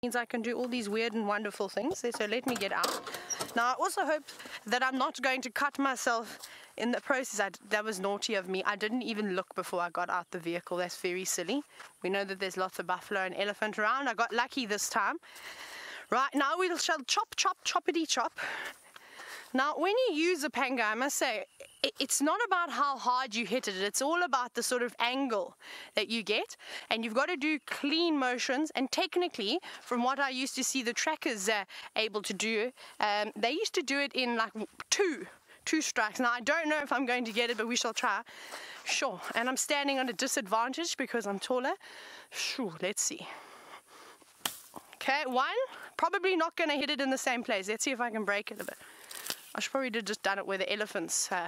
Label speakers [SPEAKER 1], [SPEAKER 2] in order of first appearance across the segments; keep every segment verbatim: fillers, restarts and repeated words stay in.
[SPEAKER 1] means I can do all these weird and wonderful things. So let me get out. Now I also hope that I'm not going to cut myself in the process. I, that was naughty of me. I didn't even look before I got out the vehicle. That's very silly. We know that there's lots of buffalo and elephant around. I got lucky this time. Right, now we shall chop, chop, choppity chop. Now when you use a panga, I must say, it's not about how hard you hit it, it's all about the sort of angle that you get, and you've got to do clean motions. And technically, from what I used to see the trackers uh, able to do, um, they used to do it in like two two strikes. Now I don't know if I'm going to get it, but we shall try. Sure. And I'm standing on a disadvantage because I'm taller. Sure, let's see. Okay, one, probably not going to hit it in the same place. Let's see if I can break it a bit. I should probably have just done it where the elephants. Uh,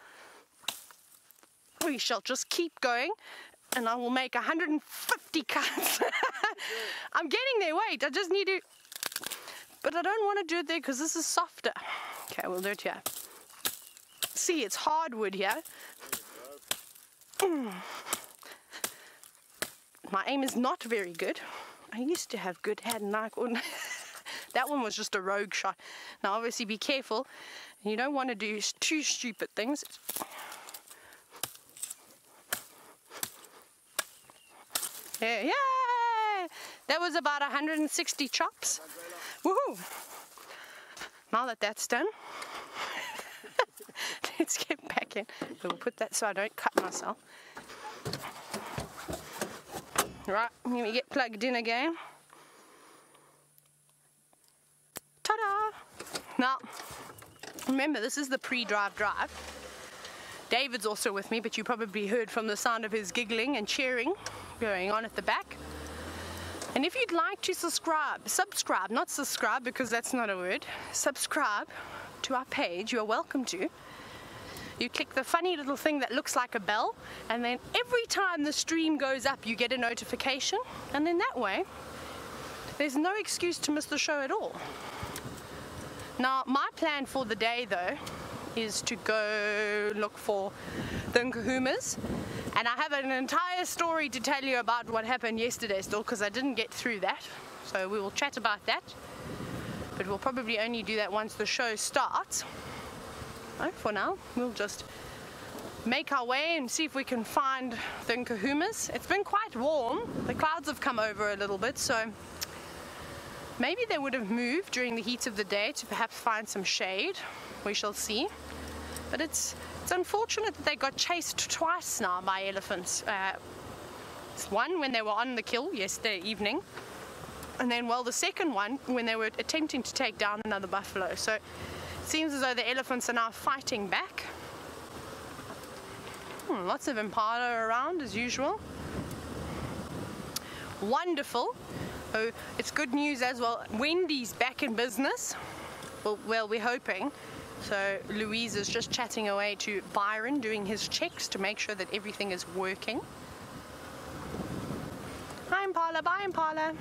[SPEAKER 1] we shall just keep going, and I will make one hundred fifty cuts. I'm getting there. Wait, I just need to. But I don't want to do it there because this is softer. Okay, we'll do it here. See, it's hardwood here. My aim is not very good. I used to have good head and knife. That one was just a rogue shot. Now obviously be careful. You don't want to do two stupid things. Yeah, yay! That was about one hundred sixty chops. Woohoo! Now that that's done, let's get back in. We'll put that so I don't cut myself. Right, let me get plugged in again. Ta-da! Now, remember, this is the pre-drive drive. David's also with me, but you probably heard from the sound of his giggling and cheering going on at the back. And if you'd like to subscribe, subscribe, not subscribe because that's not a word, subscribe to our page, you're welcome to. You click the funny little thing that looks like a bell, and then every time the stream goes up, you get a notification, and then that way, there's no excuse to miss the show at all. Now, my plan for the day, though, is to go look for the Nkuhumas, and I have an entire story to tell you about what happened yesterday still, because I didn't get through that, so we will chat about that, but we'll probably only do that once the show starts. No, for now, we'll just make our way and see if we can find the Nkuhumas. It's been quite warm, the clouds have come over a little bit, so maybe they would have moved during the heat of the day to perhaps find some shade. We shall see. But it's it's unfortunate that they got chased twice now by elephants. Uh, one when they were on the kill yesterday evening, and then, well, the second one when they were attempting to take down another buffalo. So it seems as though the elephants are now fighting back. Hmm, lots of impala around as usual. Wonderful. Oh, it's good news as well. Wendy's back in business. Well, well, we're hoping. So Louise is just chatting away to Byron, doing his checks to make sure that everything is working. Hi Impala, bye Impala.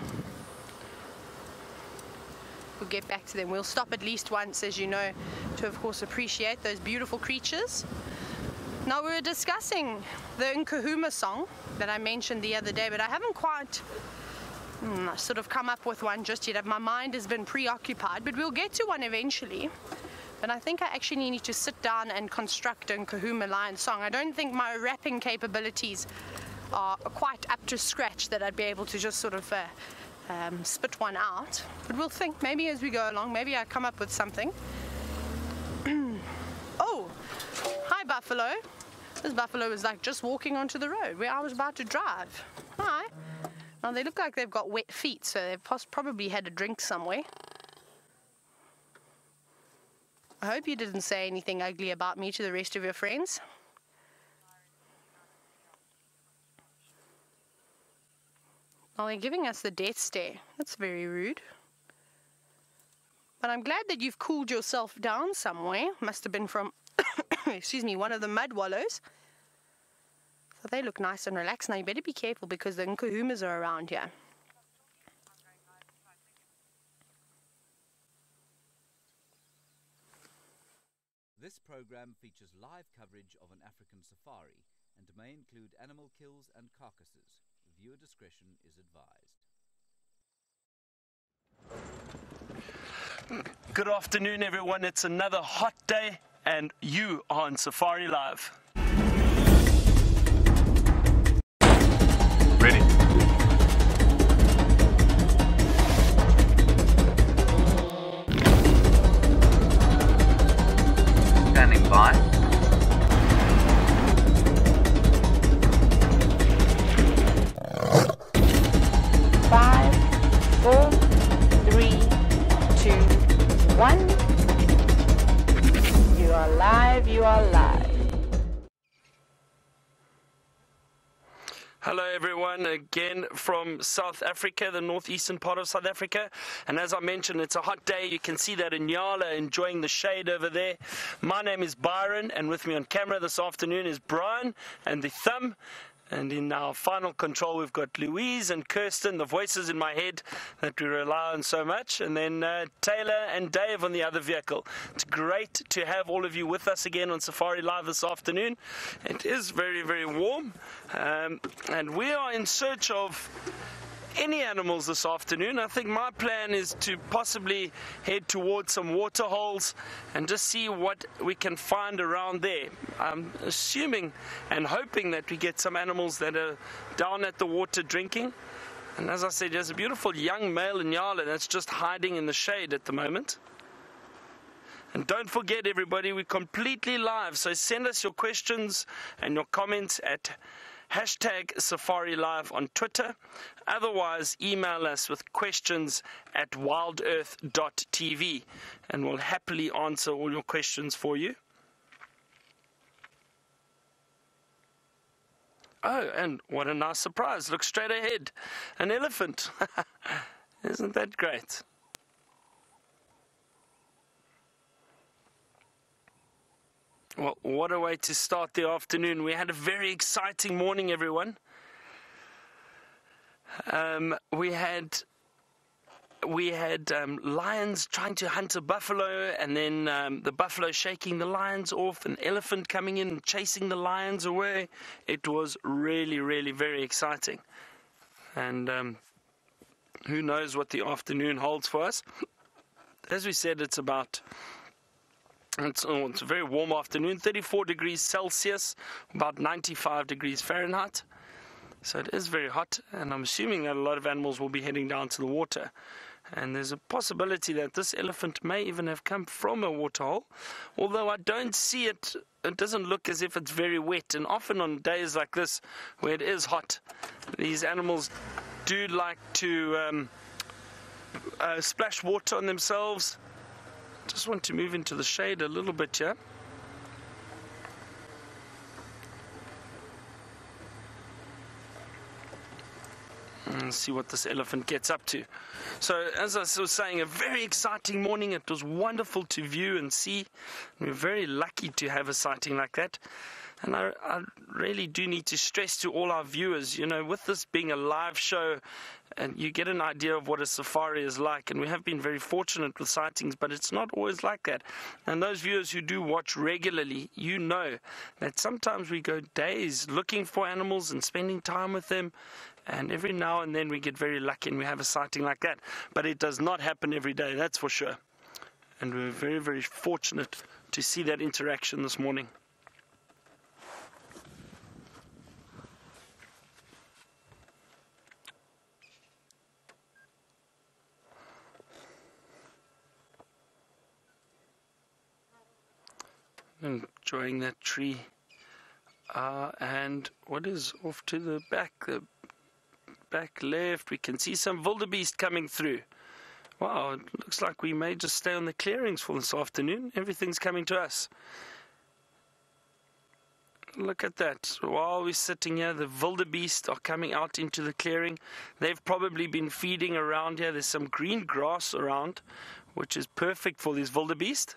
[SPEAKER 1] We'll get back to them. We'll stop at least once, as you know, to of course appreciate those beautiful creatures. Now, we were discussing the Nkuhuma song that I mentioned the other day, but I haven't quite Hmm, I sort of come up with one just yet. My mind has been preoccupied, but we'll get to one eventually. But I think I actually need to sit down and construct a Nkuhuma line song. I don't think my rapping capabilities are quite up to scratch that I'd be able to just sort of uh, um, spit one out. But we'll think, maybe as we go along, maybe I come up with something. Oh, hi Buffalo. This buffalo is like just walking onto the road where I was about to drive. Hi. Now they look like they've got wet feet, so they've probably had a drink somewhere. I hope you didn't say anything ugly about me to the rest of your friends. Well, they're giving us the death stare. That's very rude. But I'm glad that you've cooled yourself down somewhere. Must have been from, excuse me, one of the mud wallows. So they look nice and relaxed. Now you better be careful because the Nkuhumas are around here.
[SPEAKER 2] This program features live coverage of an African safari and may include animal kills and carcasses. Viewer discretion is advised.
[SPEAKER 3] Good afternoon, everyone. It's another hot day, and you are on Safari Live.
[SPEAKER 4] Ready. Standing by.
[SPEAKER 5] Five, four, three, two, one. You are live, you are live.
[SPEAKER 3] Hello everyone, again from South Africa, the northeastern part of South Africa. And as I mentioned, it's a hot day. You can see that Inyala enjoying the shade over there. My name is Byron, and with me on camera this afternoon is Brian and the Thumb. And in our final control, we've got Louise and Kirsten, the voices in my head that we rely on so much. And then uh, Taylor and Dave on the other vehicle. It's great to have all of you with us again on Safari Live this afternoon. It is very, very warm. Um, and we are in search of any animals this afternoon. I think my plan is to possibly head towards some water holes and just see what we can find around there. I'm assuming and hoping that we get some animals that are down at the water drinking. And as I said, there's a beautiful young male Inyala that's just hiding in the shade at the moment. And don't forget, everybody, we're completely live, so send us your questions and your comments at hashtag Safari Live on Twitter. Otherwise, email us with questions at wild earth dot t v, and we'll happily answer all your questions for you. Oh, and what a nice surprise. Look straight ahead. An elephant. Isn't that great? Well, what a way to start the afternoon. We had a very exciting morning, everyone. Um, we had we had um, lions trying to hunt a buffalo, and then um, the buffalo shaking the lions off, an elephant coming in and chasing the lions away. It was really, really very exciting. And um, who knows what the afternoon holds for us. As we said, it's about... It's, oh, it's a very warm afternoon, thirty-four degrees Celsius, about ninety-five degrees Fahrenheit. So it is very hot, and I'm assuming that a lot of animals will be heading down to the water. And there's a possibility that this elephant may even have come from a waterhole, although I don't see it. It doesn't look as if it's very wet, and often on days like this where it is hot, these animals do like to um, uh, splash water on themselves. Just want to move into the shade a little bit here. And see what this elephant gets up to. So, as I was saying, a very exciting morning. It was wonderful to view and see. We're very lucky to have a sighting like that. And I, I really do need to stress to all our viewers, you know, with this being a live show, and you get an idea of what a safari is like. And we have been very fortunate with sightings, but it's not always like that. And those viewers who do watch regularly, you know that sometimes we go days looking for animals and spending time with them. And every now and then we get very lucky and we have a sighting like that. But it does not happen every day, that's for sure. And we're very, very fortunate to see that interaction this morning. Enjoying that tree. Uh, and what is off to the back, the back left, we can see some wildebeest coming through. Wow, it looks like we may just stay on the clearings for this afternoon. Everything's coming to us. Look at that. While we're sitting here, the wildebeest are coming out into the clearing. They've probably been feeding around here. There's some green grass around, which is perfect for these wildebeest.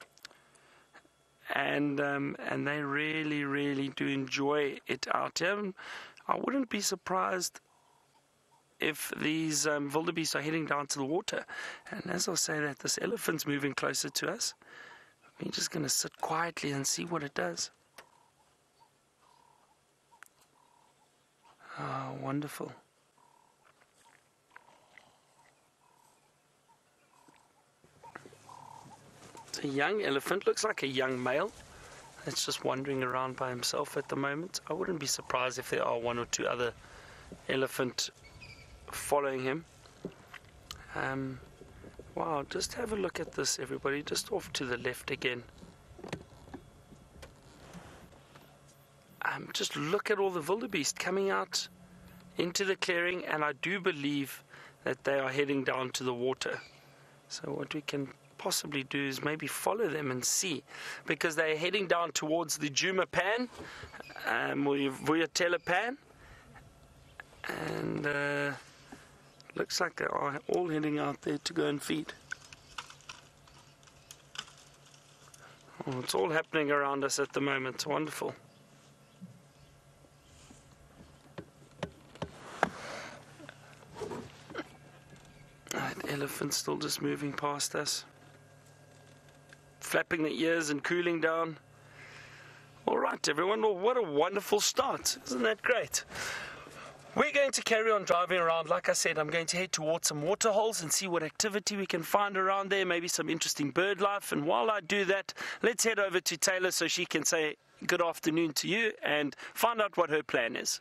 [SPEAKER 3] And um, and they really, really do enjoy it out here. I wouldn't be surprised if these um, wildebeest are heading down to the water. And as I say that, this elephant's moving closer to us. We're just going to sit quietly and see what it does. Oh, wonderful. a young elephant, looks like a young male. It's just wandering around by himself at the moment. I wouldn't be surprised if there are one or two other elephant following him. Um, wow, just have a look at this, everybody, just off to the left again. Um, just look at all the wildebeest coming out into the clearing, and I do believe that they are heading down to the water. So what we can possibly do is maybe follow them and see, because they're heading down towards the Djuma Pan, um, or Vuyatela Pan, and uh, looks like they are all heading out there to go and feed. Oh, it's all happening around us at the moment. It's wonderful. That elephant still just moving past us, flapping the ears and cooling down. All right, everyone, well, what a wonderful start. Isn't that great? We're going to carry on driving around. Like I said, I'm going to head towards some water holes and see what activity we can find around there, maybe some interesting bird life. And while I do that, let's head over to Taylor so she can say good afternoon to you and find out what her plan is.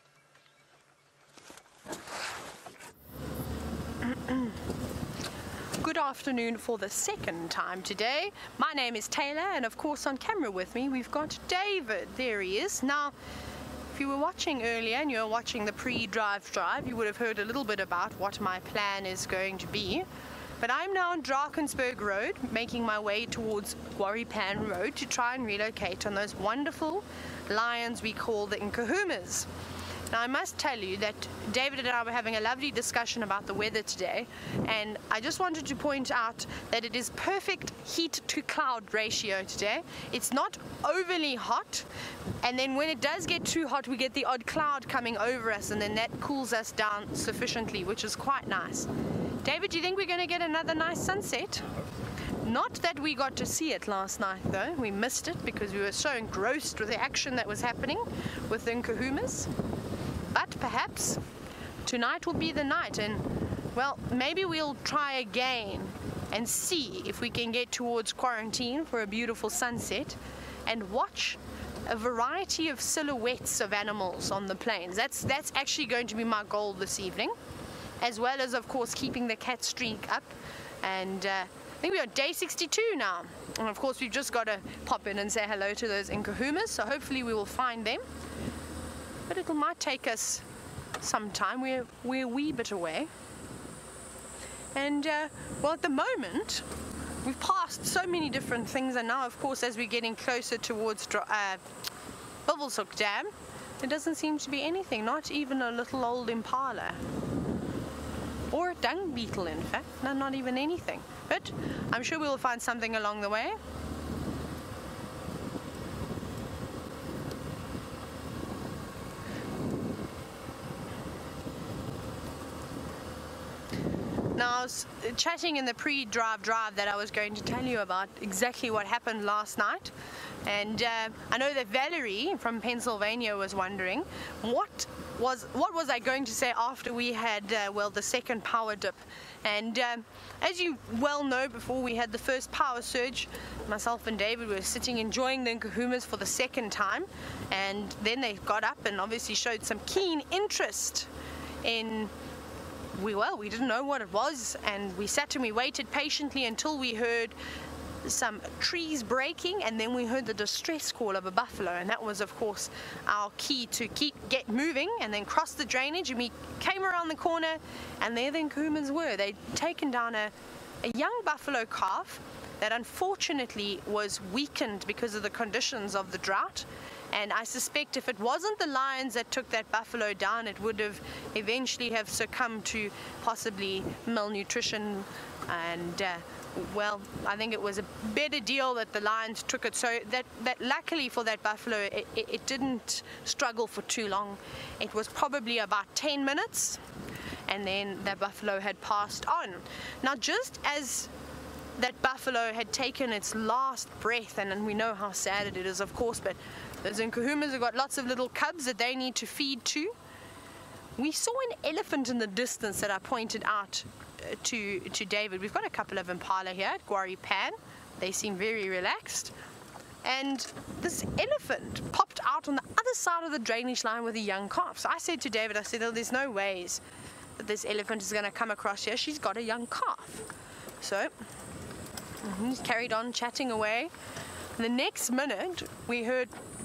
[SPEAKER 1] Good afternoon for the second time today. My name is Taylor, and of course on camera with me we've got David. There he is. Now, if you were watching earlier and you were watching the pre-drive drive, you would have heard a little bit about what my plan is going to be. But I'm now on Drakensberg Road, making my way towards Quarry Pan Road to try and relocate on those wonderful lions we call the Nkuhumas. Now, I must tell you that David and I were having a lovely discussion about the weather today, and I just wanted to point out that it is perfect heat to cloud ratio today. It's not overly hot, and then when it does get too hot, we get the odd cloud coming over us, and then that cools us down sufficiently, which is quite nice. David, do you think we're going to get another nice sunset? Not that we got to see it last night, though. We missed it because we were so engrossed with the action that was happening with the Nkuhumas. But perhaps tonight will be the night, and well, maybe we'll try again and see if we can get towards Quarantine for a beautiful sunset and watch a variety of silhouettes of animals on the plains. That's that's actually going to be my goal this evening, as well as of course keeping the cat streak up. And uh, I think we're on day sixty-two now, and of course we've just got to pop in and say hello to those Nkuhumas, so hopefully we will find them. But it might take us some time. We're, we're a wee bit away. And, uh, well, at the moment, we've passed so many different things. And now, of course, as we're getting closer towards uh, Buffelshoek Dam, there doesn't seem to be anything. Not even a little old impala. Or a dung beetle, in fact. No, not even anything. But I'm sure we'll find something along the way. Now, I was chatting in the pre-drive drive that I was going to tell you about exactly what happened last night. And uh, I know that Valerie from Pennsylvania was wondering, what was what was I going to say after we had, uh, well, the second power dip. And um, as you well know, before we had the first power surge, myself and David were sitting enjoying the Nkuhumas for the second time. And then they got up and obviously showed some keen interest in We, well, we didn't know what it was, and we sat and we waited patiently until we heard some trees breaking, and then we heard the distress call of a buffalo, and that was, of course, our key to keep get moving and then cross the drainage. And we came around the corner, and there the Nkuhumas were. They'd taken down a, a young buffalo calf that unfortunately was weakened because of the conditions of the drought. And I suspect if it wasn't the lions that took that buffalo down, it would have eventually have succumbed to possibly malnutrition. And uh, well, I think it was a better deal that the lions took it. So that, that luckily for that buffalo, it, it, it didn't struggle for too long. It was probably about ten minutes, and then that buffalo had passed on. Now, just as that buffalo had taken its last breath, and, and we know how sad it is, of course, but those Nkuhumas have got lots of little cubs that they need to feed to. We saw an elephant in the distance that I pointed out uh, to, to David. We've got a couple of impala here at Quarry Pan. They seem very relaxed. And this elephant popped out on the other side of the drainage line with a young calf. So I said to David, I said, oh, there's no ways that this elephant is going to come across here. She's got a young calf. So he carried on chatting away. The next minute, we heard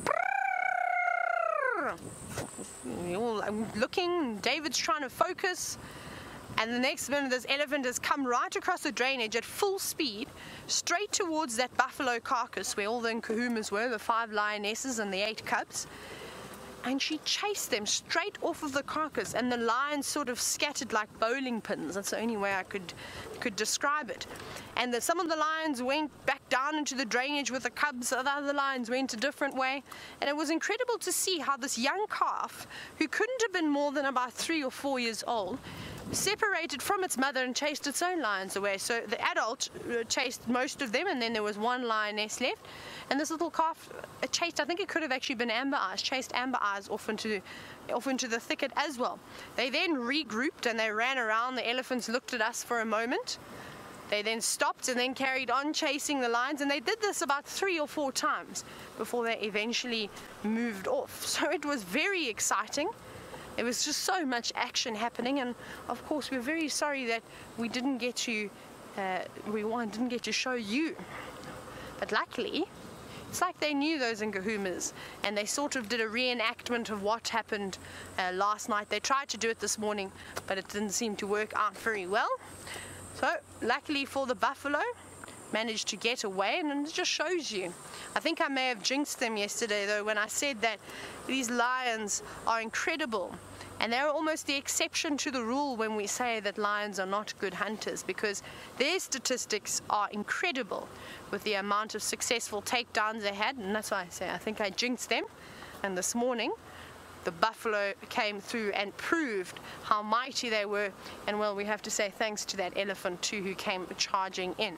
[SPEAKER 1] we all looking, David's trying to focus, and the next minute this elephant has come right across the drainage at full speed, straight towards that buffalo carcass where all the Nkuhumas were, the five lionesses and the eight cubs. And she chased them straight off of the carcass, and the lions sort of scattered like bowling pins. That's the only way I could could describe it. And the, some of the lions went back down into the drainage with the cubs, the other lions went a different way. And it was incredible to see how this young calf, who couldn't have been more than about three or four years old, separated from its mother and chased its own lions away. So the adult chased most of them, and then there was one lioness left. And this little calf it chased, I think it could have actually been Amber Eyes, chased Amber Eyes off into, off into the thicket as well. They then regrouped and they ran around. The elephants looked at us for a moment. They then stopped and then carried on chasing the lions, and they did this about three or four times before they eventually moved off. So it was very exciting. It was just so much action happening, and of course we're very sorry that we didn't get to uh, we didn't get to show you. But luckily, it's like they knew those Nkuhumas, and they sort of did a reenactment of what happened uh, last night. They tried to do it this morning, but it didn't seem to work out very well. So luckily for the buffalo, managed to get away, and it just shows you. I think I may have jinxed them yesterday though when I said that these lions are incredible, and they're almost the exception to the rule when we say that lions are not good hunters, because their statistics are incredible with the amount of successful takedowns they had. And that's why I say I think I jinxed them. And this morning the buffalo came through and proved how mighty they were, and well, we have to say thanks to that elephant too who came charging in.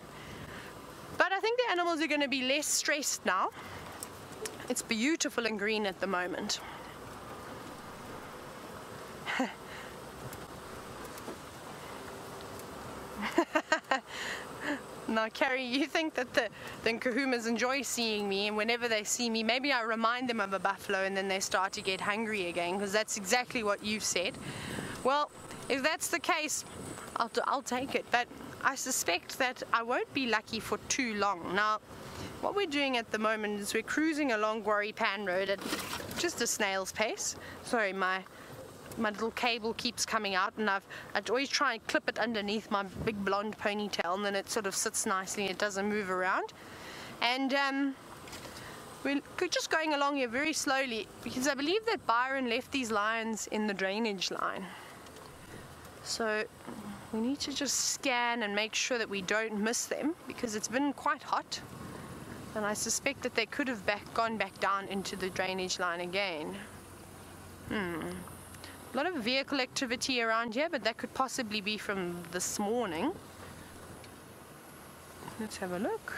[SPEAKER 1] But I think the animals are going to be less stressed now. It's beautiful and green at the moment. Now, Carrie, you think that the, the Nkuhumas enjoy seeing me, and whenever they see me, maybe I remind them of a buffalo and then they start to get hungry again, because that's exactly what you've said. Well, if that's the case, I'll, I'll take it. But I suspect that I won't be lucky for too long. Now, what we're doing at the moment is we're cruising along Quarry Pan Road at just a snail's pace. Sorry, my my little cable keeps coming out, and I've I'd always try and clip it underneath my big blonde ponytail, and then it sort of sits nicely and it doesn't move around. And um, we're just going along here very slowly, because I believe that Byron left these lions in the drainage line. So we need to just scan and make sure that we don't miss them, because it's been quite hot, and I suspect that they could have back, gone back down into the drainage line again. Hmm. A lot of vehicle activity around here, but that could possibly be from this morning. Let's have a look.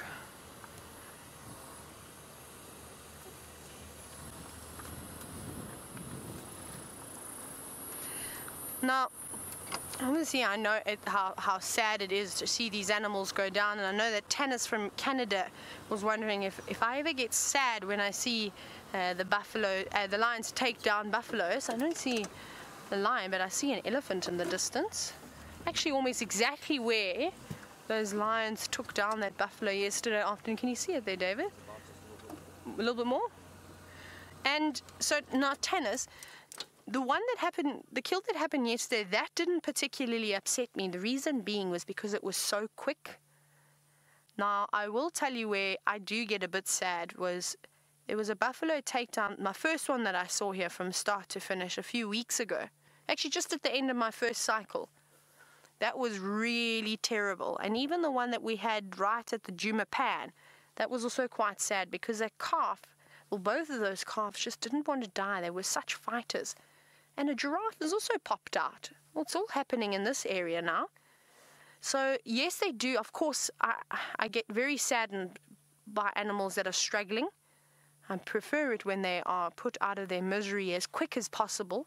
[SPEAKER 1] Now, obviously I know it, how, how sad it is to see these animals go down, and I know that Tanis from Canada was wondering if, if I ever get sad when I see uh, the buffalo, uh, the lions take down buffaloes. I don't see the lion, but I see an elephant in the distance. Actually almost exactly where those lions took down that buffalo yesterday afternoon. Can you see it there, David? A little bit more? And so now Tanis, the one that happened, the kill that happened yesterday, that didn't particularly upset me. The reason being was because it was so quick. Now, I will tell you where I do get a bit sad was there was a buffalo takedown, my first one that I saw here from start to finish a few weeks ago. Actually, just at the end of my first cycle. That was really terrible. And even the one that we had right at the Djuma Pan, that was also quite sad, because that calf, well, both of those calves just didn't want to die. They were such fighters. And a giraffe has also popped out. Well, it's all happening in this area now. So, yes, they do. Of course, I, I get very saddened by animals that are struggling. I prefer it when they are put out of their misery as quick as possible.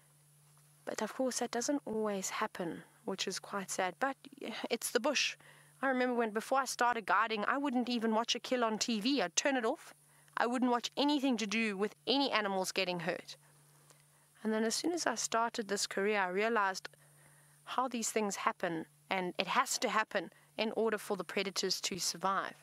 [SPEAKER 1] But, of course, that doesn't always happen, which is quite sad. But it's the bush. I remember when, before I started guiding, I wouldn't even watch a kill on T V. I'd turn it off. I wouldn't watch anything to do with any animals getting hurt. And then as soon as I started this career, I realized how these things happen, and it has to happen in order for the predators to survive.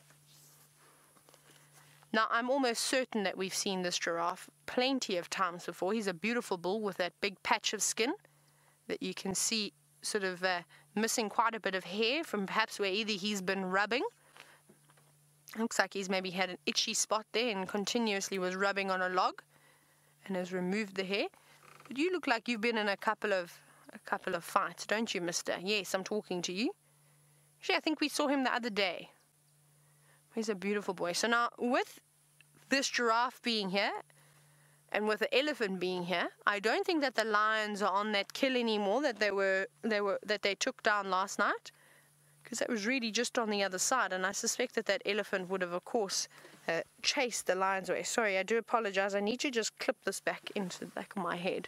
[SPEAKER 1] Now, I'm almost certain that we've seen this giraffe plenty of times before. He's a beautiful bull with that big patch of skin that you can see sort of uh, missing quite a bit of hair from perhaps where either he's been rubbing. Looks like he's maybe had an itchy spot there and continuously was rubbing on a log and has removed the hair. But you look like you've been in a couple of a couple of fights, don't you, mister? Yes, I'm talking to you. Actually, I think we saw him the other day. He's a beautiful boy. So now, with this giraffe being here, and with the elephant being here, I don't think that the lions are on that kill anymore that they were they were that they took down last night, because that was really just on the other side, and I suspect that that elephant would have, of course, uh, chased the lions away. Sorry, I do apologize. I need to just clip this back into the back of my head.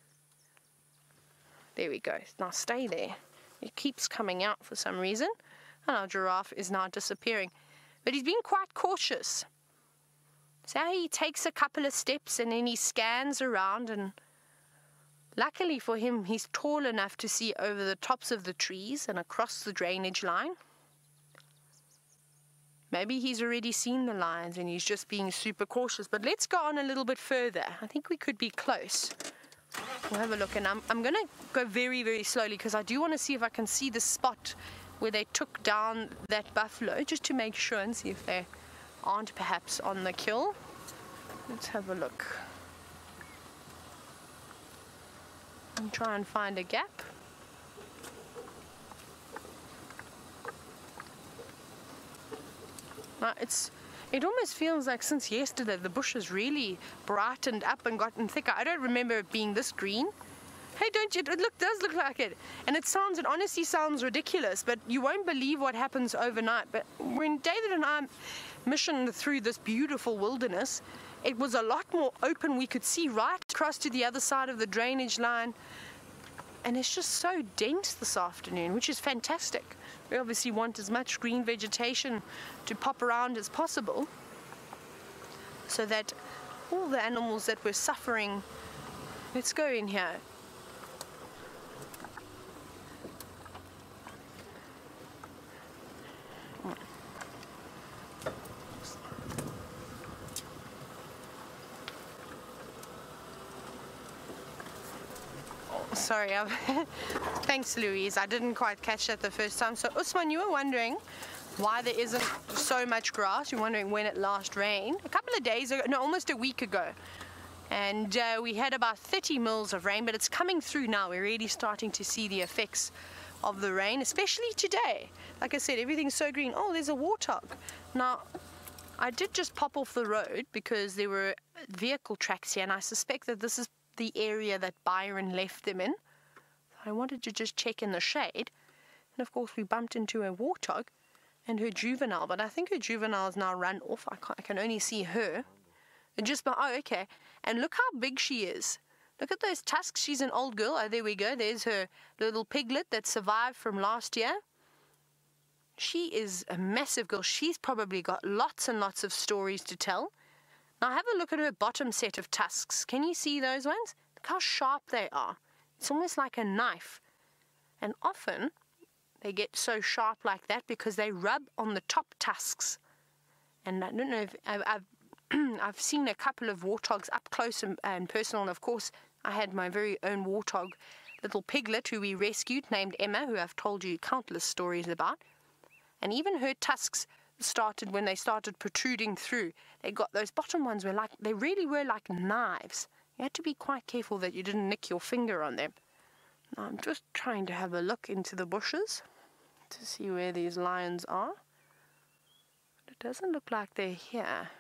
[SPEAKER 1] There we go. Now stay there. It keeps coming out for some reason, and our giraffe is now disappearing. But he's been quite cautious. So he takes a couple of steps and then he scans around, and luckily for him, he's tall enough to see over the tops of the trees and across the drainage line. Maybe he's already seen the lions and he's just being super cautious. But let's go on a little bit further. I think we could be close. We'll have a look, and I'm, I'm going to go very, very slowly because I do want to see if I can see the spot where they took down that buffalo, just to make sure and see if they aren't perhaps on the kill. Let's have a look and try and find a gap. Now it's it almost feels like since yesterday the bush has really brightened up and gotten thicker. I don't remember it being this green. Hey, don't you? It look, does look like it. And it sounds, it honestly sounds ridiculous, but you won't believe what happens overnight. But when David and I missioned through this beautiful wilderness, it was a lot more open. We could see right across to the other side of the drainage line. And it's just so dense this afternoon, which is fantastic. We obviously want as much green vegetation to pop around as possible, so that all the animals that were suffering, let's go in here. Sorry, I've thanks Louise, I didn't quite catch that the first time. So Usman, you were wondering why there isn't so much grass. You're wondering when it last rained. A couple of days ago, no, almost a week ago. And uh, we had about thirty mils of rain, but it's coming through now. We're really starting to see the effects of the rain, especially today. Like I said, everything's so green. Oh, there's a warthog. Now, I did just pop off the road because there were vehicle tracks here, and I suspect that this is the area that Byron left them in. I wanted to just check in the shade, and of course we bumped into a warthog and her juvenile, but I think her juvenile is now run off. I, can't, I can only see her. And just oh, okay. And look how big she is. Look at those tusks. She's an old girl. Oh, there we go. There's her little piglet that survived from last year. She is a massive girl. She's probably got lots and lots of stories to tell. Now have a look at her bottom set of tusks. Can you see those ones? Look how sharp they are. It's almost like a knife. And often they get so sharp like that because they rub on the top tusks. And I don't know if I've, I've, I've seen a couple of warthogs up close and, and personal. And of course, I had my very own warthog, little piglet, who we rescued, named Emma, who I've told you countless stories about. And even her tusks started when they started protruding through. They got those bottom ones were like, they really were like knives. You had to be quite careful that you didn't nick your finger on them. Now I'm just trying to have a look into the bushes to see where these lions are. But it doesn't look like they're here.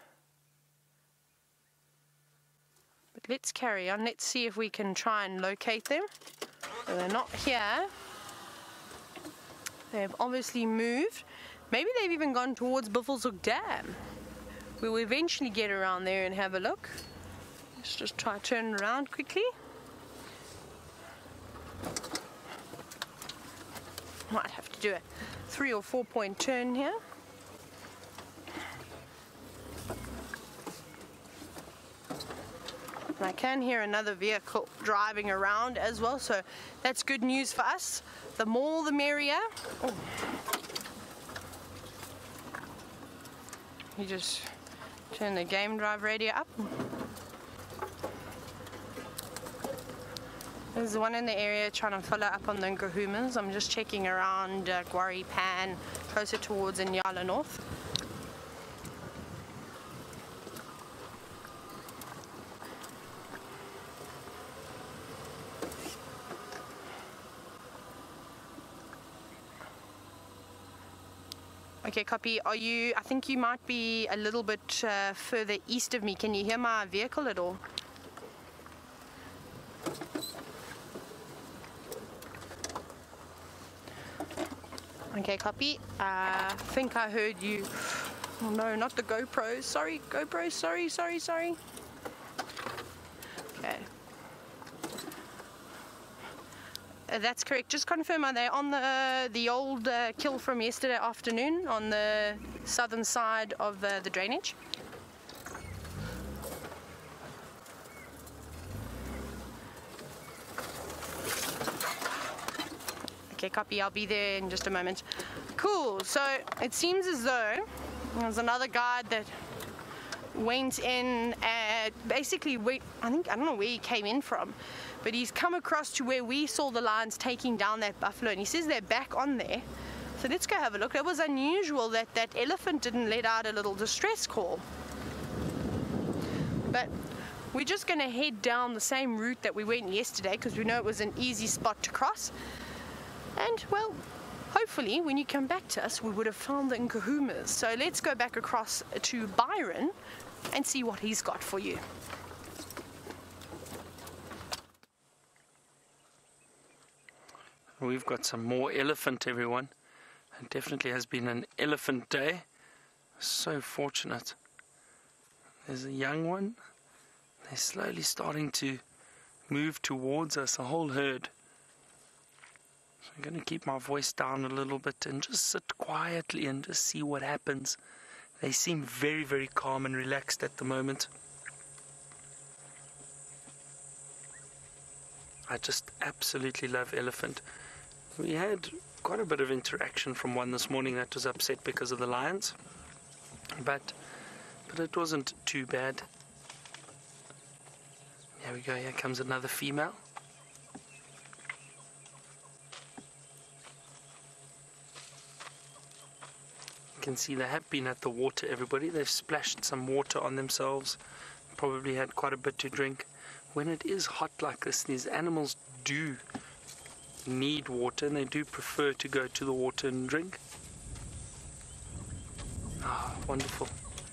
[SPEAKER 1] But let's carry on. Let's see if we can try and locate them. So they're not here. They've obviously moved. Maybe they've even gone towards Buffelshoek Dam. We'll eventually get around there and have a look. Let's just try turn around quickly. Might have to do a three or four point turn here. And I can hear another vehicle driving around as well, so that's good news for us. The more the merrier. Oh. You just turn the game drive radio up. There's one in the area trying to follow up on the Nkuhumas. I'm just checking around uh, Gwari Pan, closer towards Inyala North. Okay, copy. Are you, I think you might be a little bit uh, further east of me. Can you hear my vehicle at all? Okay, copy. I uh, think I heard you. Oh no, not the GoPros. Sorry, GoPros. Sorry, sorry, sorry. Okay. Uh, that's correct. Just confirm, are they on the the old uh, kill from yesterday afternoon on the southern side of uh, the drainage? Okay, copy. I'll be there in just a moment. Cool. So it seems as though there's another guide that went in at basically, we, I think, I don't know where he came in from, but he's come across to where we saw the lions taking down that buffalo, and he says they're back on there. So let's go have a look. It was unusual that that elephant didn't let out a little distress call. But we're just going to head down the same route that we went yesterday because we know it was an easy spot to cross. And, well, hopefully when you come back to us, we would have found the Nkuhumas. So let's go back across to Byron and see what he's got for you.
[SPEAKER 3] We've got some more elephant, everyone. It definitely has been an elephant day. So fortunate. There's a young one. They're slowly starting to move towards us, a whole herd. So I'm going to keep my voice down a little bit and just sit quietly and just see what happens. They seem very, very calm and relaxed at the moment. I just absolutely love elephant. We had quite a bit of interaction from one this morning that was upset because of the lions, but but it wasn't too bad. There we go, here comes another female. You can see they have been at the water, everybody. They've splashed some water on themselves, probably had quite a bit to drink. When it is hot like this, these animals do need water, and they do prefer to go to the water and drink. Ah, oh, wonderful.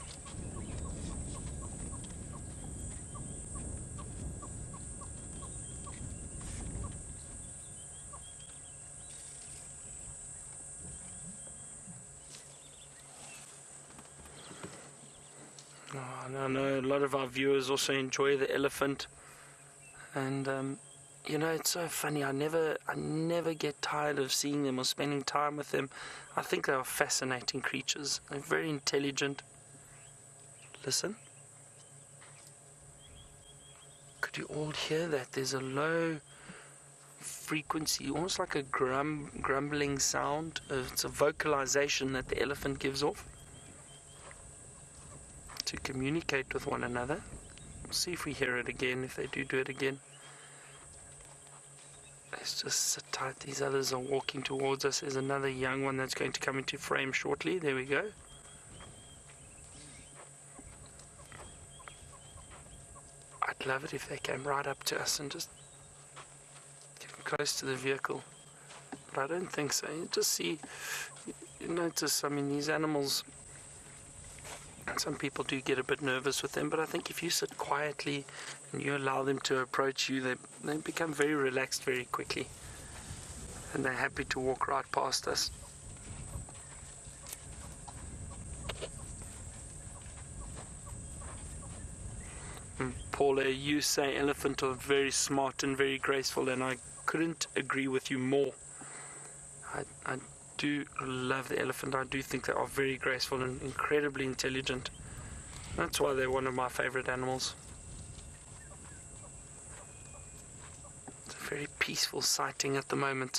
[SPEAKER 3] Oh, and I know a lot of our viewers also enjoy the elephant, and um, you know, it's so funny. I never, I never get tired of seeing them or spending time with them. I think they are fascinating creatures. They're very intelligent. Listen. Could you all hear that? There's a low frequency, almost like a grum, grumbling sound. It's a vocalization that the elephant gives off to communicate with one another. We'll see if we hear it again, if they do do it again. Let's just sit tight. These others are walking towards us. There's another young one that's going to come into frame shortly. There we go. I'd love it if they came right up to us and just get close to the vehicle. But I don't think so. You just see, you notice, I mean, these animals, some people do get a bit nervous with them, but I think if you sit quietly and you allow them to approach you, they, they become very relaxed very quickly. And they're happy to walk right past us. And Paula, you say elephant are very smart and very graceful, and I couldn't agree with you more. I, I do love the elephant. I do think they are very graceful and incredibly intelligent. That's why they're one of my favorite animals. It's a very peaceful sighting at the moment.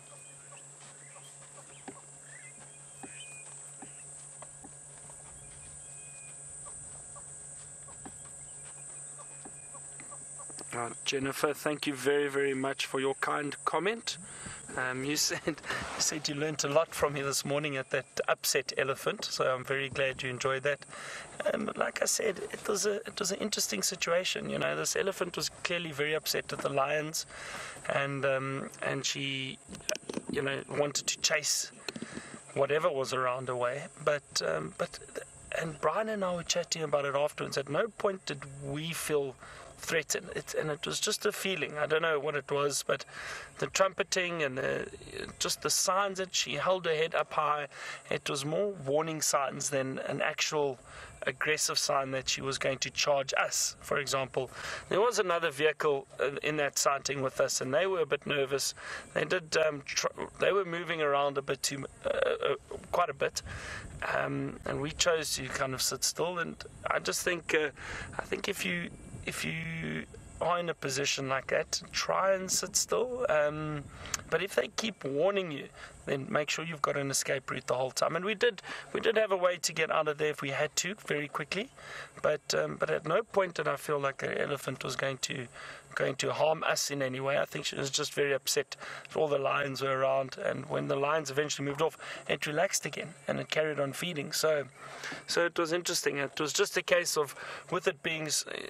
[SPEAKER 3] Uh, Jennifer, thank you very, very much for your kind comment. Um, you said you said you learnt a lot from me this morning at that upset elephant, so I'm very glad you enjoyed that. Um, like I said, it was a it was an interesting situation. You know, this elephant was clearly very upset at the lions, and um, and she, you know, wanted to chase whatever was around away. But um, but and Brian and I were chatting about it afterwards. At no point did we feel threatened, it, and it was just a feeling. I don't know what it was, but the trumpeting and the, just the signs that she held her head up high, it was more warning signs than an actual aggressive sign that she was going to charge us. For example, there was another vehicle in that sighting with us, and they were a bit nervous. They did um, tr they were moving around a bit too uh, uh, quite a bit, um, and we chose to kind of sit still. And I just think uh, I think if you if you are in a position like that, try and sit still. Um, but if they keep warning you, then make sure you've got an escape route the whole time. And we did, we did have a way to get out of there if we had to, very quickly. But um, but at no point did I feel like the elephant was going to going to harm us in any way. I think she was just very upset that all the lions were around, and when the lions eventually moved off, it relaxed again and it carried on feeding. So so it was interesting. It was just a case of, with it being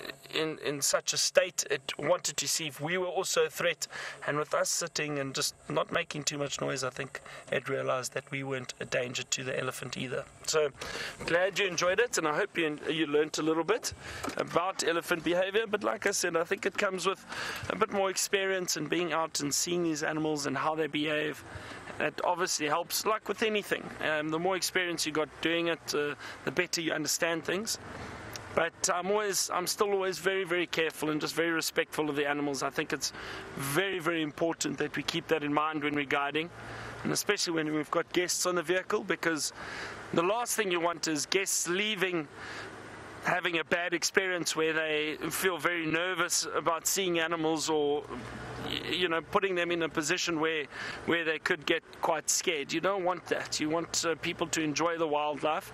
[SPEAKER 3] in in such a state, it wanted to see if we were also a threat, and with us sitting and just not making too much noise, I think it realized that we weren't a danger to the elephant either. So glad you enjoyed it, and I hope you you learned a little bit about elephant behavior. But like I said, I think it comes with a bit more experience and being out and seeing these animals and how they behave. It obviously helps, like with anything. Um, the more experience you got doing it, uh, the better you understand things. But I'm always, I'm still always very, very careful and just very respectful of the animals. I think it's very, very important that we keep that in mind when we're guiding, and especially when we've got guests on the vehicle, because the last thing you want is guests leaving having a bad experience where they feel very nervous about seeing animals, or you know, putting them in a position where where they could get quite scared. You don't want that. You want uh, people to enjoy the wildlife.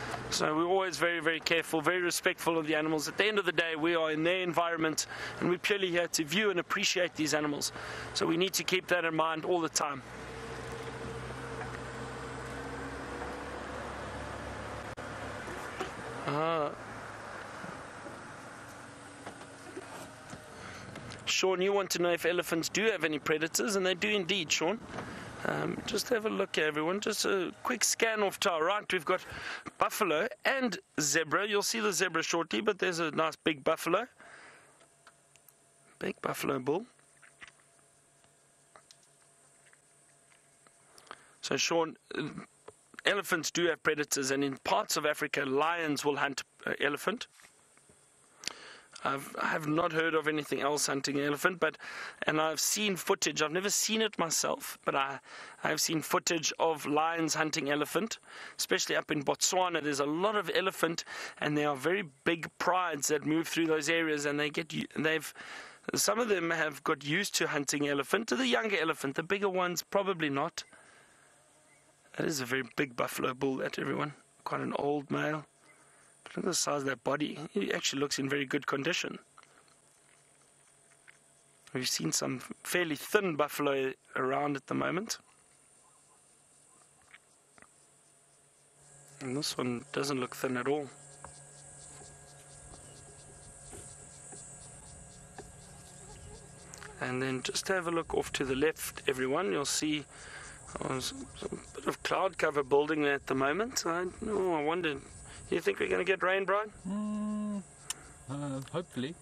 [SPEAKER 3] So we're always very, very careful, very respectful of the animals. At the end of the day, we are in their environment, and we're purely here to view and appreciate these animals. So we need to keep that in mind all the time. Ah. Sean, you want to know if elephants do have any predators, and they do indeed, Sean. Um, just have a look here, everyone. Just a quick scan off to our right. We've got buffalo and zebra. You'll see the zebra shortly, but there's a nice big buffalo. Big buffalo bull. So, Sean, elephants do have predators, and in parts of Africa, lions will hunt uh, elephant. I've, I have not heard of anything else hunting an elephant, but and I've seen footage. I've never seen it myself, but I I've seen footage of lions hunting elephant, especially up in Botswana. There's a lot of elephant, and there are very big prides that move through those areas, and they get they've some of them have got used to hunting elephant. To the younger elephant, the bigger ones probably not. That is a very big buffalo bull, that, everyone. Quite an old male. Look at the size of that body. He actually looks in very good condition. We've seen some fairly thin buffalo around at the moment. And this one doesn't look thin at all. And then just have a look off to the left, everyone. You'll see oh, there's a bit of cloud cover building there at the moment. I, oh, I wonder... Do you think we're going to get rain, Brian?
[SPEAKER 4] Mm, uh, hopefully.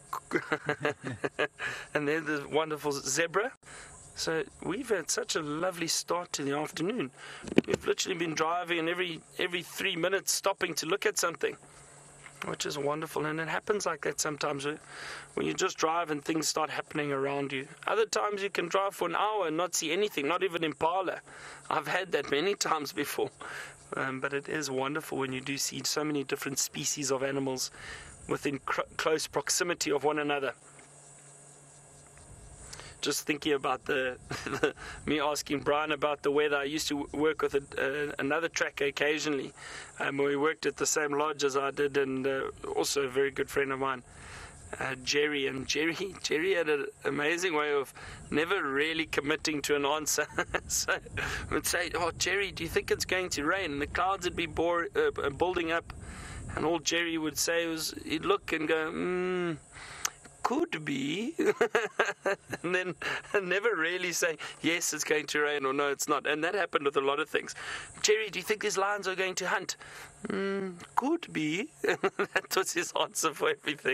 [SPEAKER 3] And then the wonderful zebra. So we've had such a lovely start to the afternoon. We've literally been driving and every every three minutes stopping to look at something. which is wonderful. And it happens like that sometimes when you just drive and things start happening around you. Other times you can drive for an hour and not see anything, not even impala. I've had that many times before. Um, but it is wonderful when you do see so many different species of animals within cr- close proximity of one another. Just thinking about the, the me asking Brian about the weather. I used to work with a, uh, another tracker occasionally, um, where we worked at the same lodge as I did, and uh, also a very good friend of mine, uh, Jerry. And Jerry, Jerry had an amazing way of never really committing to an answer. So I would say, "Oh, Jerry, do you think it's going to rain?" And the clouds would be bore, uh, building up, and all Jerry would say was, he'd look and go, "Hmm. Could be," and then never really say, yes, it's going to rain, or no, it's not. And that happened with a lot of things. "Jerry, do you think these lions are going to hunt?" Mm, could be. That was his answer for everything.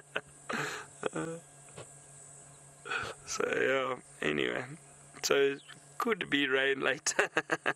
[SPEAKER 3] So, yeah, anyway. So, could be rain later.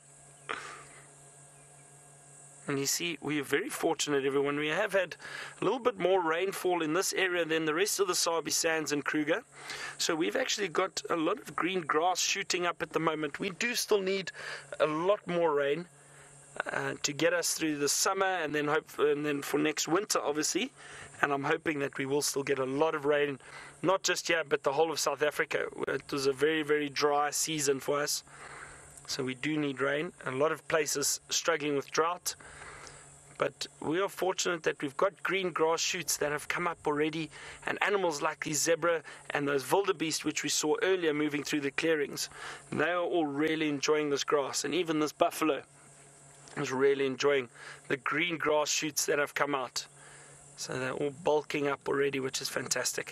[SPEAKER 3] And you see, we are very fortunate, everyone. We have had a little bit more rainfall in this area than the rest of the Sabi Sands and Kruger. So we've actually got a lot of green grass shooting up at the moment. We do still need a lot more rain uh, to get us through the summer, and then hope, and then for next winter, obviously. And I'm hoping that we will still get a lot of rain, not just here, but the whole of South Africa. It was a very, very dry season for us. So we do need rain. A lot of places struggling with drought. But we are fortunate that we've got green grass shoots that have come up already, and animals like the zebra and those wildebeest, which we saw earlier moving through the clearings, they are all really enjoying this grass. And even this buffalo is really enjoying the green grass shoots that have come out. So they're all bulking up already, which is fantastic.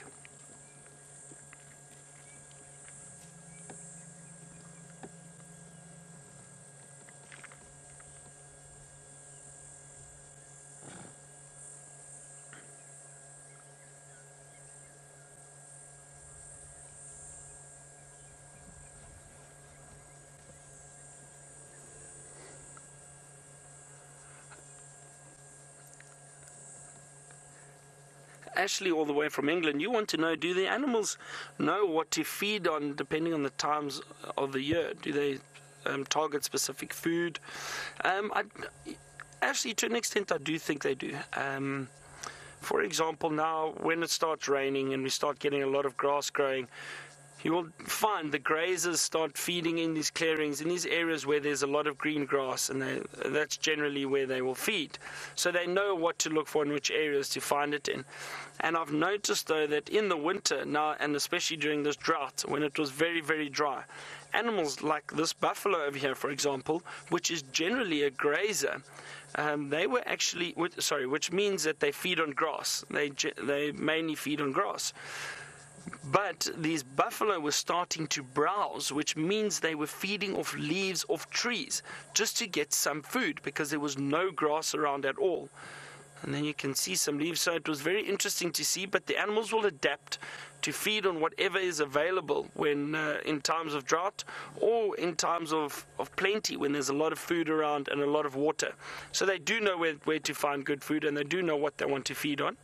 [SPEAKER 3] Ashley, all the way from England, you want to know, do the animals know what to feed on depending on the times of the year? Do they um, target specific food? Um, I, actually, to an extent, I do think they do. Um, for example, now when it starts raining and we start getting a lot of grass growing, you will find the grazers start feeding in these clearings, in these areas where there's a lot of green grass, and they, that's generally where they will feed. So they know what to look for and which areas to find it in. And I've noticed, though, that in the winter now, and especially during this drought, when it was very, very dry, animals like this buffalo over here, for example, which is generally a grazer, um, they were actually, sorry, which means that they feed on grass. They, they mainly feed on grass. But these buffalo were starting to browse, which means they were feeding off leaves off trees just to get some food, because there was no grass around at all. And then you can see some leaves. So it was very interesting to see, but the animals will adapt to feed on whatever is available when uh, in times of drought, or in times of, of plenty, when there's a lot of food around and a lot of water. So they do know where, where to find good food, and they do know what they want to feed on.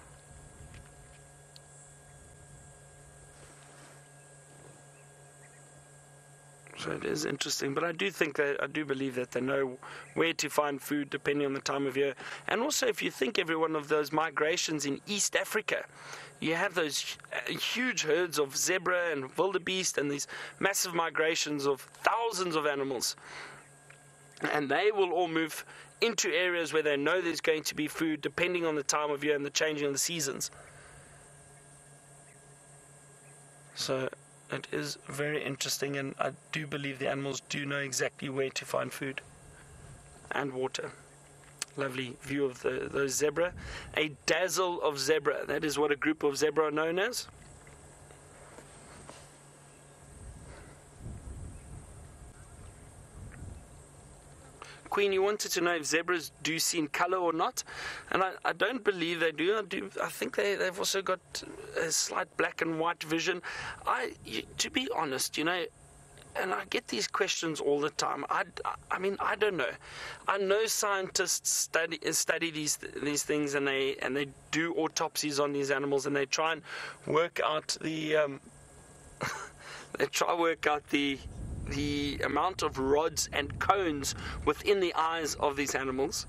[SPEAKER 3] So it is interesting, but I do think that I do believe that they know where to find food depending on the time of year. And also, if you think, everyone, of those migrations in East Africa, you have those huge herds of zebra and wildebeest, and these massive migrations of thousands of animals, and they will all move into areas where they know there's going to be food depending on the time of year and the changing of the seasons. So it is very interesting, and I do believe the animals do know exactly where to find food and water. Lovely view of the, those zebra. A dazzle of zebra. That is what a group of zebra are known as. Queen, you wanted to know if zebras do see in color or not, and I, I don't believe they do. I do. I think they, they've also got a slight black and white vision. I, you, to be honest, you know, and I get these questions all the time. I, I mean, I don't know. I know scientists study study these these things, and they and they do autopsies on these animals, and they try and work out the um, they try work out the the amount of rods and cones within the eyes of these animals.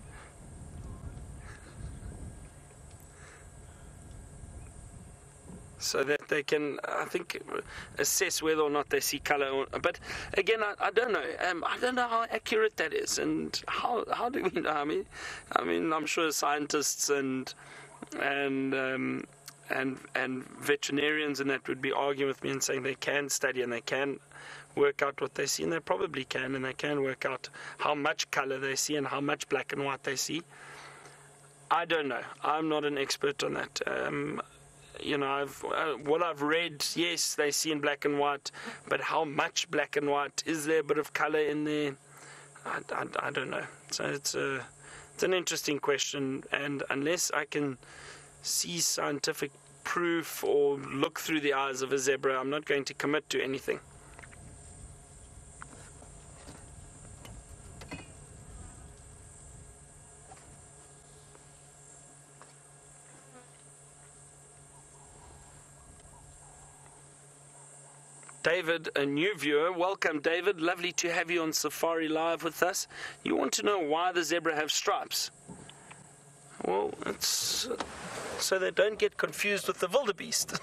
[SPEAKER 3] So that they can, I think, assess whether or not they see color. Or, but again, I, I don't know. Um, I don't know how accurate that is, and how how do we know? I mean, I mean, I'm sure scientists and and um, and and veterinarians and that would be arguing with me and saying they can study and they can work out what they see, and they probably can, and they can work out how much color they see and how much black and white they see. I don't know. I'm not an expert on that. Um, You know, I've, uh, what I've read, yes, they see in black and white, but how much black and white? Is there a bit of color in there? I, I, I don't know. So it's a, it's an interesting question, and unless I can see scientific proof or look through the eyes of a zebra, I'm not going to commit to anything. David, a new viewer. Welcome, David. Lovely to have you on Safari Live with us. You want to know why the zebra have stripes? Well, it's so they don't get confused with the wildebeest.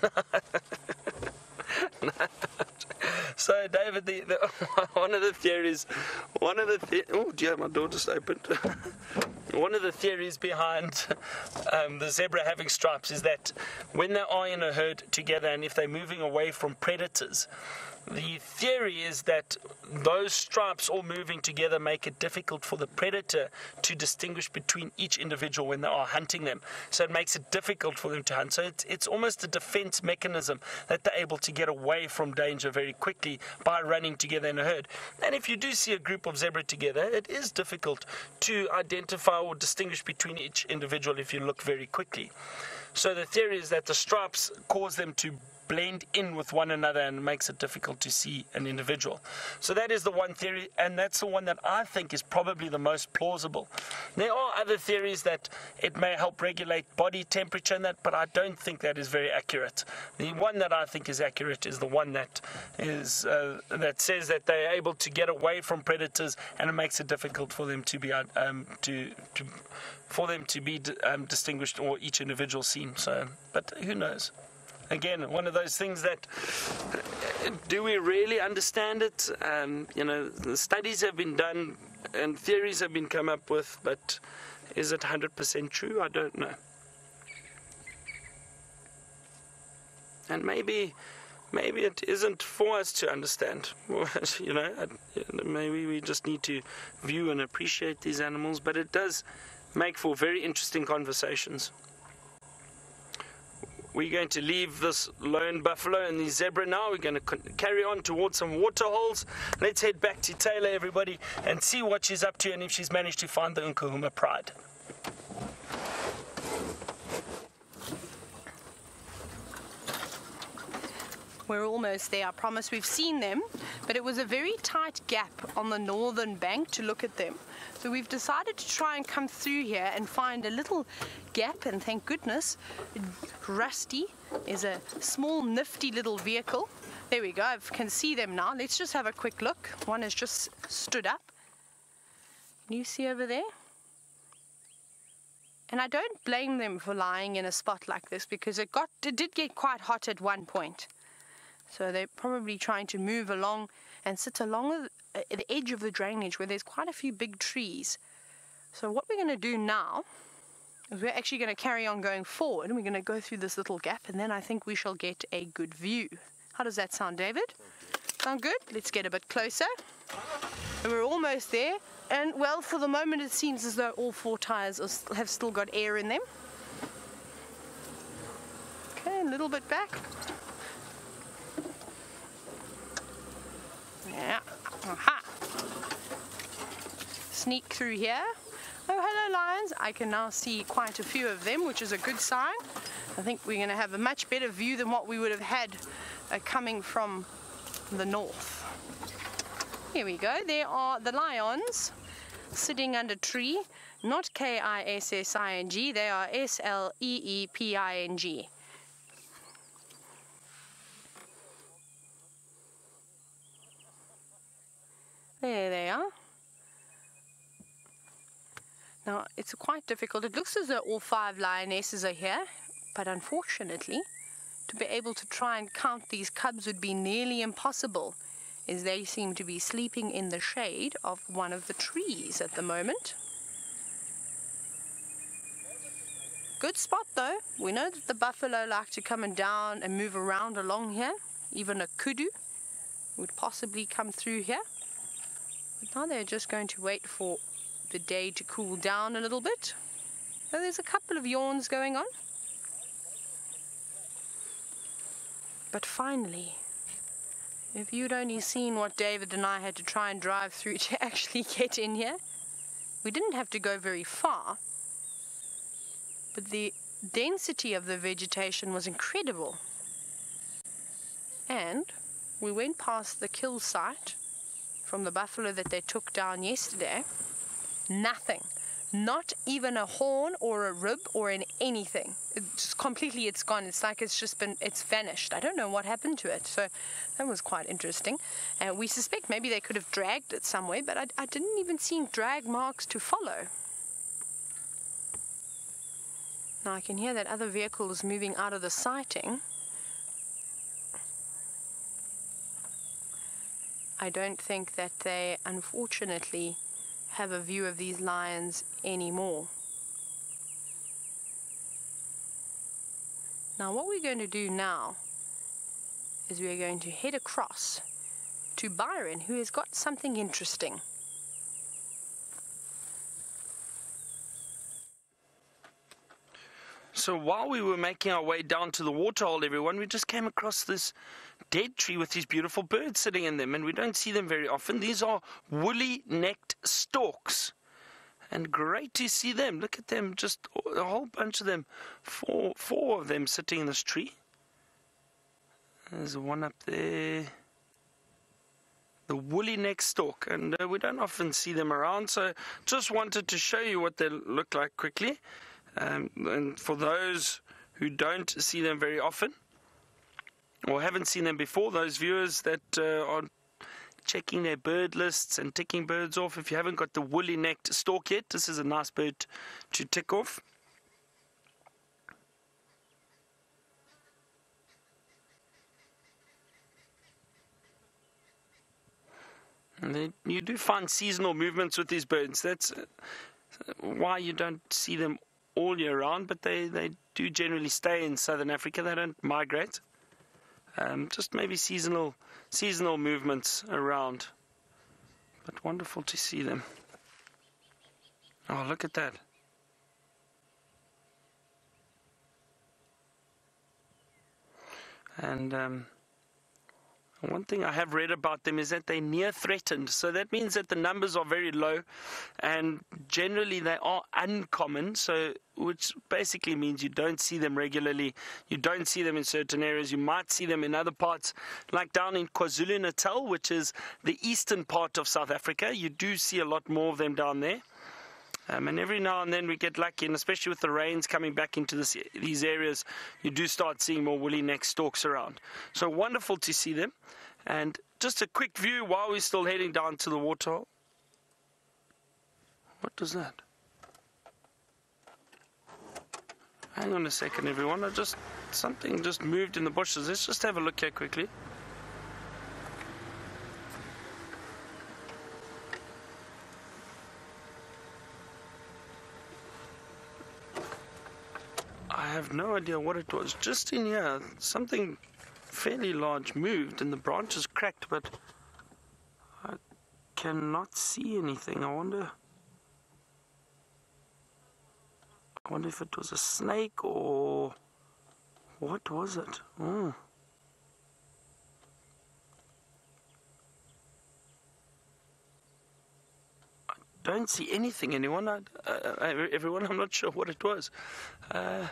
[SPEAKER 3] So, David, the, the, one of the theories, one of the the oh dear, my door just opened. One of the theories behind um, the zebra having stripes is that when they are in a herd together, and if they're moving away from predators, the theory is that those stripes all moving together make it difficult for the predator to distinguish between each individual when they are hunting them. So it makes it difficult for them to hunt. So it's, it's almost a defense mechanism that they're able to get away from danger very quickly by running together in a herd. And if you do see a group of zebra together, it is difficult to identify or distinguish between each individual if you look very quickly. So the theory is that the stripes cause them to blend in with one another and makes it difficult to see an individual. So that is the one theory, and that's the one that I think is probably the most plausible. There are other theories that it may help regulate body temperature and that, but I don't think that is very accurate. The one that I think is accurate is the one that is uh, that says that they're able to get away from predators, and it makes it difficult for them to be um, to to for them to be um, distinguished, or each individual seen. So, but who knows? Again, one of those things that, do we really understand it? Um, you know, the studies have been done and theories have been come up with, but is it one hundred percent true? I don't know. And maybe, maybe it isn't for us to understand. You know, maybe we just need to view and appreciate these animals, but it does make for very interesting conversations. We're going to leave this lone buffalo and the zebra now. We're going to carry on towards some water holes. Let's head back to Taylor, everybody, and see what she's up to and if she's managed to find the Nkuhuma Pride.
[SPEAKER 1] We're almost there, I promise. We've seen them, but it was a very tight gap on the northern bank to look at them. So we've decided to try and come through here and find a little gap, and thank goodness Rusty is a small nifty little vehicle. There we go, I can see them now. Let's just have a quick look. One has just stood up. Can you see over there? And I don't blame them for lying in a spot like this, because it got it did get quite hot at one point. So they're probably trying to move along and sit along the edge of the drainage where there's quite a few big trees. So what we're going to do now is we're actually going to carry on going forward, and we're going to go through this little gap, and then I think we shall get a good view. How does that sound, David? Sound good? Let's get a bit closer. And we're almost there. And well, for the moment it seems as though all four tires are, have still got air in them. Okay, a little bit back. Yeah. Aha. Sneak through here. Oh, hello lions. I can now see quite a few of them, which is a good sign. I think we're going to have a much better view than what we would have had uh, coming from the north. Here we go. There are the lions sitting under tree. Not K I S S I N G. They are S L E E P I N G. There they are. Now, it's quite difficult. It looks as though all five lionesses are here, but unfortunately, to be able to try and count these cubs would be nearly impossible, as they seem to be sleeping in the shade of one of the trees at the moment. Good spot though. We know that the buffalo like to come and down and move around along here. Even a kudu would possibly come through here. But now they're just going to wait for the day to cool down a little bit. So there's a couple of yawns going on. But finally, if you'd only seen what David and I had to try and drive through to actually get in here, we didn't have to go very far. But the density of the vegetation was incredible. And we went past the kill site from the buffalo that they took down yesterday. Nothing. Not even a horn or a rib or an anything. It's just completely, it's gone. It's like it's just been, it's vanished. I don't know what happened to it. So that was quite interesting. And uh, we suspect maybe they could have dragged it somewhere, but I, I didn't even see drag marks to follow. Now I can hear that other vehicle is moving out of the sighting. I don't think that they, unfortunately, have a view of these lions anymore. Now what we're going to do now is we're going to head across to Byron, who has got something interesting.
[SPEAKER 3] So while we were making our way down to the waterhole, everyone, we just came across this dead tree with these beautiful birds sitting in them, and we don't see them very often. These are woolly-necked storks, and great to see them. Look at them, just a whole bunch of them, four, four of them sitting in this tree. There's one up there. The woolly-necked stork, and uh, we don't often see them around, so just wanted to show you what they look like quickly. Um, and for those who don't see them very often or haven't seen them before, those viewers that uh, are checking their bird lists and ticking birds off, if you haven't got the woolly-necked stork yet, this is a nice bird to tick off. And then you do find seasonal movements with these birds. That's uh, why you don't see them all year round, but they, they do generally stay in southern Africa. They don't migrate. Um, just maybe seasonal seasonal movements around. But wonderful to see them. Oh, look at that. And um, one thing I have read about them is that they're near threatened. So that means that the numbers are very low, and generally they are uncommon, so which basically means you don't see them regularly. You don't see them in certain areas. You might see them in other parts, like down in KwaZulu-Natal, which is the eastern part of South Africa. You do see a lot more of them down there. Um, and every now and then we get lucky, and especially with the rains coming back into this, these areas, you do start seeing more woolly-necked storks around. So wonderful to see them. And just a quick view while we're still heading down to the waterhole. What is that? Hang on a second, everyone. I just something just moved in the bushes. Let's just have a look here quickly. I have no idea what it was. Just in here, something fairly large moved and the branches cracked, but I cannot see anything. I wonder I wonder if it was a snake or what was it? Oh. I don't see anything, anyone. I, uh, everyone, I'm not sure what it was. Uh,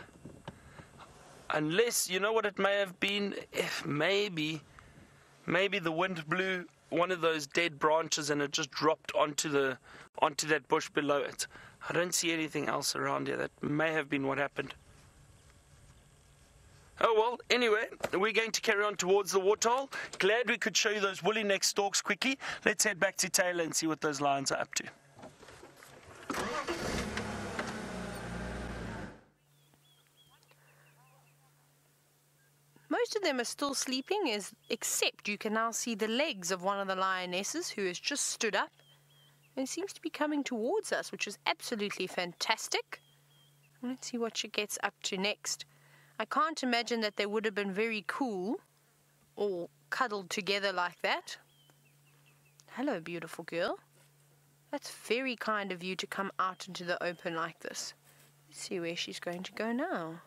[SPEAKER 3] Unless, you know what it may have been, if maybe, maybe the wind blew one of those dead branches and it just dropped onto the onto that bush below it. I don't see anything else around here. That may have been what happened. Oh well, anyway, we're going to carry on towards the waterhole. Glad we could show you those woolly neck stalks quickly. Let's head back to Taylor and see what those lions are up to.
[SPEAKER 1] Most of them are still sleeping, is, except you can now see the legs of one of the lionesses who has just stood up and seems to be coming towards us, which is absolutely fantastic. Let's see what she gets up to next. I can't imagine that they would have been very cool all cuddled together like that. Hello, beautiful girl. That's very kind of you to come out into the open like this. Let's see where she's going to go now.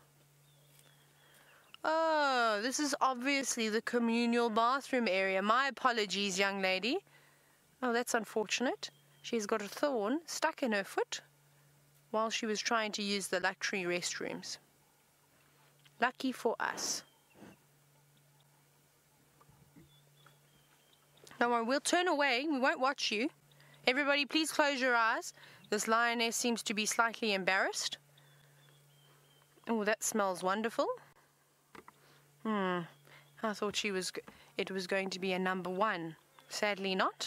[SPEAKER 1] Oh, this is obviously the communal bathroom area. My apologies, young lady. Oh, that's unfortunate. She's got a thorn stuck in her foot while she was trying to use the luxury restrooms. Lucky for us. Don't worry, we'll turn away. We won't watch you. Everybody, please close your eyes. This lioness seems to be slightly embarrassed. Oh, that smells wonderful. Hmm. I thought she was. It was going to be a number one. Sadly not.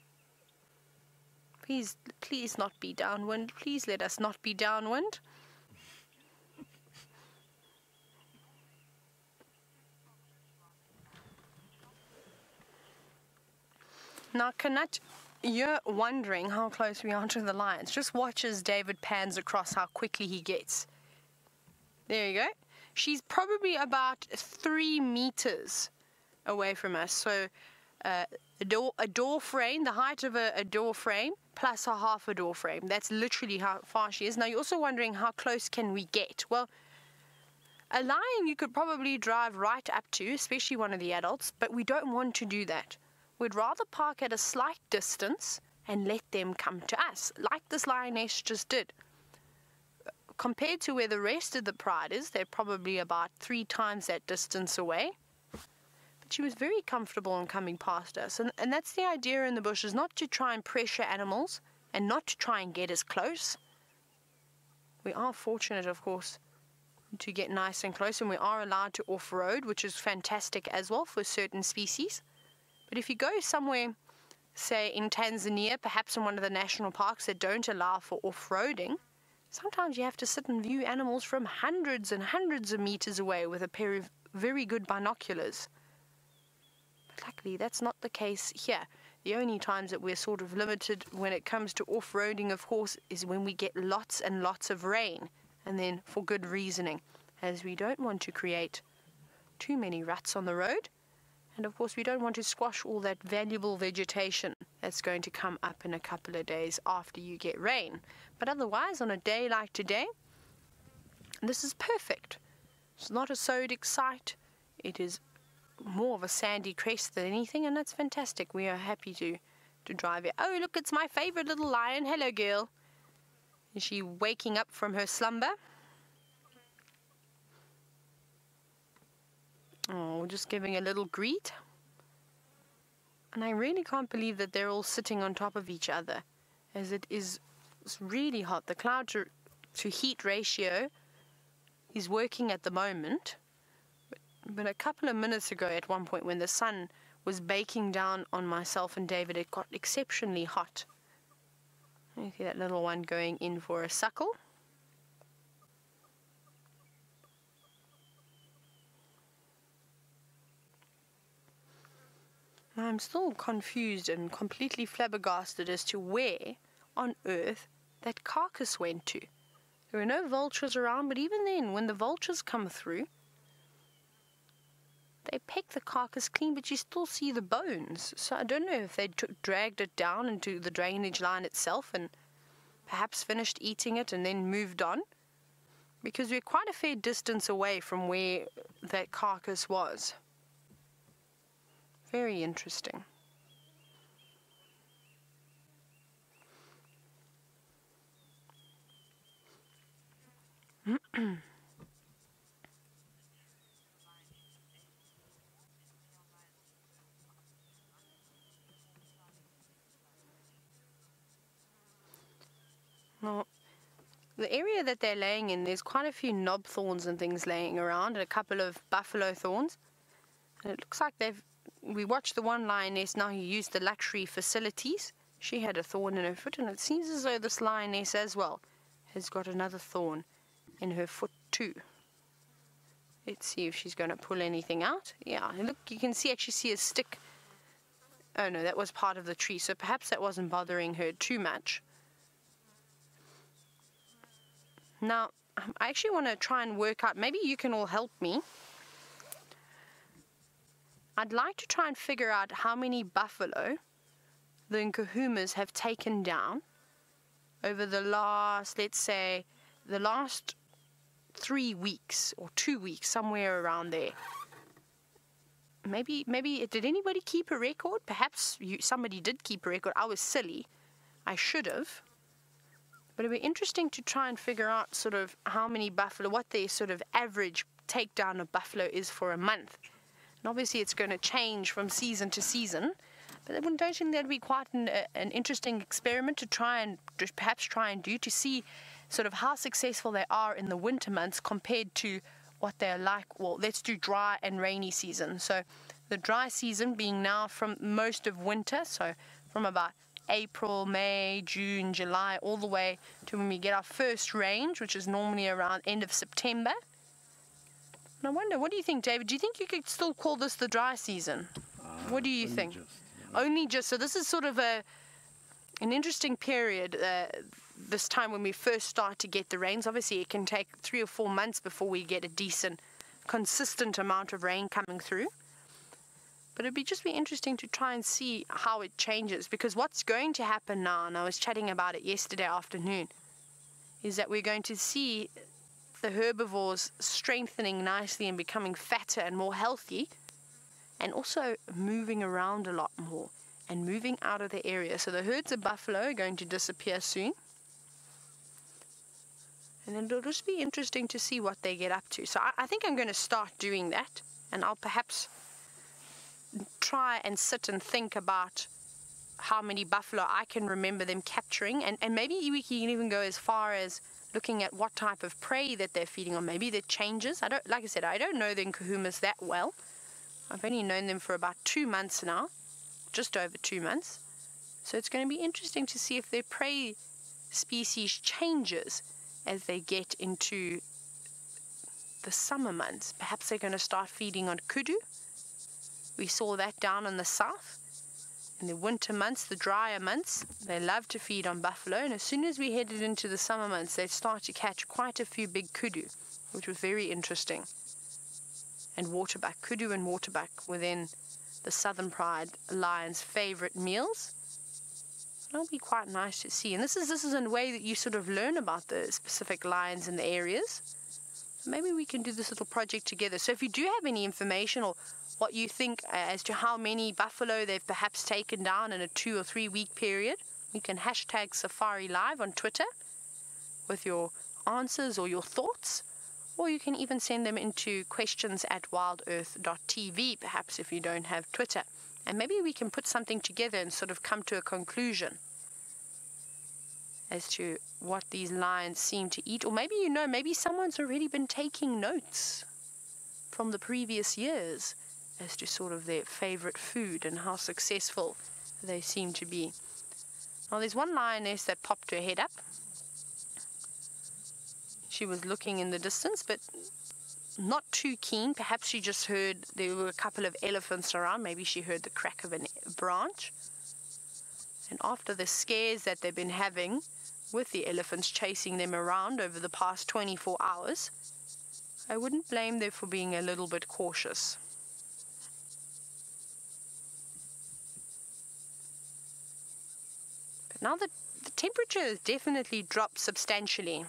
[SPEAKER 1] Please, please not be downwind. Please let us not be downwind. Now, Kanat, you're wondering how close we are to the lions. Just watch as David pans across how quickly he gets. There you go. She's probably about three meters away from us. So uh, a, door, a door frame, the height of a, a door frame, plus a half a door frame. That's literally how far she is. Now, you're also wondering how close can we get? Well, a lion you could probably drive right up to, especially one of the adults, but we don't want to do that. We'd rather park at a slight distance and let them come to us, like this lioness just did. Compared to where the rest of the pride is, they're probably about three times that distance away. But she was very comfortable in coming past us. And, and that's the idea in the bush, is not to try and pressure animals and not to try and get as close. We are fortunate, of course, to get nice and close, and we are allowed to off-road, which is fantastic as well for certain species. But if you go somewhere, say in Tanzania, perhaps in one of the national parks that don't allow for off-roading, sometimes you have to sit and view animals from hundreds and hundreds of meters away with a pair of very good binoculars. But luckily, that's not the case here. The only times that we're sort of limited when it comes to off-roading, of course, is when we get lots and lots of rain, and then for good reasoning, as we don't want to create too many ruts on the road. And of course, we don't want to squash all that valuable vegetation that's going to come up in a couple of days after you get rain. But otherwise, on a day like today, this is perfect. It's not a sodic site. It is more of a sandy crest than anything, and that's fantastic. We are happy to, to drive it. Oh, look, it's my favorite little lion. Hello, girl. Is she waking up from her slumber? Oh, just giving a little greet. And I really can't believe that they're all sitting on top of each other, as it is it's really hot. The cloud to, to heat ratio is working at the moment. But, but a couple of minutes ago, at one point, when the sun was baking down on myself and David, it got exceptionally hot. You see that little one going in for a suckle. I'm still confused and completely flabbergasted as to where on earth that carcass went to. There were no vultures around, but even then, when the vultures come through, they peck the carcass clean, but you still see the bones. So I don't know if they took, dragged it down into the drainage line itself and perhaps finished eating it and then moved on, because we're quite a fair distance away from where that carcass was. Very interesting. No. The area that they're laying in, there's quite a few knob thorns and things laying around, and a couple of buffalo thorns. And it looks like they've... We watched the one lioness, now he used the luxury facilities. She had a thorn in her foot, and it seems as though this lioness as well has got another thorn in her foot too. Let's see if she's going to pull anything out. Yeah, look, you can see actually see a stick. Oh no, that was part of the tree, so perhaps that wasn't bothering her too much. Now, I actually want to try and work out, maybe you can all help me. I'd like to try and figure out how many buffalo the Nkuhumas have taken down over the last, let's say, the last three weeks or two weeks, somewhere around there. Maybe, maybe, did anybody keep a record? Perhaps you, somebody did keep a record. I was silly. I should have. But it'd be interesting to try and figure out sort of how many buffalo, what their sort of average takedown of buffalo is for a month. And obviously it's going to change from season to season. But I don't think that'd be quite an, uh, an interesting experiment to try and just perhaps try and do to see sort of how successful they are in the winter months compared to what they're like. Well, let's do dry and rainy season. So the dry season being now from most of winter, so from about April, May, June, July, all the way to when we get our first range, which is normally around end of September. And I wonder, what do you think, David? Do you think you could still call this the dry season? Uh, what do you think? Just, yeah. Only just. So this is sort of a an interesting period, uh, this time when we first start to get the rains. Obviously, it can take three or four months before we get a decent, consistent amount of rain coming through. But it'd be just be interesting to try and see how it changes, because what's going to happen now, and I was chatting about it yesterday afternoon, is that we're going to see the herbivores strengthening nicely and becoming fatter and more healthy, and also moving around a lot more and moving out of the area. So the herds of buffalo are going to disappear soon. And it'll just be interesting to see what they get up to. So I, I think I'm going to start doing that, and I'll perhaps try and sit and think about how many buffalo I can remember them capturing, and, and maybe we can even go as far as looking at what type of prey that they're feeding on. Maybe that changes. I don't, like I said, I don't know the Nkuhumas that well. I've only known them for about two months now, just over two months. So it's going to be interesting to see if their prey species changes as they get into the summer months. Perhaps they're going to start feeding on kudu. We saw that down in the south. In the winter months, the drier months, they love to feed on buffalo. And as soon as we headed into the summer months, they'd start to catch quite a few big kudu, which was very interesting. And waterbuck. Kudu and waterbuck were then the Southern Pride Lions' favorite meals. It'll be quite nice to see. And this is, this is a way that you sort of learn about the specific lions in the areas. So maybe we can do this little project together. So if you do have any information or what you think as to how many buffalo they've perhaps taken down in a two or three week period, you can hashtag Safari Live on Twitter with your answers or your thoughts, or you can even send them into questions at wild earth dot t v, perhaps if you don't have Twitter. And maybe we can put something together and sort of come to a conclusion as to what these lions seem to eat. Or maybe, you know, maybe someone's already been taking notes from the previous years as to sort of their favorite food and how successful they seem to be. Now, there's one lioness that popped her head up. She was looking in the distance, but not too keen. Perhaps she just heard there were a couple of elephants around. Maybe she heard the crack of a branch. And after the scares that they've been having with the elephants chasing them around over the past twenty-four hours, I wouldn't blame them for being a little bit cautious. But now the, the temperature has definitely dropped substantially.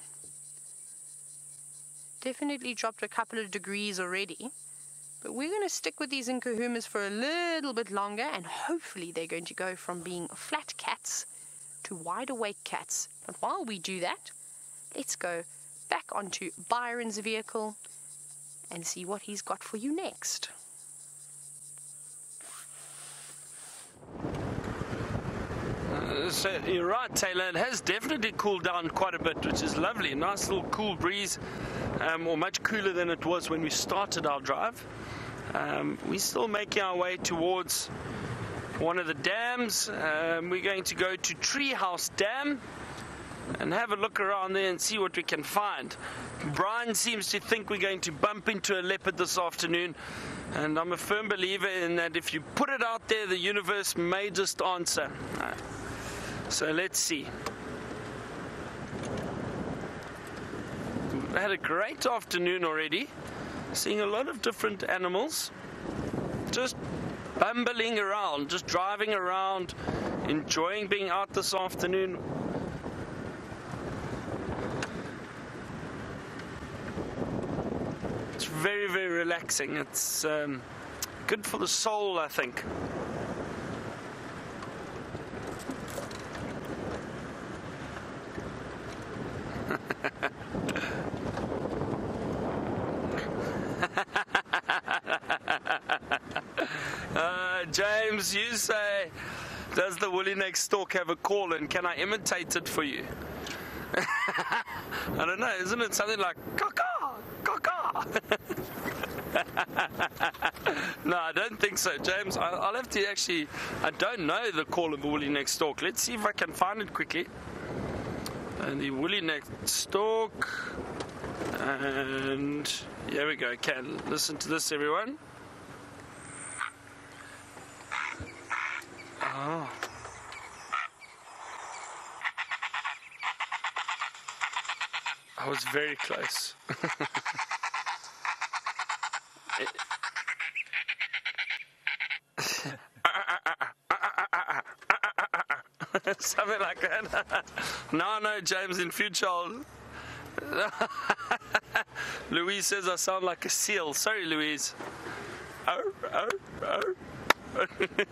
[SPEAKER 1] Definitely dropped a couple of degrees already. But we're going to stick with these Nkuhumas for a little bit longer, and hopefully they're going to go from being flat cats to wide awake cats. But while we do that, let's go back onto Byron's vehicle and see what he's got for you next.
[SPEAKER 3] Uh, so you're right, Taylor. It has definitely cooled down quite a bit, which is lovely. Nice little cool breeze, um, or much cooler than it was when we started our drive. Um, we're still making our way towards one of the dams. Um, we're going to go to Treehouse Dam and have a look around there and see what we can find. Brian seems to think we're going to bump into a leopard this afternoon, and I'm a firm believer in that if you put it out there, the universe may just answer. So let's see. We've had a great afternoon already, seeing a lot of different animals, just bumbling around, just driving around, enjoying being out this afternoon. It's very, very relaxing. It's um, good for the soul, I think. uh, James, you say, does the woolly neck stork have a call, and can I imitate it for you? I don't know, isn't it something like caw-caw? No, I don't think so, James. I'll have to actually, I don't know the call of the woolly neck stork. Let's see if I can find it quickly. And the woolly neck stork, and here we go. Can listen to this, everyone. Oh. I was very close. Something like that. No, no, James, in future I'll... Louise says I sound like a seal. Sorry, Louise. Oh, oh, oh.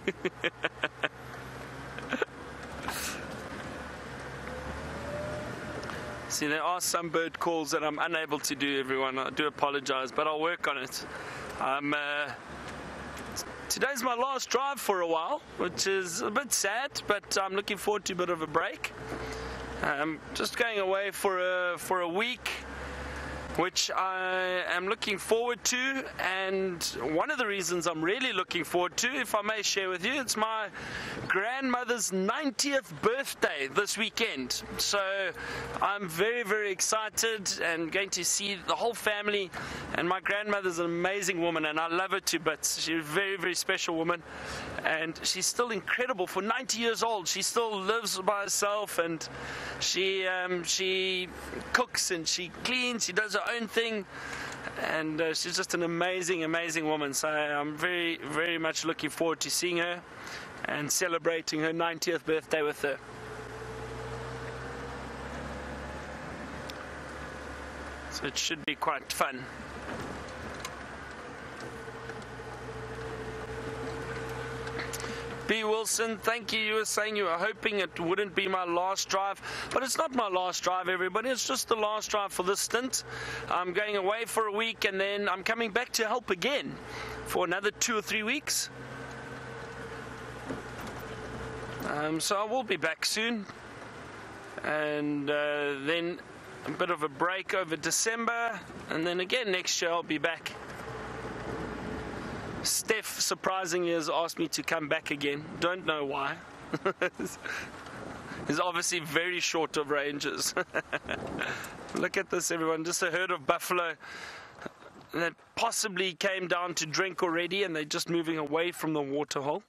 [SPEAKER 3] See, there are some bird calls that I'm unable to do, everyone. I do apologize, but I'll work on it. I'm... Uh, Today's my last drive for a while, which is a bit sad, but I'm looking forward to a bit of a break. I'm just going away for a, for a week, which I am looking forward to, and one of the reasons I'm really looking forward to, if I may share with you, it's my grandmother's ninetieth birthday this weekend. So I'm very, very excited and going to see the whole family, and my grandmother's an amazing woman and I love her to bits. She's a very, very special woman, and she's still incredible for ninety years old. She still lives by herself, and she um, she cooks and she cleans, she does her own thing, and uh, she's just an amazing, amazing woman. So I'm very, very much looking forward to seeing her and celebrating her ninetieth birthday with her. So it should be quite fun. B. Wilson, thank you. You were saying you were hoping it wouldn't be my last drive, but it's not my last drive, everybody. It's just the last drive for this stint. I'm going away for a week, and then I'm coming back to help again for another two or three weeks. Um, so I will be back soon, and uh, then a bit of a break over December, and then again next year I'll be back. Steph surprisingly has asked me to come back again. Don't know why. He's obviously very short of ranges. Look at this, everyone. Just a herd of buffalo that possibly came down to drink already, and they're just moving away from the waterhole.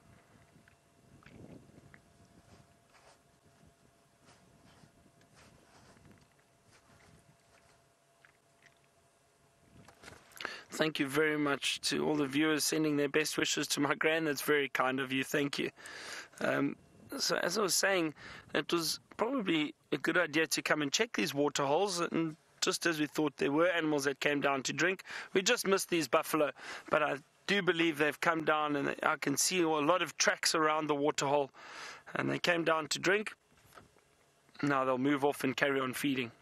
[SPEAKER 3] Thank you very much to all the viewers sending their best wishes to my gran. That's very kind of you. Thank you. Um, so as I was saying, it was probably a good idea to come and check these water holes, and just as we thought there were animals that came down to drink, we just missed these buffalo, but I do believe they've come down, and I can see a lot of tracks around the water hole, and they came down to drink. Now they'll move off and carry on feeding.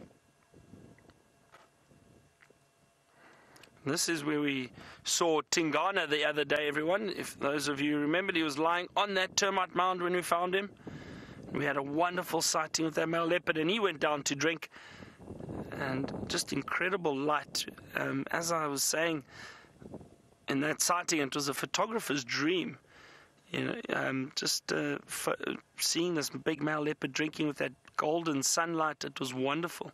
[SPEAKER 3] This is where we saw Tingana the other day, everyone. If those of you remembered, he was lying on that termite mound when we found him. We had a wonderful sighting with that male leopard, and he went down to drink. And just incredible light. Um, as I was saying, in that sighting, it was a photographer's dream. You know, um, just uh, seeing this big male leopard drinking with that golden sunlight, it was wonderful.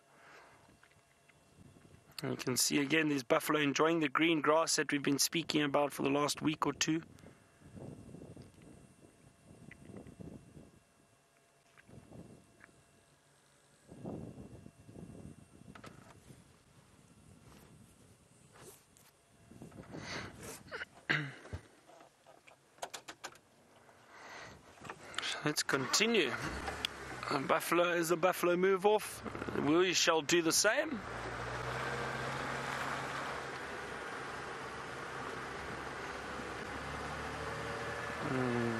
[SPEAKER 3] And you can see again these buffalo enjoying the green grass that we've been speaking about for the last week or two. Let's continue. A buffalo as a buffalo move off, we shall do the same. Hmm.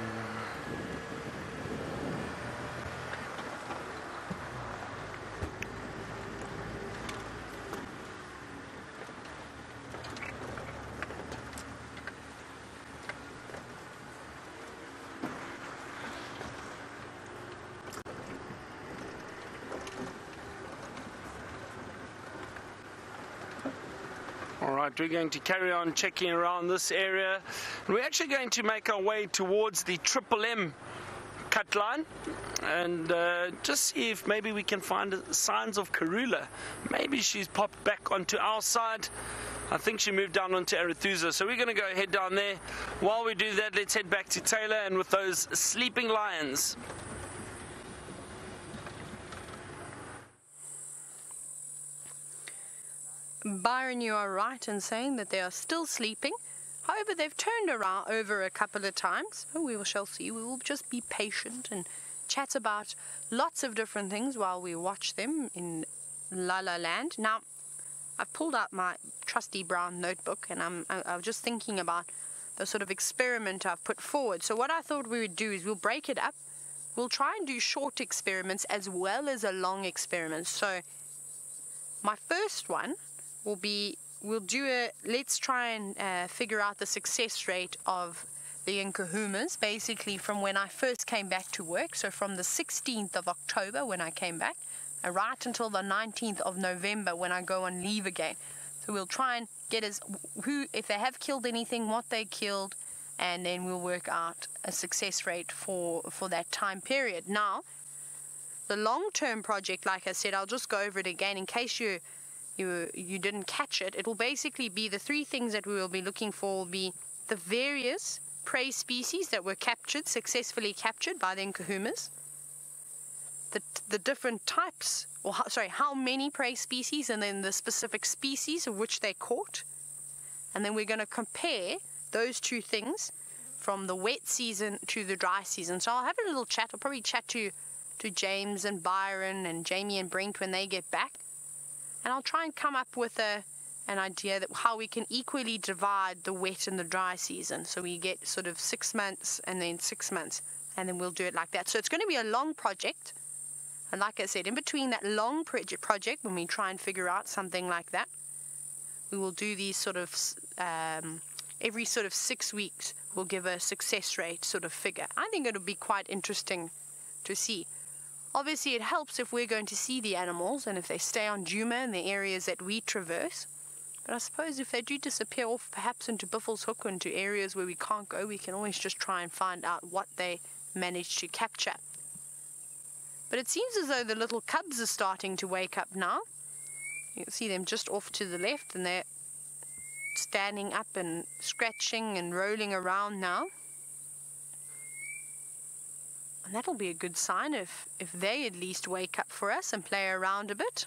[SPEAKER 3] Alright, we're going to carry on checking around this area. We're actually going to make our way towards the Triple M cut line and uh, just see if maybe we can find signs of Karula. Maybe she's popped back onto our side. I think she moved down onto Arathusa, so we're going to go head down there. While we do that, let's head back to Taylor and with those sleeping lions.
[SPEAKER 1] Byron, you are right in saying that they are still sleeping. However, they've turned around over a couple of times. Oh, we shall see. We will just be patient and chat about lots of different things while we watch them in La La Land. Now, I've pulled out my trusty brown notebook and I'm, I, I was just thinking about the sort of experiment I've put forward. So what I thought we would do is we'll break it up. We'll try and do short experiments as well as a long experiment. So my first one will be, we'll do a, let's try and uh, figure out the success rate of the Nkuhumas, basically from when I first came back to work, so from the sixteenth of October when I came back, and right until the nineteenth of November when I go on leave again. So we'll try and get as, who, if they have killed anything, what they killed, and then we'll work out a success rate for, for that time period. Now, the long-term project, like I said, I'll just go over it again in case you You, you didn't catch it. It will basically be the three things that we will be looking for will be the various prey species that were captured, successfully captured by the Nkuhumas, the, the different types, or how, sorry, how many prey species, and then the specific species of which they caught. And then we're going to compare those two things from the wet season to the dry season. So I'll have a little chat. I'll probably chat to, to James and Byron and Jamie and Brent when they get back. And I'll try and come up with a, an idea that how we can equally divide the wet and the dry season. So we get sort of six months and then six months. And then we'll do it like that. So it's going to be a long project. And like I said, in between that long project, project when we try and figure out something like that, we will do these sort of, um, every sort of six weeks, we'll give a success rate sort of figure. I think it'll be quite interesting to see. Obviously, it helps if we're going to see the animals and if they stay on Djuma in the areas that we traverse. But I suppose if they do disappear off perhaps into Buffelshoek or into areas where we can't go, we can always just try and find out what they managed to capture. But it seems as though the little cubs are starting to wake up now. You can see them just off to the left and they're standing up and scratching and rolling around now. And that'll be a good sign if, if they at least wake up for us and play around a bit.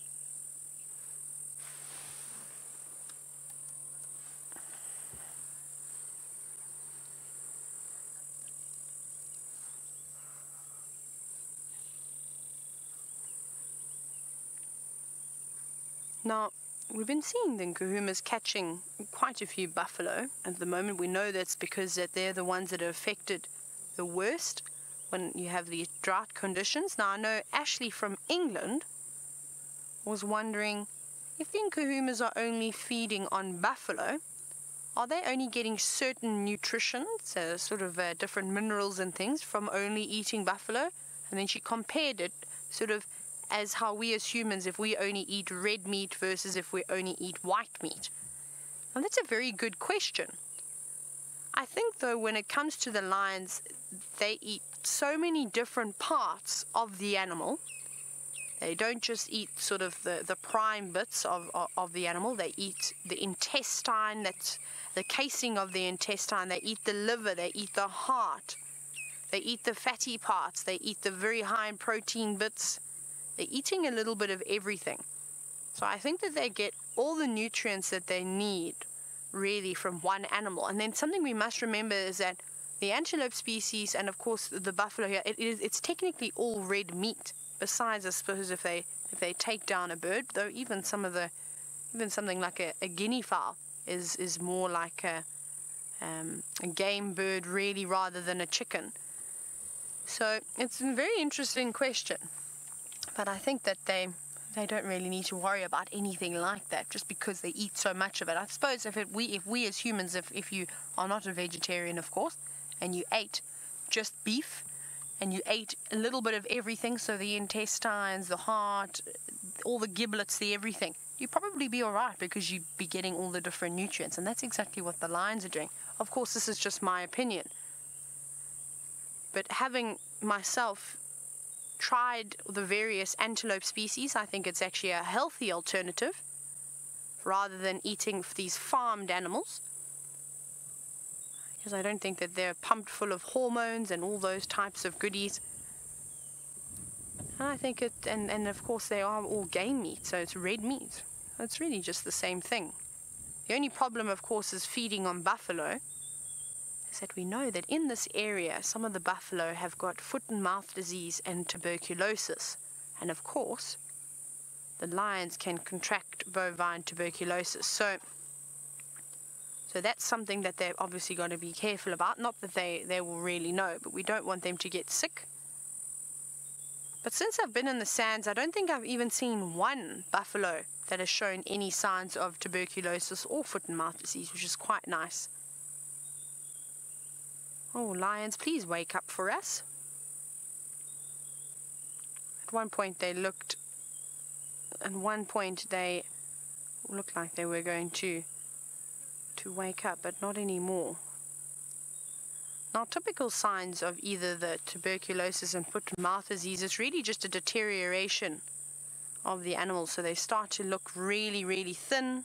[SPEAKER 1] Now, we've been seeing the Nkuhumas catching quite a few buffalo. At the moment, we know that's because that they're the ones that are affected the worst when you have these drought conditions. Now, I know Ashley from England was wondering if the Nkuhumas are only feeding on buffalo, are they only getting certain nutrition, so sort of uh, different minerals and things from only eating buffalo? And then she compared it sort of as how we as humans, if we only eat red meat versus if we only eat white meat. And that's a very good question. I think, though, when it comes to the lions, they eat so many different parts of the animal. They don't just eat sort of the, the prime bits of, of, of the animal. They eat the intestine, that's the casing of the intestine. They eat the liver. They eat the heart. They eat the fatty parts. They eat the very high in protein bits. They're eating a little bit of everything. So I think that they get all the nutrients that they need really from one animal. And then something we must remember is that the antelope species and of course the buffalo here, it is it's technically all red meat. Besides, I suppose, if they if they take down a bird, though even some of the even something like a, a guinea fowl is is more like a um, a game bird really rather than a chicken. So it's a very interesting question. But I think that they they don't really need to worry about anything like that just because they eat so much of it. I suppose if it, we if we as humans, if, if you are not a vegetarian, of course, and you ate just beef and you ate a little bit of everything, so the intestines, the heart, all the giblets, the everything, you'd probably be all right because you'd be getting all the different nutrients. And that's exactly what the lions are doing. Of course, this is just my opinion. But having myself tried the various antelope species, I think it's actually a healthy alternative rather than eating these farmed animals, because I don't think that they're pumped full of hormones and all those types of goodies. And I think it, and, and of course they are all game meat, so it's red meat. It's really just the same thing. The only problem, of course, is feeding on buffalo. That we know that in this area some of the buffalo have got foot and mouth disease and tuberculosis, and of course the lions can contract bovine tuberculosis, so so that's something that they've obviously got to be careful about. Not that they they will really know, but we don't want them to get sick. But since I've been in the sands, I don't think I've even seen one buffalo that has shown any signs of tuberculosis or foot and mouth disease, which is quite nice. Oh, lions, please wake up for us. At one point they looked, at one point they looked like they were going to, to wake up, but not anymore. Now, typical signs of either the tuberculosis and foot and mouth disease is really just a deterioration of the animal. So they start to look really, really thin,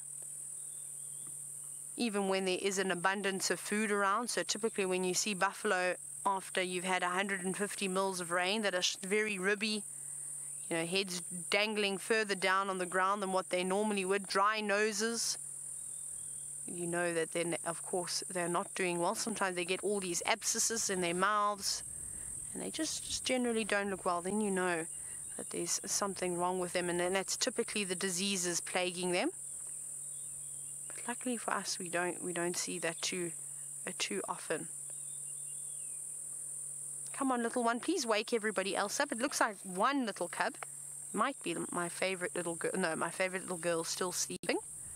[SPEAKER 1] even when there is an abundance of food around. So typically when you see buffalo after you've had one hundred fifty mils of rain that are very ribby, you know, heads dangling further down on the ground than what they normally would, dry noses, you know that then, of course, they're not doing well. Sometimes they get all these abscesses in their mouths, and they just, just generally don't look well. Then you know that there's something wrong with them, and then that's typically the diseases plaguing them. Luckily for us, we don't we don't see that too uh, too often. Come on, little one, please wake everybody else up. It looks like one little cub might be my favorite little girl. No, my favorite little girl still sleeping.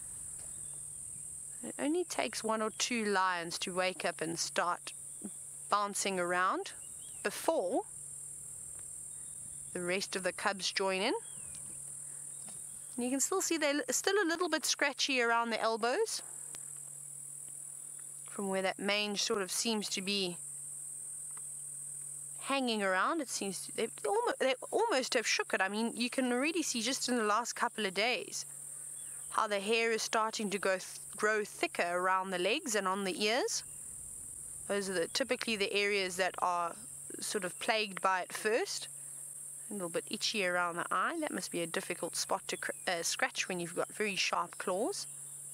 [SPEAKER 1] It only takes one or two lions to wake up and start bouncing around before the rest of the cubs join in. You can still see they're still a little bit scratchy around the elbows from where that mange sort of seems to be hanging around. It seems to, they almost, they almost have shook it. I mean, you can already see just in the last couple of days how the hair is starting to go th grow thicker around the legs and on the ears. Those are the, typically the areas that are sort of plagued by it first. A little bit itchy around the eye. That must be a difficult spot to uh, scratch when you've got very sharp claws.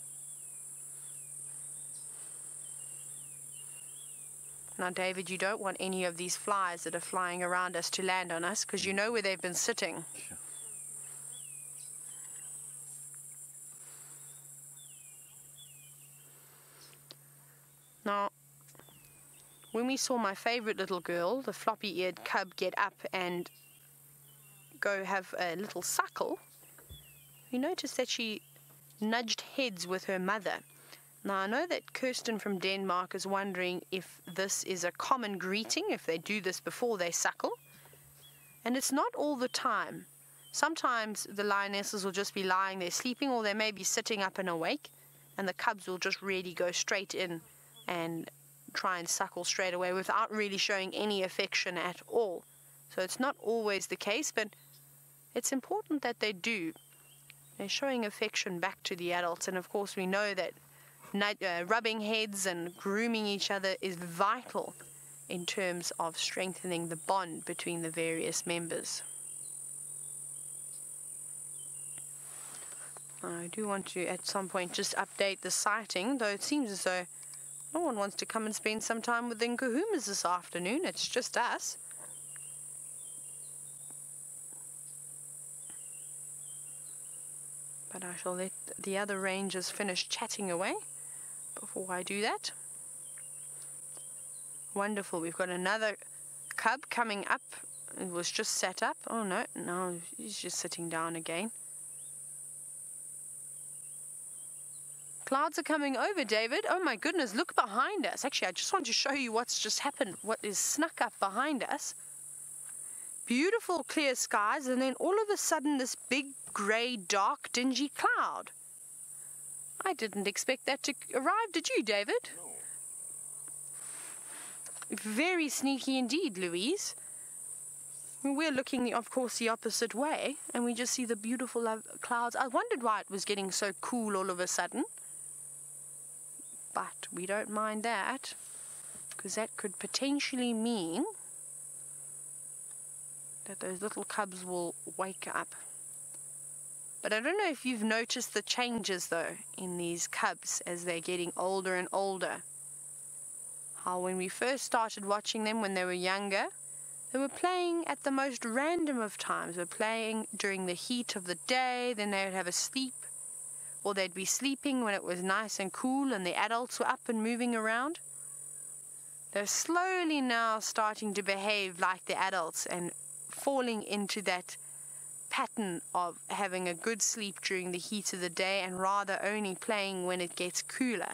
[SPEAKER 1] Now, David, you don't want any of these flies that are flying around us to land on us, because you know where they've been sitting.
[SPEAKER 2] Sure.
[SPEAKER 1] Now, when we saw my favorite little girl, the floppy-eared cub, get up and go have a little suckle, we noticed that she nudged heads with her mother. Now, I know that Kirsten from Denmark is wondering if this is a common greeting, if they do this before they suckle. And it's not all the time. Sometimes the lionesses will just be lying there sleeping, or they may be sitting up and awake, and the cubs will just really go straight in and try and suckle straight away without really showing any affection at all. So it's not always the case, but it's important that they do. They're showing affection back to the adults, and of course we know that uh, rubbing heads and grooming each other is vital in terms of strengthening the bond between the various members. I do want to at some point just update the sighting, though it seems as though no one wants to come and spend some time with the Nkuhumas this afternoon. It's just us. But I shall let the other rangers finish chatting away before I do that. Wonderful. We've got another cub coming up. It was just set up. Oh no, no, he's just sitting down again. Clouds are coming over, David. Oh my goodness, look behind us. Actually, I just want to show you what's just happened, what is snuck up behind us. Beautiful clear skies, and then all of a sudden this big grey dark dingy cloud. I didn't expect that to arrive, did you, David? No. Very sneaky indeed, Louise. We're looking, of course, the opposite way, and we just see the beautiful clouds. I wondered why it was getting so cool all of a sudden. But we don't mind that, because that could potentially mean that those little cubs will wake up. But I don't know if you've noticed the changes, though, in these cubs as they're getting older and older. How when we first started watching them when they were younger, they were playing at the most random of times. They were playing during the heat of the day, then they would have a sleep, or they'd be sleeping when it was nice and cool and the adults were up and moving around. They're slowly now starting to behave like the adults and falling into that pattern of having a good sleep during the heat of the day and rather only playing when it gets cooler.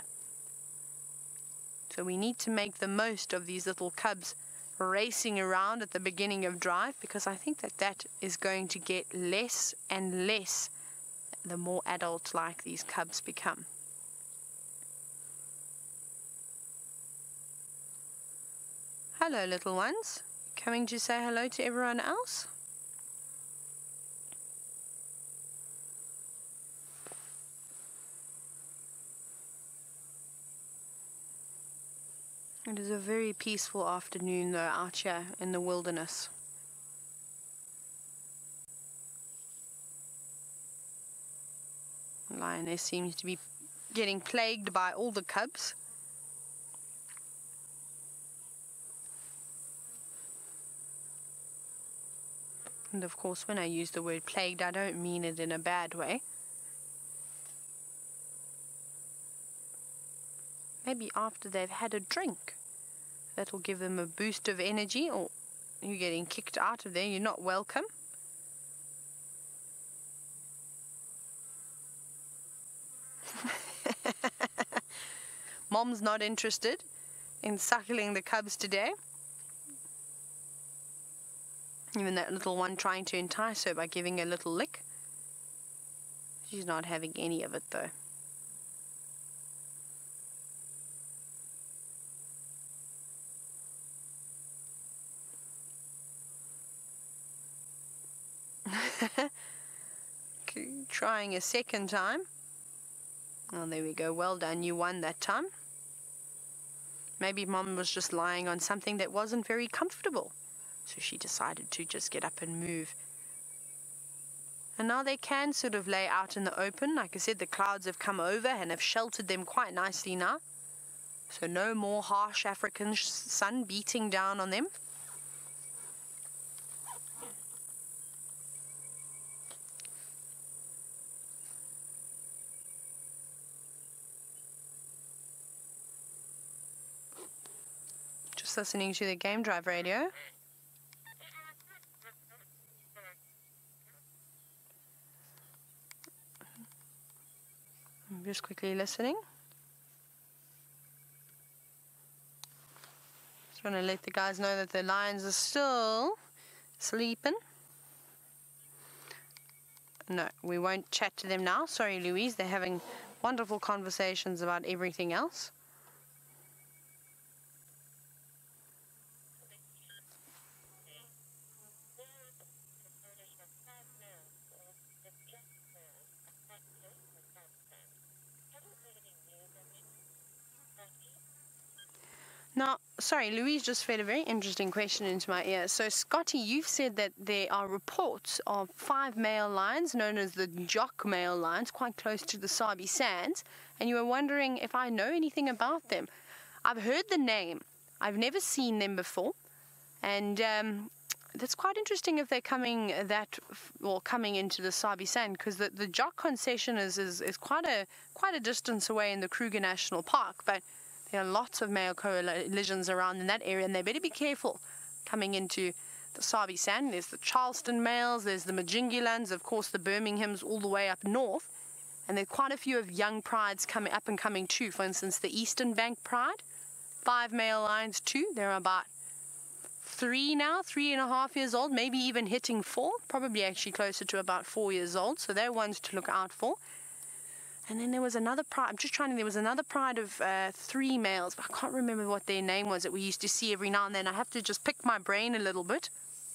[SPEAKER 1] So we need to make the most of these little cubs racing around at the beginning of drive, because I think that that is going to get less and less the more adult-like these cubs become. Hello, little ones. Coming to say hello to everyone else? It is a very peaceful afternoon, though, out here in the wilderness. The lioness seems to be getting plagued by all the cubs. And of course, when I use the word plagued, I don't mean it in a bad way. Maybe after they've had a drink, that'll give them a boost of energy, or you're getting kicked out of there, you're not welcome. Mom's not interested in suckling the cubs today. Even that little one trying to entice her by giving a little lick. She's not having any of it, though. Okay, trying a second time. Oh, there we go. Well done. You won that time. Maybe Mom was just lying on something that wasn't very comfortable, so she decided to just get up and move. And now they can sort of lay out in the open. Like I said, the clouds have come over and have sheltered them quite nicely now. So no more harsh African sun beating down on them. Just listening to the Game Drive radio. I'm just quickly listening. Just want to let the guys know that the lions are still Sleeping? No, we won't chat to them now. Sorry, Louise. They're having wonderful conversations about everything else. Now, sorry, Louise just fed a very interesting question into my ear. So, Scotty, you've said that there are reports of five male lions, known as the Jock male lions, quite close to the Sabi Sands, and you were wondering if I know anything about them. I've heard the name. I've never seen them before, and um, that's quite interesting if they're coming that or coming into the Sabi Sand, because the, the Jock concession is, is is quite a quite a distance away in the Kruger National Park, but there are lots of male coalitions around in that area, and they better be careful coming into the Sabi Sand. There's the Charleston males, there's the Majingulans, of course the Birminghams all the way up north, and there's quite a few of young prides coming up and coming too. For instance, the Eastern Bank Pride, five male lions too. They're about three now, three and a half years old, maybe even hitting four, probably actually closer to about four years old, so they're ones to look out for. And then there was another pride, I'm just trying to, there was another pride of uh, three males, but I can't remember what their name was that we used to see every now and then. I have to just pick my brain a little bit.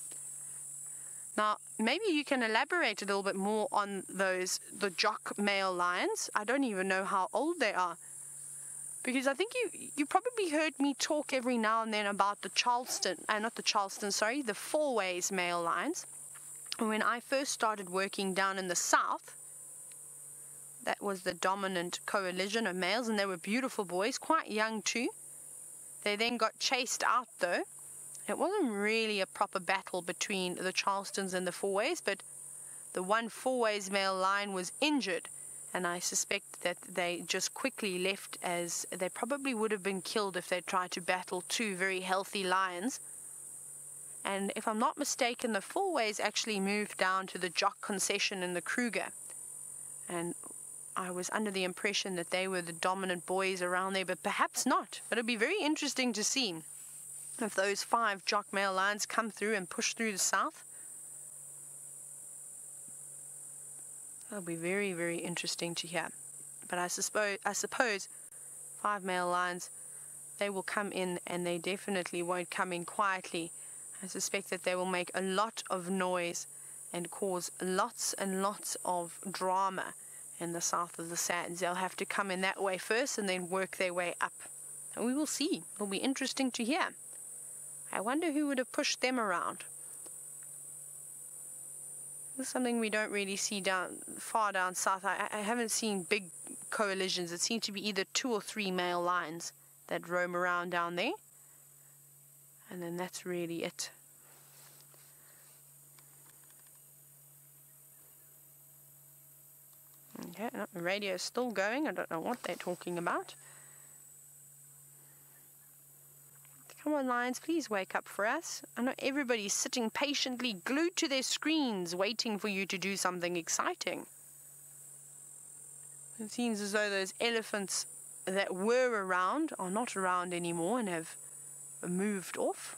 [SPEAKER 1] Now, maybe you can elaborate a little bit more on those, the Jock male lions. I don't even know how old they are. Because I think you, you probably heard me talk every now and then about the Charleston, uh, not the Charleston, sorry, the Fourways male lions. When I first started working down in the south, that was the dominant coalition of males, and they were beautiful boys, quite young too. They then got chased out though. It wasn't really a proper battle between the Charlestons and the Fourways, but the one Fourways male lion was injured, and I suspect that they just quickly left, as they probably would have been killed if they tried to battle two very healthy lions. And if I'm not mistaken, the Fourways actually moved down to the Jock concession in the Kruger, and I was under the impression that they were the dominant boys around there, but perhaps not. But it'll be very interesting to see if those five Jock male lions come through and push through the south. That'll be very, very interesting to hear. But I suppose, I suppose five male lions, they will come in, and they definitely won't come in quietly. I suspect that they will make a lot of noise and cause lots and lots of drama in the south of the sands. They'll have to come in that way first and then work their way up. And we will see. It'll be interesting to hear. I wonder who would have pushed them around. This is something we don't really see down far down south. I, I haven't seen big coalitions. It seems to be either two or three male lions that roam around down there. And then that's really it. Okay, no, the radio is still going. I don't know what they're talking about. Come on, lions, please wake up for us. I know everybody's sitting patiently glued to their screens waiting for you to do something exciting. It seems as though those elephants that were around are not around anymore and have moved off.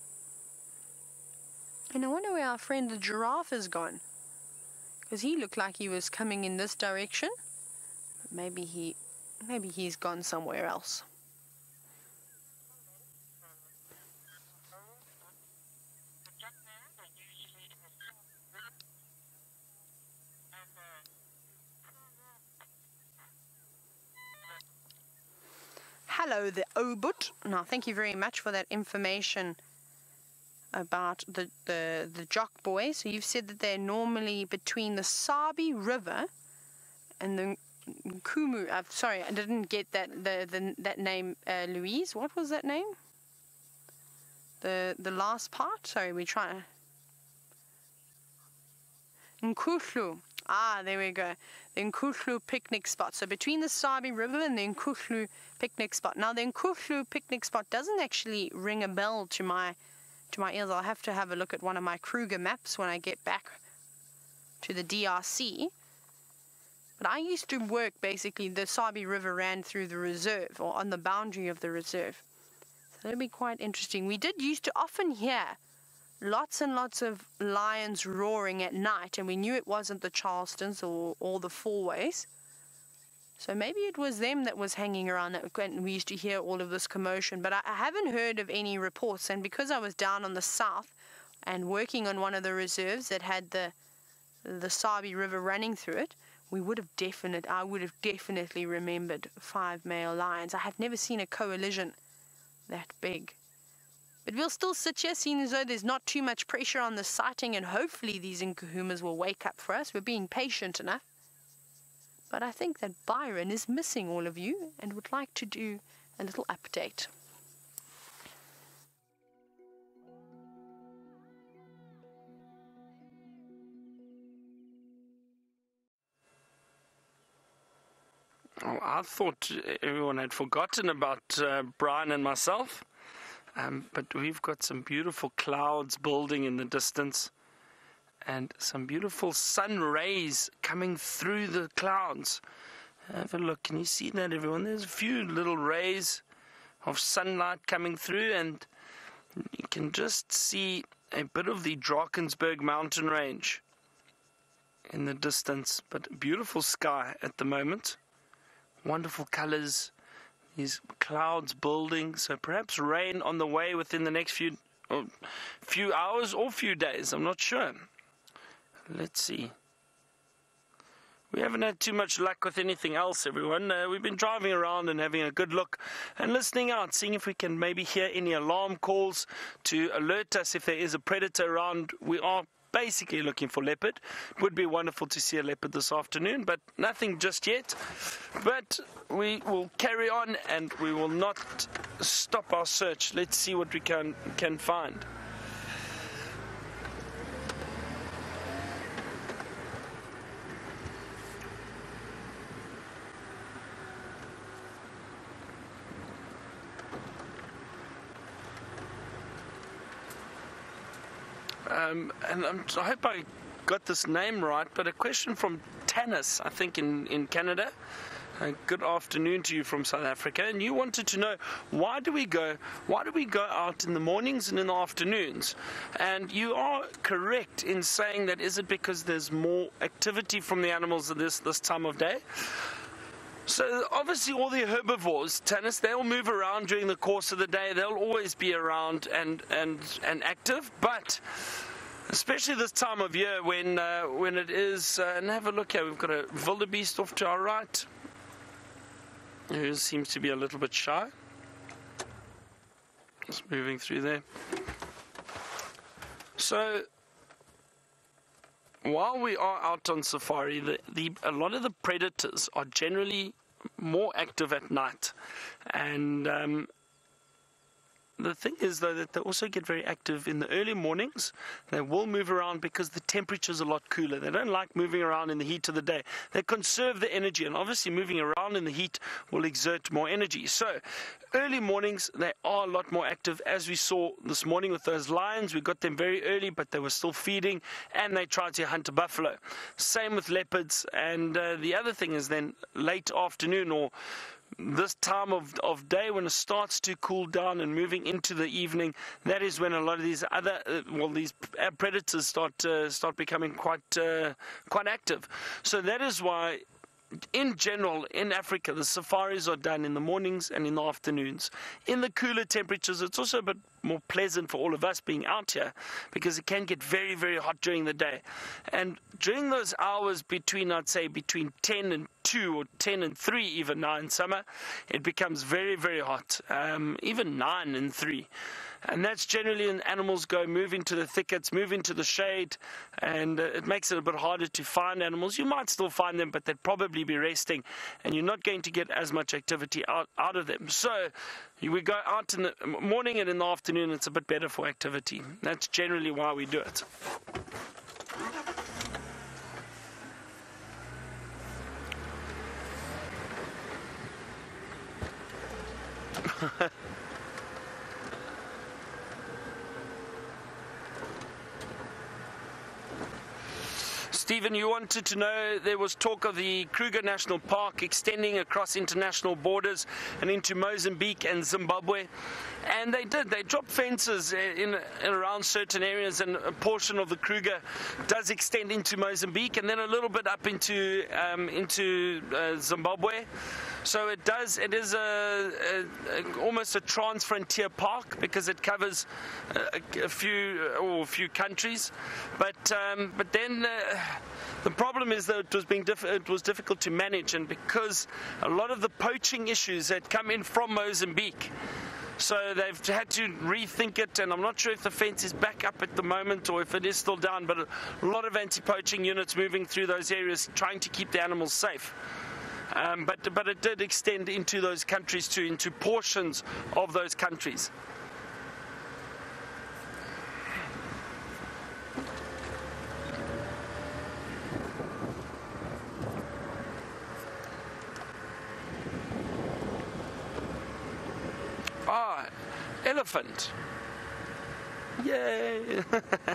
[SPEAKER 1] And I wonder where our friend the giraffe has gone, because he looked like he was coming in this direction. Maybe he, maybe he's gone somewhere else. Hello, the Obut. Now, thank you very much for that information about the, the, the Jock boys. So you've said that they're normally between the Sabi River and the Nkumu. Uh, sorry, I didn't get that the, the that name, uh, Louise. What was that name? The the last part. Sorry, we're trying. Nkuhlu. Ah, there we go. The Nkuhlu picnic spot. So between the Sabi River and the Nkuhlu picnic spot. Now, the Nkuhlu picnic spot doesn't actually ring a bell to my to my ears. I'll have to have a look at one of my Kruger maps when I get back to the D R C. But I used to work, basically, the Sabi River ran through the reserve, or on the boundary of the reserve. So that'll be quite interesting. We did used to often hear lots and lots of lions roaring at night, and we knew it wasn't the Charlestons or, or the Fourways. So maybe it was them that was hanging around, that, and we used to hear all of this commotion. But I, I haven't heard of any reports, and because I was down on the south and working on one of the reserves that had the the Sabi River running through it, we would have definite, I would have definitely remembered five male lions. I have never seen a coalition that big. But we'll still sit here, seeing as though there's not too much pressure on the sighting, and hopefully these Nkuhumas will wake up for us. We're being patient enough. But I think that Byron is missing all of you and would like to do a little update.
[SPEAKER 3] Oh, I thought everyone had forgotten about uh, Brian and myself, um, but we've got some beautiful clouds building in the distance and some beautiful sun rays coming through the clouds. Have a look. Can you see that, everyone? There's a few little rays of sunlight coming through, and you can just see a bit of the Drakensberg mountain range in the distance, but beautiful sky at the moment. Wonderful colors, these clouds building, so perhaps rain on the way within the next few or few hours or few days, I'm not sure. Let's see. We haven't had too much luck with anything else, everyone. Uh, we've been driving around and having a good look and listening out, seeing if we can maybe hear any alarm calls to alert us if there is a predator around. We are basically looking for leopard. It would be wonderful to see a leopard this afternoon, but nothing just yet. But we will carry on and we will not stop our search. Let's see what we can can find. Um, and I'm, I hope I got this name right, but a question from Tanis, I think in, in Canada. Uh, good afternoon to you from South Africa. And you wanted to know, why do we go why do we go out in the mornings and in the afternoons? And you are correct in saying that. Is it because there's more activity from the animals at this, this time of day? So obviously all the herbivores, Tanis, they'll move around during the course of the day. They'll always be around and and, and active, but especially this time of year when uh, when it is, uh, and have a look here, we've got a wildebeest off to our right, who seems to be a little bit shy. Just moving through there. So while we are out on safari, the, the, a lot of the predators are generally more active at night. And um, the thing is, though, that they also get very active in the early mornings. They will move around because the temperature's a lot cooler. They don't like moving around in the heat of the day. They conserve the energy, and obviously moving around in the heat will exert more energy. So early mornings, they are a lot more active, as we saw this morning with those lions. We got them very early, but they were still feeding, and they tried to hunt a buffalo. Same with leopards. And uh, the other thing is then late afternoon, or this time of, of day when it starts to cool down and moving into the evening, that is when a lot of these other, uh, well, these predators start uh, start becoming quite uh, quite active. So that is why, in general, in Africa, the safaris are done in the mornings and in the afternoons. In the cooler temperatures, it's also a bit more pleasant for all of us being out here, because it can get very, very hot during the day. And during those hours between, I'd say, between ten and two, or ten and three even now in summer, it becomes very, very hot, um, even nine and three. And that's generally when animals go move into the thickets, move into the shade, and uh, it makes it a bit harder to find animals. You might still find them, but they'd probably be resting, and you're not going to get as much activity out, out of them. So we go out in the morning and in the afternoon, it's a bit better for activity. That's generally why we do it. Stephen, you wanted to know, there was talk of the Kruger National Park extending across international borders and into Mozambique and Zimbabwe. And they did. They dropped fences in, in around certain areas, and a portion of the Kruger does extend into Mozambique, and then a little bit up into um, into uh, Zimbabwe. So it does. It is a, a, a almost a trans-frontier park because it covers a, a few or a few countries. But um, but then. Uh, The problem is that it was being diff it was difficult to manage, and because a lot of the poaching issues had come in from Mozambique, so they've had to rethink it. And I'm not sure if the fence is back up at the moment or if it is still down, but a lot of anti-poaching units moving through those areas trying to keep the animals safe. Um, but but it did extend into those countries too, into portions of those countries. Ah, elephant. Yay.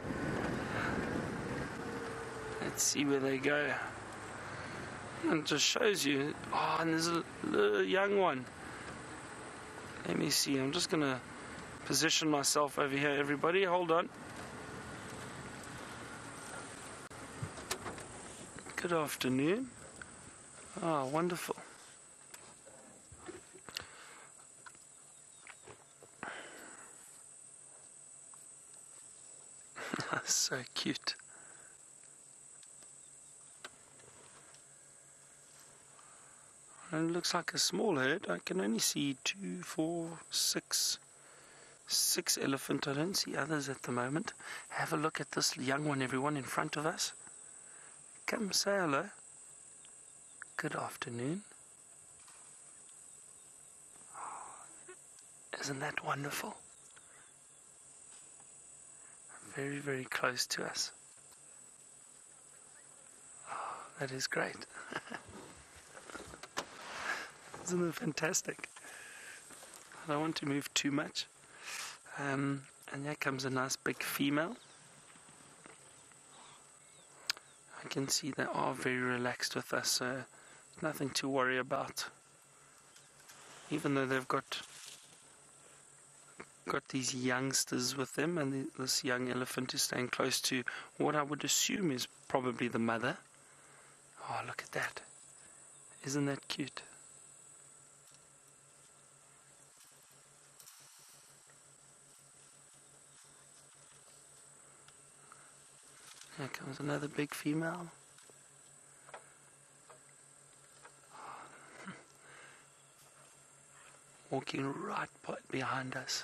[SPEAKER 3] Let's see where they go. And it just shows you. Oh, and there's a little young one. Let me see. I'm just going to position myself over here, everybody. Hold on. Good afternoon. Ah, wonderful. So cute. And it looks like a small herd. I can only see two, four, six, six elephant. I don't see others at the moment. Have a look at this young one, everyone, in front of us. Come say hello. Good afternoon. Oh, isn't that wonderful? Very, very close to us. Oh, that is great. Isn't it fantastic? I don't want to move too much. Um, and here comes a nice big female. I can see they are very relaxed with us, so nothing to worry about. Even though they've got got these youngsters with them, and the, this young elephant is staying close to what I would assume is probably the mother. Oh, look at that. Isn't that cute? Here comes another big female. Walking right behind us.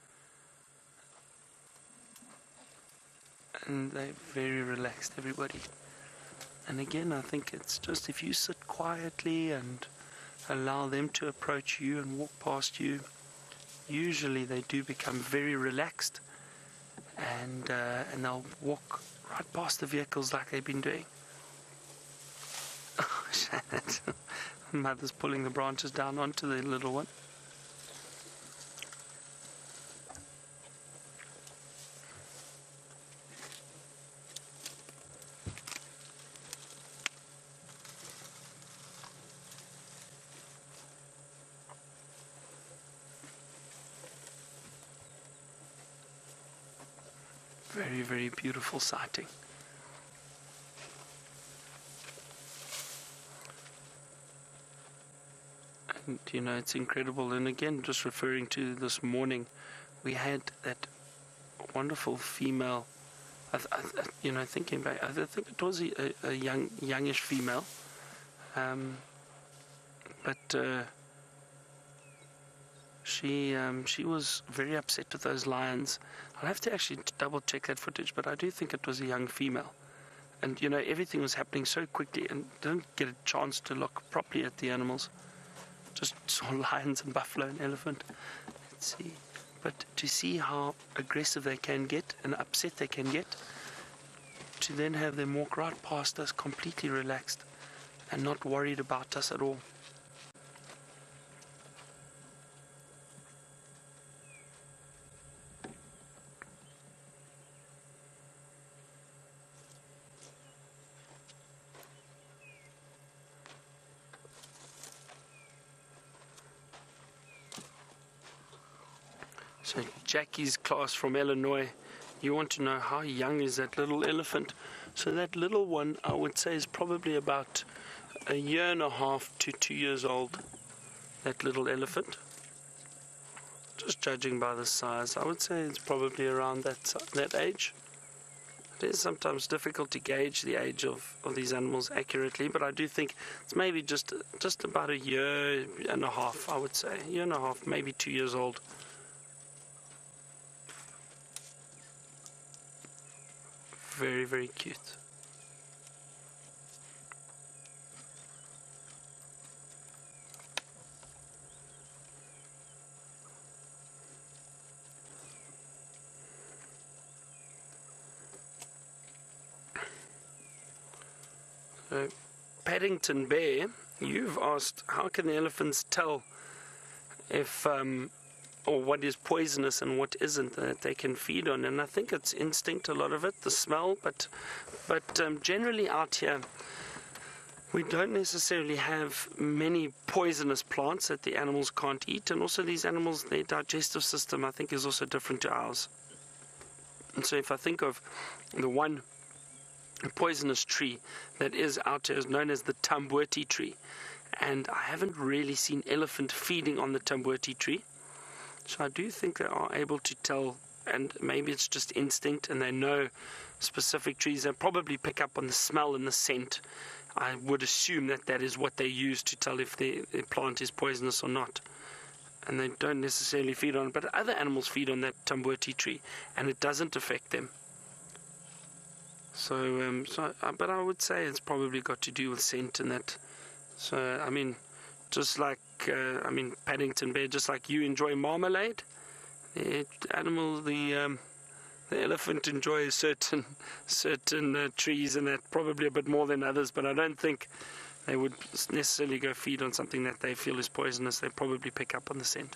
[SPEAKER 3] And they're very relaxed, everybody. And again, I think it's just if you sit quietly and allow them to approach you and walk past you, usually they do become very relaxed, and uh, and they'll walk right past the vehicles like they've been doing. Oh, Shannon. Mother's pulling the branches down onto the little one. Very, very beautiful sighting. And you know, it's incredible. And again, just referring to this morning, we had that wonderful female. I th I th you know, thinking back, I th think it was a, a young, youngish female, um, but uh, she um, she was very upset with those lions. I'll have to actually double check that footage, but I do think it was a young female. And you know, everything was happening so quickly, and didn't get a chance to look properly at the animals. Just saw lions and buffalo and elephant. Let's see. But to see how aggressive they can get and upset they can get, to then have them walk right past us completely relaxed and not worried about us at all. So Jackie's class from Illinois, you want to know how young is that little elephant? So that little one, I would say, is probably about a year and a half to two years old, that little elephant. Just judging by the size, I would say it's probably around that that age. It is sometimes difficult to gauge the age of, of these animals accurately, but I do think it's maybe just just about a year and a half, I would say. A year and a half, maybe two years old. Very, very cute. So, Paddington Bear, you've asked how can the elephants tell if um, or what is poisonous and what isn't that they can feed on, and I think it's instinct, a lot of it, the smell, but but um, generally out here we don't necessarily have many poisonous plants that the animals can't eat, and also these animals, their digestive system I think is also different to ours. And so if I think of the one poisonous tree that is out there is known as the Tamboti tree, and I haven't really seen elephant feeding on the Tamboti tree. So I do think they are able to tell, and maybe it's just instinct and they know specific trees. They probably pick up on the smell and the scent. I would assume that that is what they use to tell if the, the plant is poisonous or not. And they don't necessarily feed on it, but other animals feed on that Tamboti tree and it doesn't affect them. So, um, so uh, but I would say it's probably got to do with scent and that. So, I mean, just like, uh, I mean, Paddington Bear, just like you enjoy marmalade, the animal, the um, the elephant enjoys certain certain uh, trees and that probably a bit more than others, but I don't think they would necessarily go feed on something that they feel is poisonous. They probably pick up on the scent.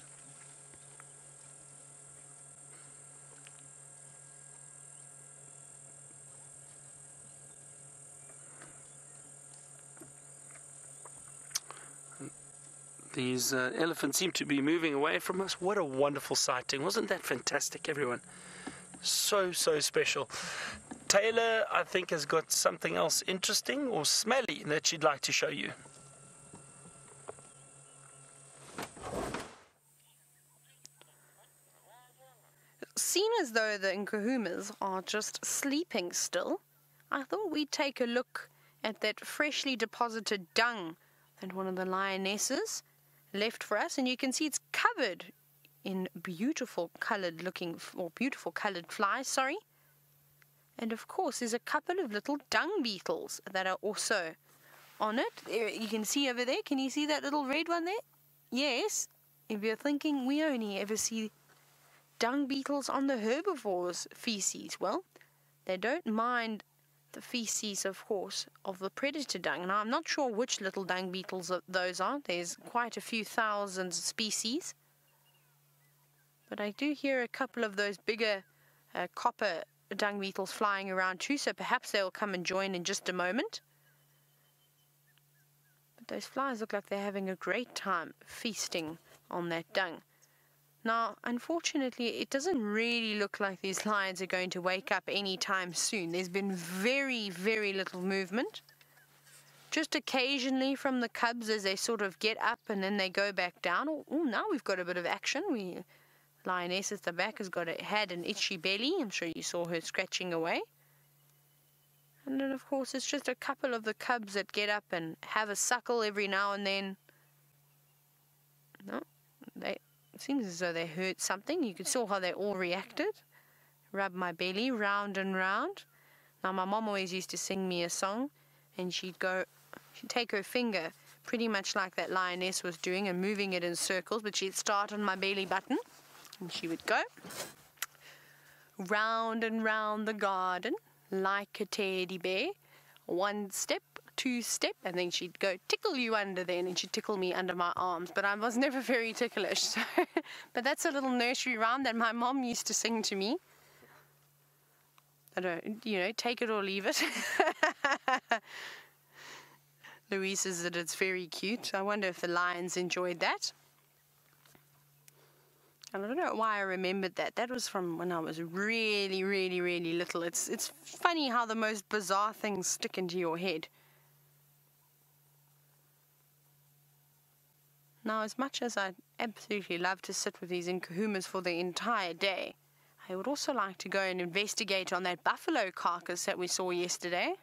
[SPEAKER 3] These uh, elephants seem to be moving away from us. What a wonderful sighting. Wasn't that fantastic, everyone? So, so special. Taylor, I think, has got something else interesting or smelly that she'd like to show you.
[SPEAKER 1] Seen as though the Nkuhumas are just sleeping still, I thought we'd take a look at that freshly deposited dung that one of the lionesses left for us, and you can see it's covered in beautiful colored looking or beautiful colored flies, sorry. And of course there's a couple of little dung beetles that are also on it. There, you can see over there, can you see that little red one there? Yes. If you're thinking we only ever see dung beetles on the herbivores' feces, well, they don't mind the feces, of course, of the predator dung. Now, I'm not sure which little dung beetles those are. There's quite a few thousand species. But I do hear a couple of those bigger uh, copper dung beetles flying around too, so perhaps they'll come and join in just a moment. But those flies look like they're having a great time feasting on that dung. Now, unfortunately, it doesn't really look like these lions are going to wake up anytime soon. There's been very, very little movement. Just occasionally from the cubs as they sort of get up and then they go back down. Oh, now we've got a bit of action. We lioness at the back has got a, had an itchy belly. I'm sure you saw her scratching away. And then, of course, it's just a couple of the cubs that get up and have a suckle every now and then. No, they... It seems as though they heard something. You could saw how they all reacted. Rub my belly round and round. Now, my mom always used to sing me a song, and she'd go, she'd take her finger, pretty much like that lioness was doing, and moving it in circles, but she'd start on my belly button, and she would go round and round the garden like a teddy bear. One step, two step, and then she'd go tickle you under there, and she'd tickle me under my arms, but I was never very ticklish. So but that's a little nursery rhyme that my mom used to sing to me. I don't, you know, take it or leave it. Louise says that it's very cute. I wonder if the lions enjoyed that. And I don't know why I remembered that. That was from when I was really, really, really little. It's, it's funny how the most bizarre things stick into your head. Now, as much as I'd absolutely love to sit with these Nkuhumas for the entire day, I would also like to go and investigate on that buffalo carcass that we saw yesterday.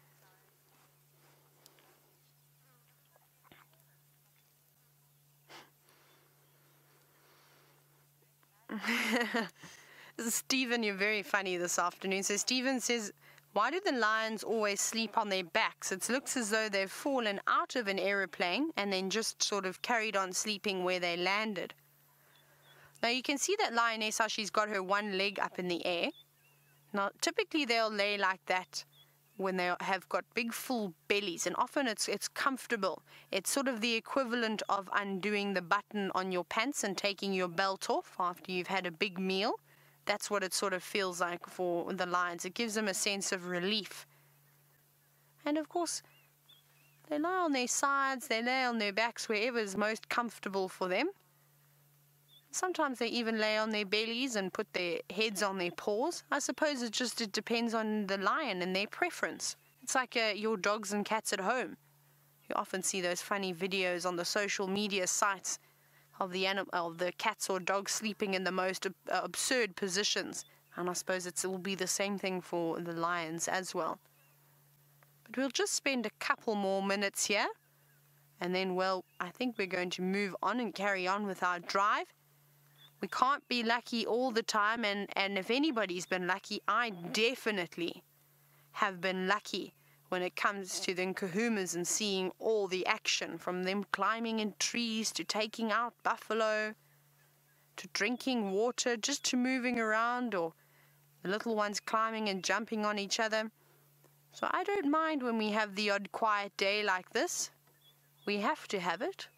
[SPEAKER 1] Stephen, you're very funny this afternoon. So Stephen says, why do the lions always sleep on their backs? It looks as though they've fallen out of an aeroplane and then just sort of carried on sleeping where they landed. Now you can see that lioness, how she's got her one leg up in the air. Now typically they'll lay like that when they have got big full bellies, and often it's it's comfortable. It's sort of the equivalent of undoing the button on your pants and taking your belt off after you've had a big meal. That's what it sort of feels like for the lions. It gives them a sense of relief. And of course, they lie on their sides, they lay on their backs, wherever is most comfortable for them. Sometimes they even lay on their bellies and put their heads on their paws. I suppose it just it depends on the lion and their preference. It's like uh, your dogs and cats at home. You often see those funny videos on the social media sites of the anim of the cats or dogs sleeping in the most ab uh, absurd positions. And I suppose it's, it will be the same thing for the lions as well. But we'll just spend a couple more minutes here. And then, well, I think we're going to move on and carry on with our drive. We can't be lucky all the time, and, and if anybody's been lucky, I definitely have been lucky when it comes to the Nkuhumas and seeing all the action, from them climbing in trees to taking out buffalo to drinking water, just to moving around, or the little ones climbing and jumping on each other. So I don't mind when we have the odd quiet day like this. We have to have it,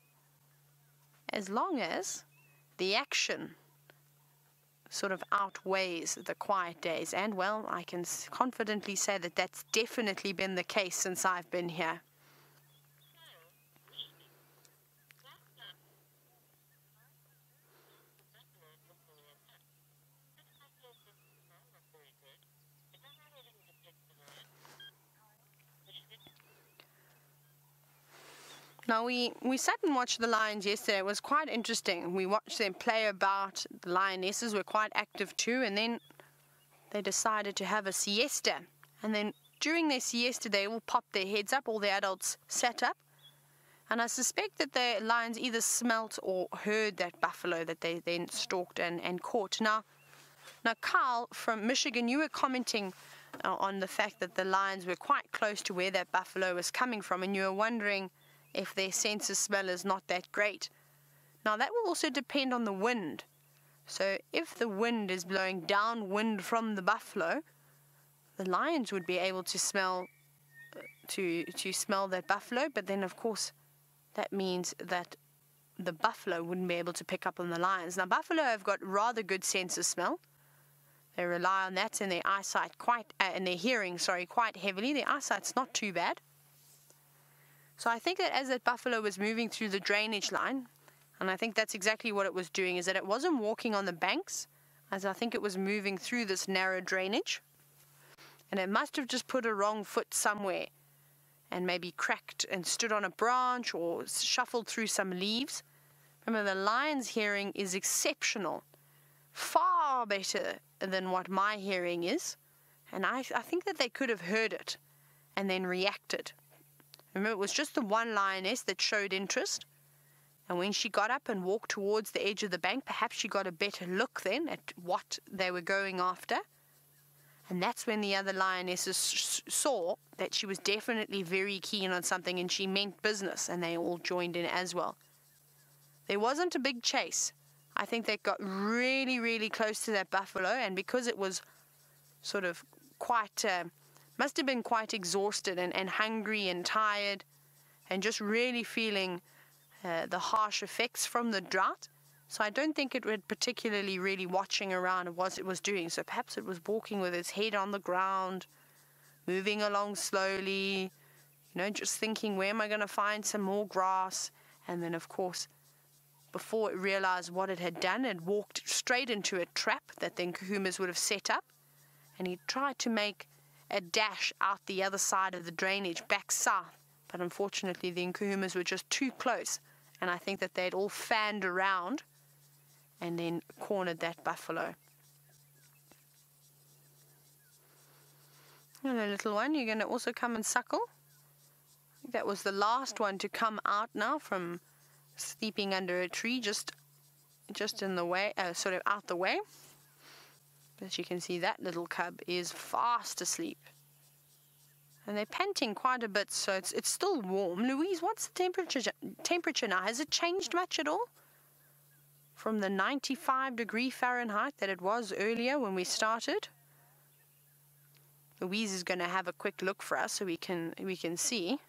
[SPEAKER 1] as long as the action sort of outweighs the quiet days. And, well, I can confidently say that that's definitely been the case since I've been here. Now, we, we sat and watched the lions yesterday. It was quite interesting. We watched them play about. The lionesses were quite active too, and then they decided to have a siesta. And then during their siesta, they all popped their heads up. All the adults sat up. And I suspect that the lions either smelt or heard that buffalo that they then stalked and, and caught. Now, now, Carl from Michigan, you were commenting uh, on the fact that the lions were quite close to where that buffalo was coming from, and you were wondering if their sense of smell is not that great. Now, that will also depend on the wind. So if the wind is blowing downwind from the buffalo, the lions would be able to smell to to smell that buffalo, but then of course that means that the buffalo wouldn't be able to pick up on the lions. Now, buffalo have got rather good sense of smell. They rely on that in their eyesight quite uh, in their hearing, sorry, quite heavily. Their eyesight's not too bad. So I think that as that buffalo was moving through the drainage line, and I think that's exactly what it was doing, is that it wasn't walking on the banks, as I think it was moving through this narrow drainage. And it must have just put a wrong foot somewhere and maybe cracked and stood on a branch or shuffled through some leaves. Remember, the lion's hearing is exceptional, far better than what my hearing is. And I, I think that they could have heard it and then reacted. Remember, it was just the one lioness that showed interest. And when she got up and walked towards the edge of the bank, perhaps she got a better look then at what they were going after. And that's when the other lionesses saw that she was definitely very keen on something and she meant business, and they all joined in as well. There wasn't a big chase. I think they got really, really close to that buffalo, and because it was sort of quite... Uh, must have been quite exhausted and, and hungry and tired and just really feeling uh, the harsh effects from the drought. So I don't think it was particularly really watching around what it was doing. So perhaps it was walking with its head on the ground, moving along slowly, you know, just thinking, where am I going to find some more grass? And then, of course, before it realized what it had done, it walked straight into a trap that the Nkuhumas would have set up, and he tried to make a dash out the other side of the drainage back south, but unfortunately the Nkuhumas were just too close, and I think that they'd all fanned around and then cornered that buffalo. Hello, little one, you're going to also come and suckle? That was the last one to come out now from sleeping under a tree, just just in the way, uh, sort of out the way. As you can see, that little cub is fast asleep. And they're panting quite a bit, so it's it's still warm. Louise, what's the temperature temperature now? Has it changed much at all? From the ninety-five degree Fahrenheit that it was earlier when we started? Louise is going to have a quick look for us so we can we can see.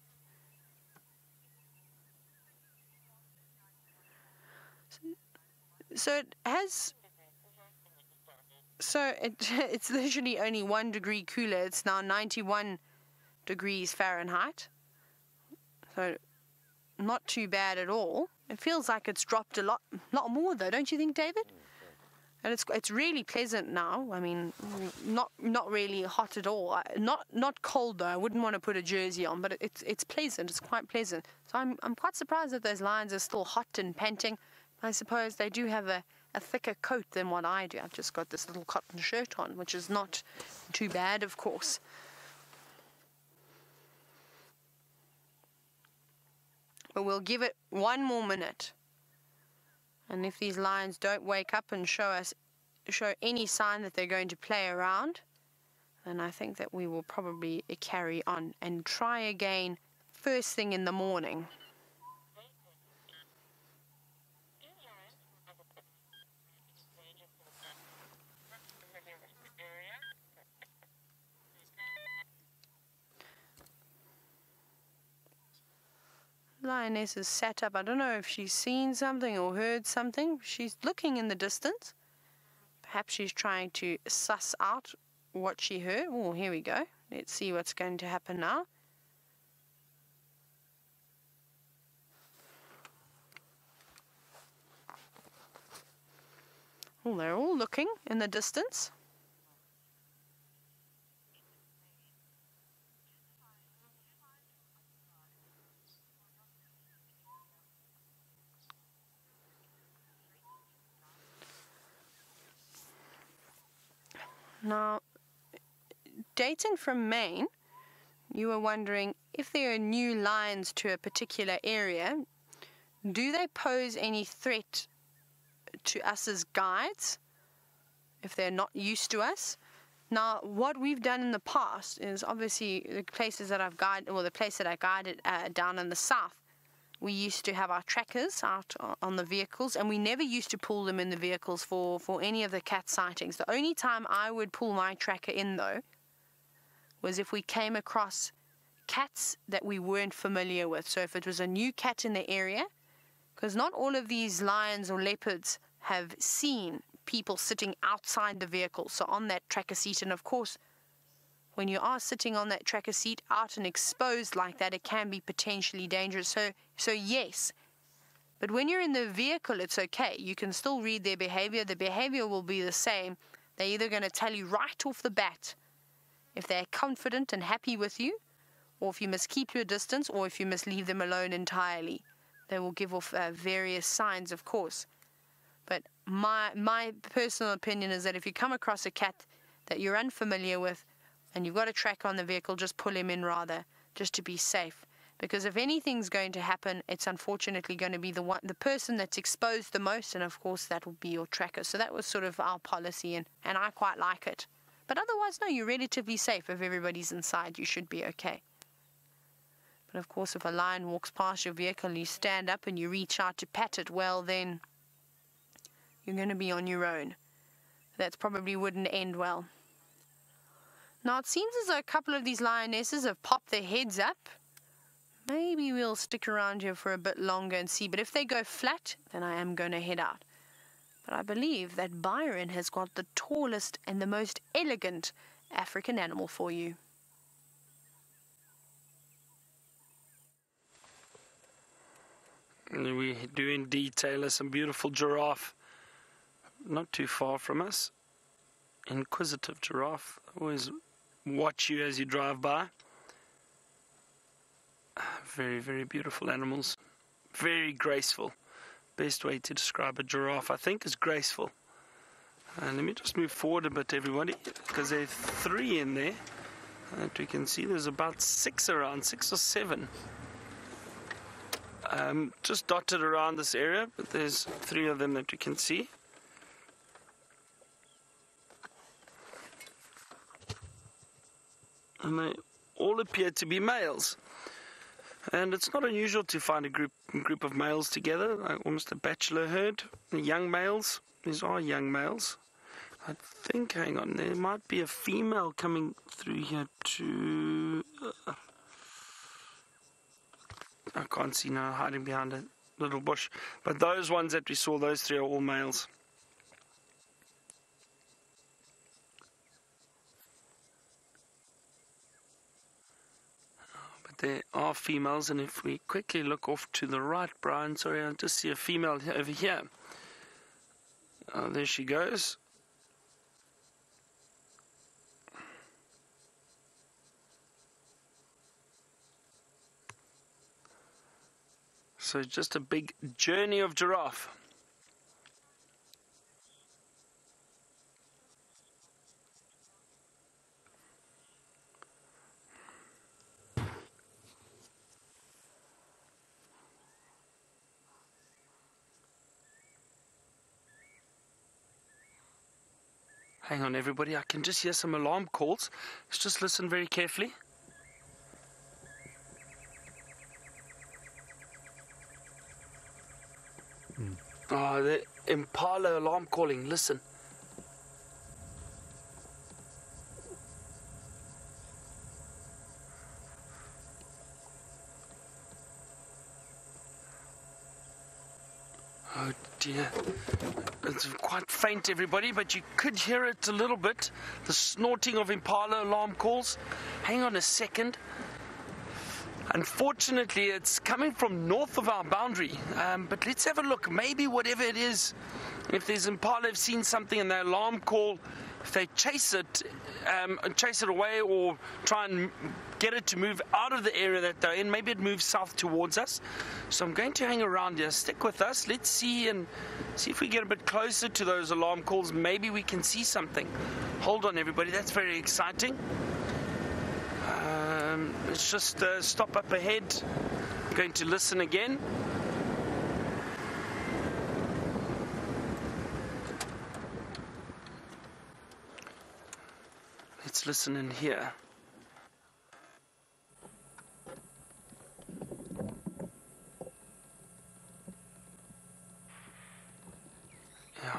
[SPEAKER 1] So it has, so it, it's literally only one degree cooler. It's now ninety-one degrees Fahrenheit. So not too bad at all. It feels like it's dropped a lot, lot more though, don't you think, David? And it's it's really pleasant now. I mean, not not really hot at all. Not not cold though. I wouldn't want to put a jersey on, but it's it's pleasant. It's quite pleasant. So I'm I'm quite surprised that those lions are still hot and panting. I suppose they do have a, a thicker coat than what I do. I've just got this little cotton shirt on, which is not too bad, of course. But we'll give it one more minute. And if these lions don't wake up and show us, show any sign that they're going to play around, then I think that we will probably carry on and try again first thing in the morning. Lioness is sat up. I don't know if she's seen something or heard something. She's looking in the distance. Perhaps she's trying to suss out what she heard. Oh, here we go. Let's see what's going to happen now. Oh, they're all looking in the distance. Now, Dayton from Maine, you were wondering if there are new lions to a particular area, do they pose any threat to us as guides if they're not used to us? Now, what we've done in the past is obviously the places that I've guided, well, the place that I guided uh, down in the south, we used to have our trackers out on the vehicles, and we never used to pull them in the vehicles for, for any of the cat sightings. The only time I would pull my tracker in, though, was if we came across cats that we weren't familiar with. So if it was a new cat in the area, because not all of these lions or leopards have seen people sitting outside the vehicle, so on that tracker seat. And of course, when you are sitting on that tracker seat out and exposed like that, it can be potentially dangerous. So, so yes, but when you're in the vehicle, it's okay. You can still read their behavior. The behavior will be the same. They're either going to tell you right off the bat if they're confident and happy with you, or if you must keep your distance, or if you must leave them alone entirely. They will give off uh, various signs, of course. But my my personal opinion is that if you come across a cat that you're unfamiliar with, and you've got a tracker on the vehicle, just pull him in rather, just to be safe. Because if anything's going to happen, it's unfortunately going to be the one, the person that's exposed the most, and of course that will be your tracker. So that was sort of our policy, and, and I quite like it. But otherwise, no, you're relatively safe. If everybody's inside, you should be okay. But of course, if a lion walks past your vehicle and you stand up and you reach out to pat it, well then, you're going to be on your own. That probably wouldn't end well. Now, it seems as though a couple of these lionesses have popped their heads up. Maybe we'll stick around here for a bit longer and see. But if they go flat, then I am going to head out. But I believe that Byron has got the tallest and the most elegant African animal for you.
[SPEAKER 3] And we do indeed, Taylor, some beautiful giraffe. Not too far from us. Inquisitive giraffe. Always watch you as you drive by. Very, very beautiful animals. Very graceful. Best way to describe a giraffe, I think, is graceful. And let me just move forward a bit, everybody, because there are three in there that we can see. There's about six around, six or seven. Um, just dotted around this area, but there's three of them that we can see. And they all appear to be males. And it's not unusual to find a group group of males together, like almost a bachelor herd. The young males, these are young males. I think, hang on, there might be a female coming through here too. Uh, I can't see now, hiding behind a little bush. But those ones that we saw, those three are all males. But there are females, and if we quickly look off to the right, Brian, sorry, I just see a female over here. Oh, there she goes. So just a big journey of giraffe. Hang on, everybody, I can just hear some alarm calls. Let's just listen very carefully. Oh, the impala alarm calling, listen. Oh dear. It's quite faint, everybody, but you could hear it a little bit. The snorting of impala alarm calls. Hang on a second. Unfortunately, it's coming from north of our boundary, um, but let's have a look. Maybe whatever it is, if there's impala have seen something and the alarm call, if they chase it, um, chase it away or try and get it to move out of the area that they're in, maybe it moves south towards us. So I'm going to hang around here. Stick with us. Let's see and see if we get a bit closer to those alarm calls. Maybe we can see something. Hold on, everybody. That's very exciting. Um, let's just uh, stop up ahead. I'm going to listen again. Let's listen in here. Yeah.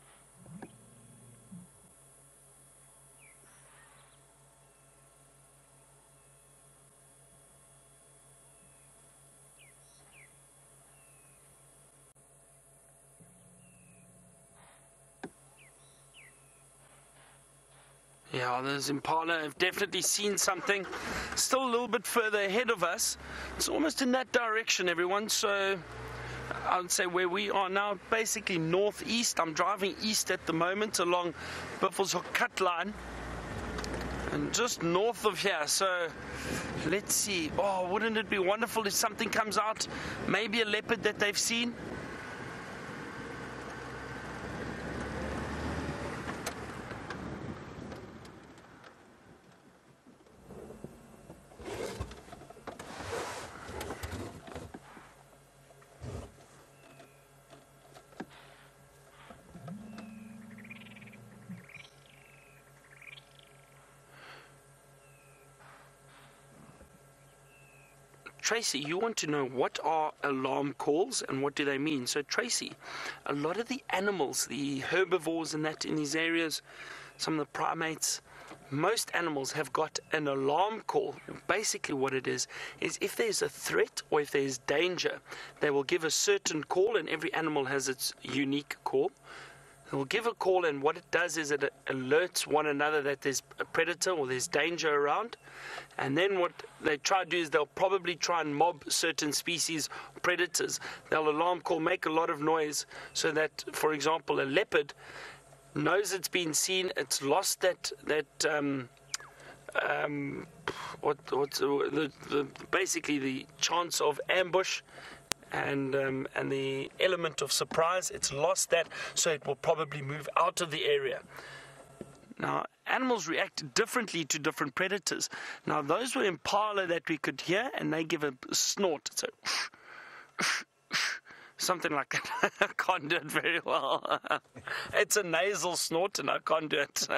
[SPEAKER 3] Yeah, those impala have definitely seen something. Still a little bit further ahead of us. It's almost in that direction, everyone. So I would say where we are now, basically northeast. I'm driving east at the moment along Buffelshoek Cut Line. And just north of here. So let's see. Oh, wouldn't it be wonderful if something comes out? Maybe a leopard that they've seen. Tracy, you want to know what are alarm calls and what do they mean? So Tracy, a lot of the animals, the herbivores and that in these areas, some of the primates, most animals have got an alarm call. Basically what it is, is if there's a threat or if there's danger, they will give a certain call, and every animal has its unique call. It will give a call, and what it does is it alerts one another that there's a predator or there's danger around. And then what they try to do is they'll probably try and mob certain species predators. They'll alarm call, make a lot of noise, so that, for example, a leopard knows it's been seen, it's lost that that um, um, what what's the, the basically the chance of ambush and um, and the element of surprise. It's lost that, so it will probably move out of the area. Now, animals react differently to different predators. Now, those were impala that we could hear, and they give a snort. So, something like that. I can't do it very well. It's a nasal snort, and I can't do it.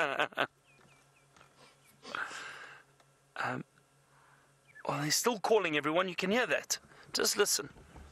[SPEAKER 3] um, well, they're still calling everyone. You can hear that. Just listen.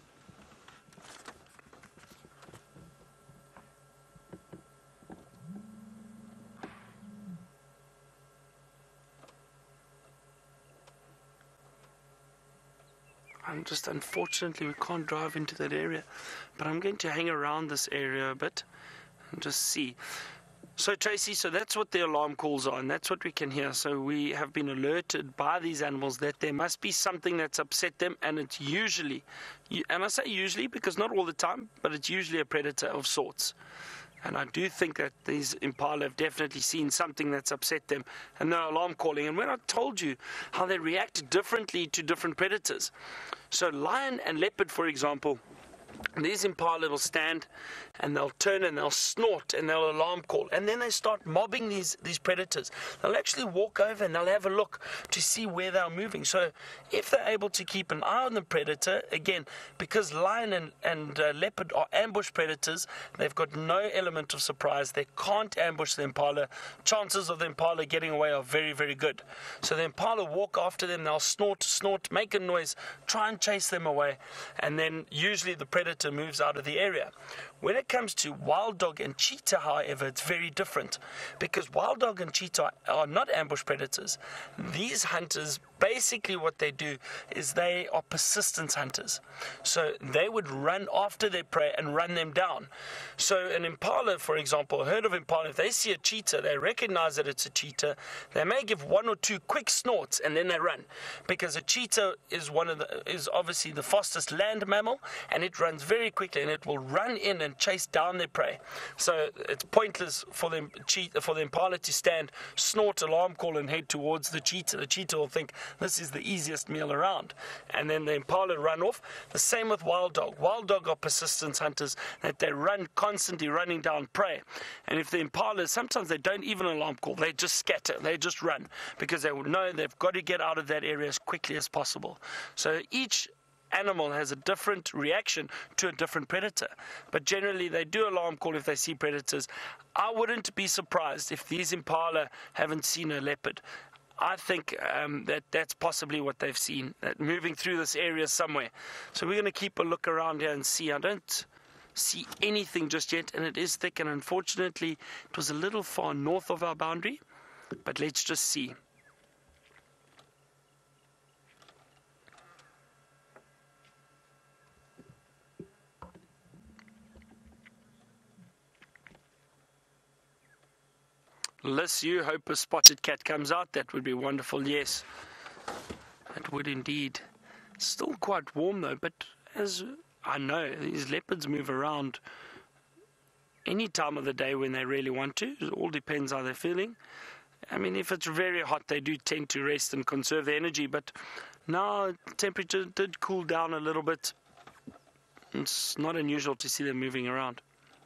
[SPEAKER 3] I'm just, unfortunately, we can't drive into that area, but I'm going to hang around this area a bit and just see. So, Tracy, so that's what the alarm calls are, and that's what we can hear. So we have been alerted by these animals that there must be something that's upset them, and it's usually, and I say usually because not all the time, but it's usually a predator of sorts. And I do think that these impala have definitely seen something that's upset them, and they're alarm calling. And when I told you how they react differently to different predators, so lion and leopard, for example, these impala will stand and they'll turn and they'll snort and they'll alarm call, and then they start mobbing these these predators. They'll actually walk over and they'll have a look to see where they're moving. So if they're able to keep an eye on the predator, again, because lion and, and uh, leopard are ambush predators, they've got no element of surprise. They can't ambush the impala. Chances of the impala getting away are very, very good. So the impala walk after them, they'll snort, snort, make a noise, try and chase them away, and then usually the predator moves out of the area. When it comes to wild dog and cheetah, however, it's very different, because wild dog and cheetah are not ambush predators. These hunters, basically what they do is they are persistence hunters. So they would run after their prey and run them down. So an impala, for example, a herd of impala, if they see a cheetah, they recognize that it's a cheetah. They may give one or two quick snorts and then they run, because a cheetah is one of the is obviously the fastest land mammal, and it runs very quickly, and it will run in and chase down their prey. So it's pointless for them cheetah, for the impala to stand, snort, alarm call, and head towards the cheetah. The cheetah will think this is the easiest meal around, and then the impala run off. The same with wild dog. Wild dog are persistence hunters, that they run constantly running down prey. And if the impala, sometimes they don't even alarm call, they just scatter, they just run, because they will know they've got to get out of that area as quickly as possible. So each animal has a different reaction to a different predator, but generally they do alarm call if they see predators. I wouldn't be surprised if these impala haven't seen a leopard. I think um, that that's possibly what they've seen, that moving through this area somewhere. So we're going to keep a look around here and see. I don't see anything just yet, and it is thick, and unfortunately it was a little far north of our boundary, but let's just see. Liz, you hope a spotted cat comes out. That would be wonderful. Yes, it would indeed. Still quite warm though, but as I know, these leopards move around any time of the day when they really want to. It all depends how they're feeling. I mean, if it's very hot, they do tend to rest and conserve their energy, but now the temperature did cool down a little bit. It's not unusual to see them moving around.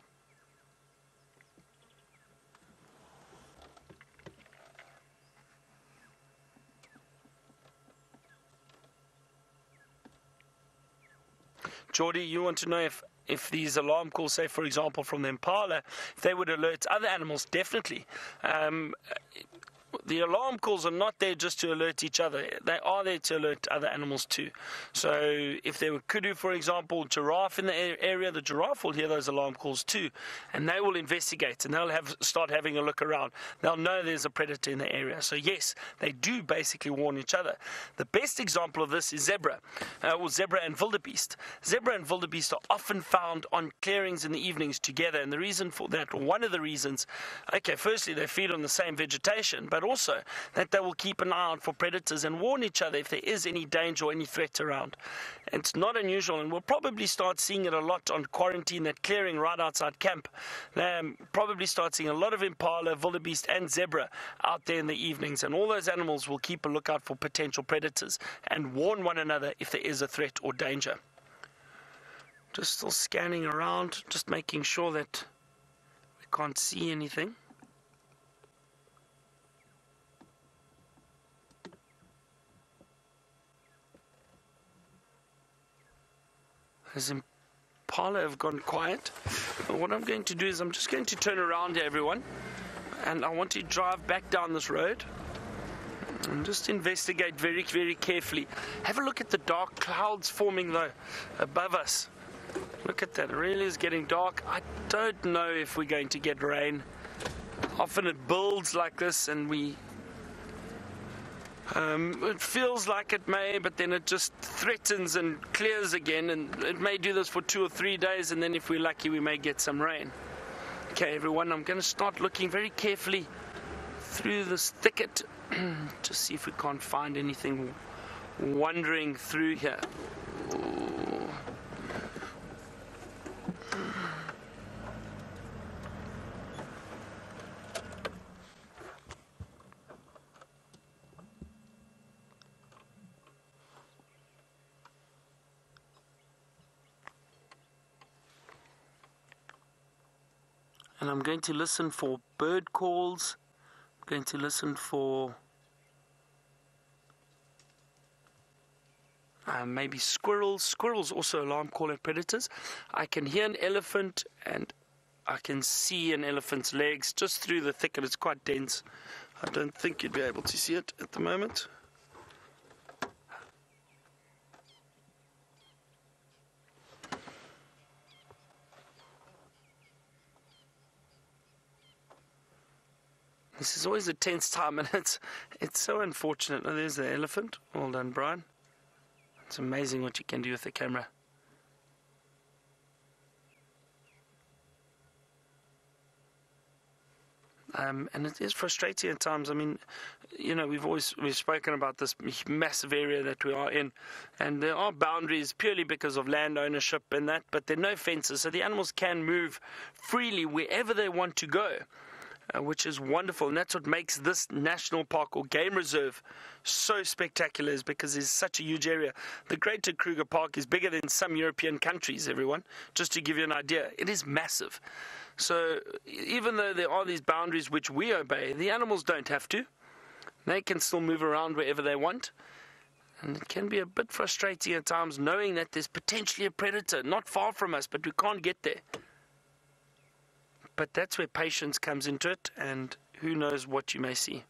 [SPEAKER 3] Geordie, you want to know if, if these alarm calls, say, for example, from the impala, if they would alert other animals? Definitely. Um, the alarm calls are not there just to alert each other. They are there to alert other animals too. So if there were kudu, for example, giraffe in the area, the giraffe will hear those alarm calls too, and they will investigate, and they'll have start having a look around. They'll know there's a predator in the area. So yes, they do basically warn each other. The best example of this is zebra, uh, or zebra and wildebeest. Zebra and wildebeest are often found on clearings in the evenings together, and the reason for that, or one of the reasons, okay, firstly, they feed on the same vegetation, but also that they will keep an eye out for predators and warn each other if there is any danger or any threat around. It's not unusual, and we'll probably start seeing it a lot on quarantine, that clearing right outside camp. Um, probably start seeing a lot of impala, wildebeest and zebra out there in the evenings, and all those animals will keep a lookout for potential predators and warn one another if there is a threat or danger. Just still scanning around, just making sure that we can't see anything. As impala have gone quiet. But what I'm going to do is I'm just going to turn around here, everyone, and I want to drive back down this road and just investigate very, very carefully. Have a look at the dark clouds forming though above us. Look at that, it really is getting dark. I don't know if we're going to get rain. Often it builds like this and we Um, it feels like it may, but then it just threatens and clears again, and it may do this for two or three days, and then if we're lucky we may get some rain. Okay everyone, I'm going to start looking very carefully through this thicket to see if we can't find anything wandering through here. Ooh. And I'm going to listen for bird calls. I'm going to listen for uh, maybe squirrels. Squirrels also alarm call at predators. I can hear an elephant and I can see an elephant's legs just through the thicket. It's quite dense. I don't think you'd be able to see it at the moment. This is always a tense time, and it's it's so unfortunate. Oh, there's the elephant. Well done, Brian. It's amazing what you can do with the camera. Um, and it is frustrating at times. I mean, you know, we've always we've spoken about this massive area that we are in, and there are boundaries purely because of land ownership and that, but there are no fences, so the animals can move freely wherever they want to go. Uh, which is wonderful, and that's what makes this national park or game reserve so spectacular, is because it's such a huge area. The Greater Kruger Park is bigger than some European countries, everyone, just to give you an idea. It is massive. So even though there are these boundaries which we obey, the animals don't have to. They can still move around wherever they want, and it can be a bit frustrating at times knowing that there's potentially a predator not far from us, but we can't get there. But that's where patience comes into it, and who knows what you may see.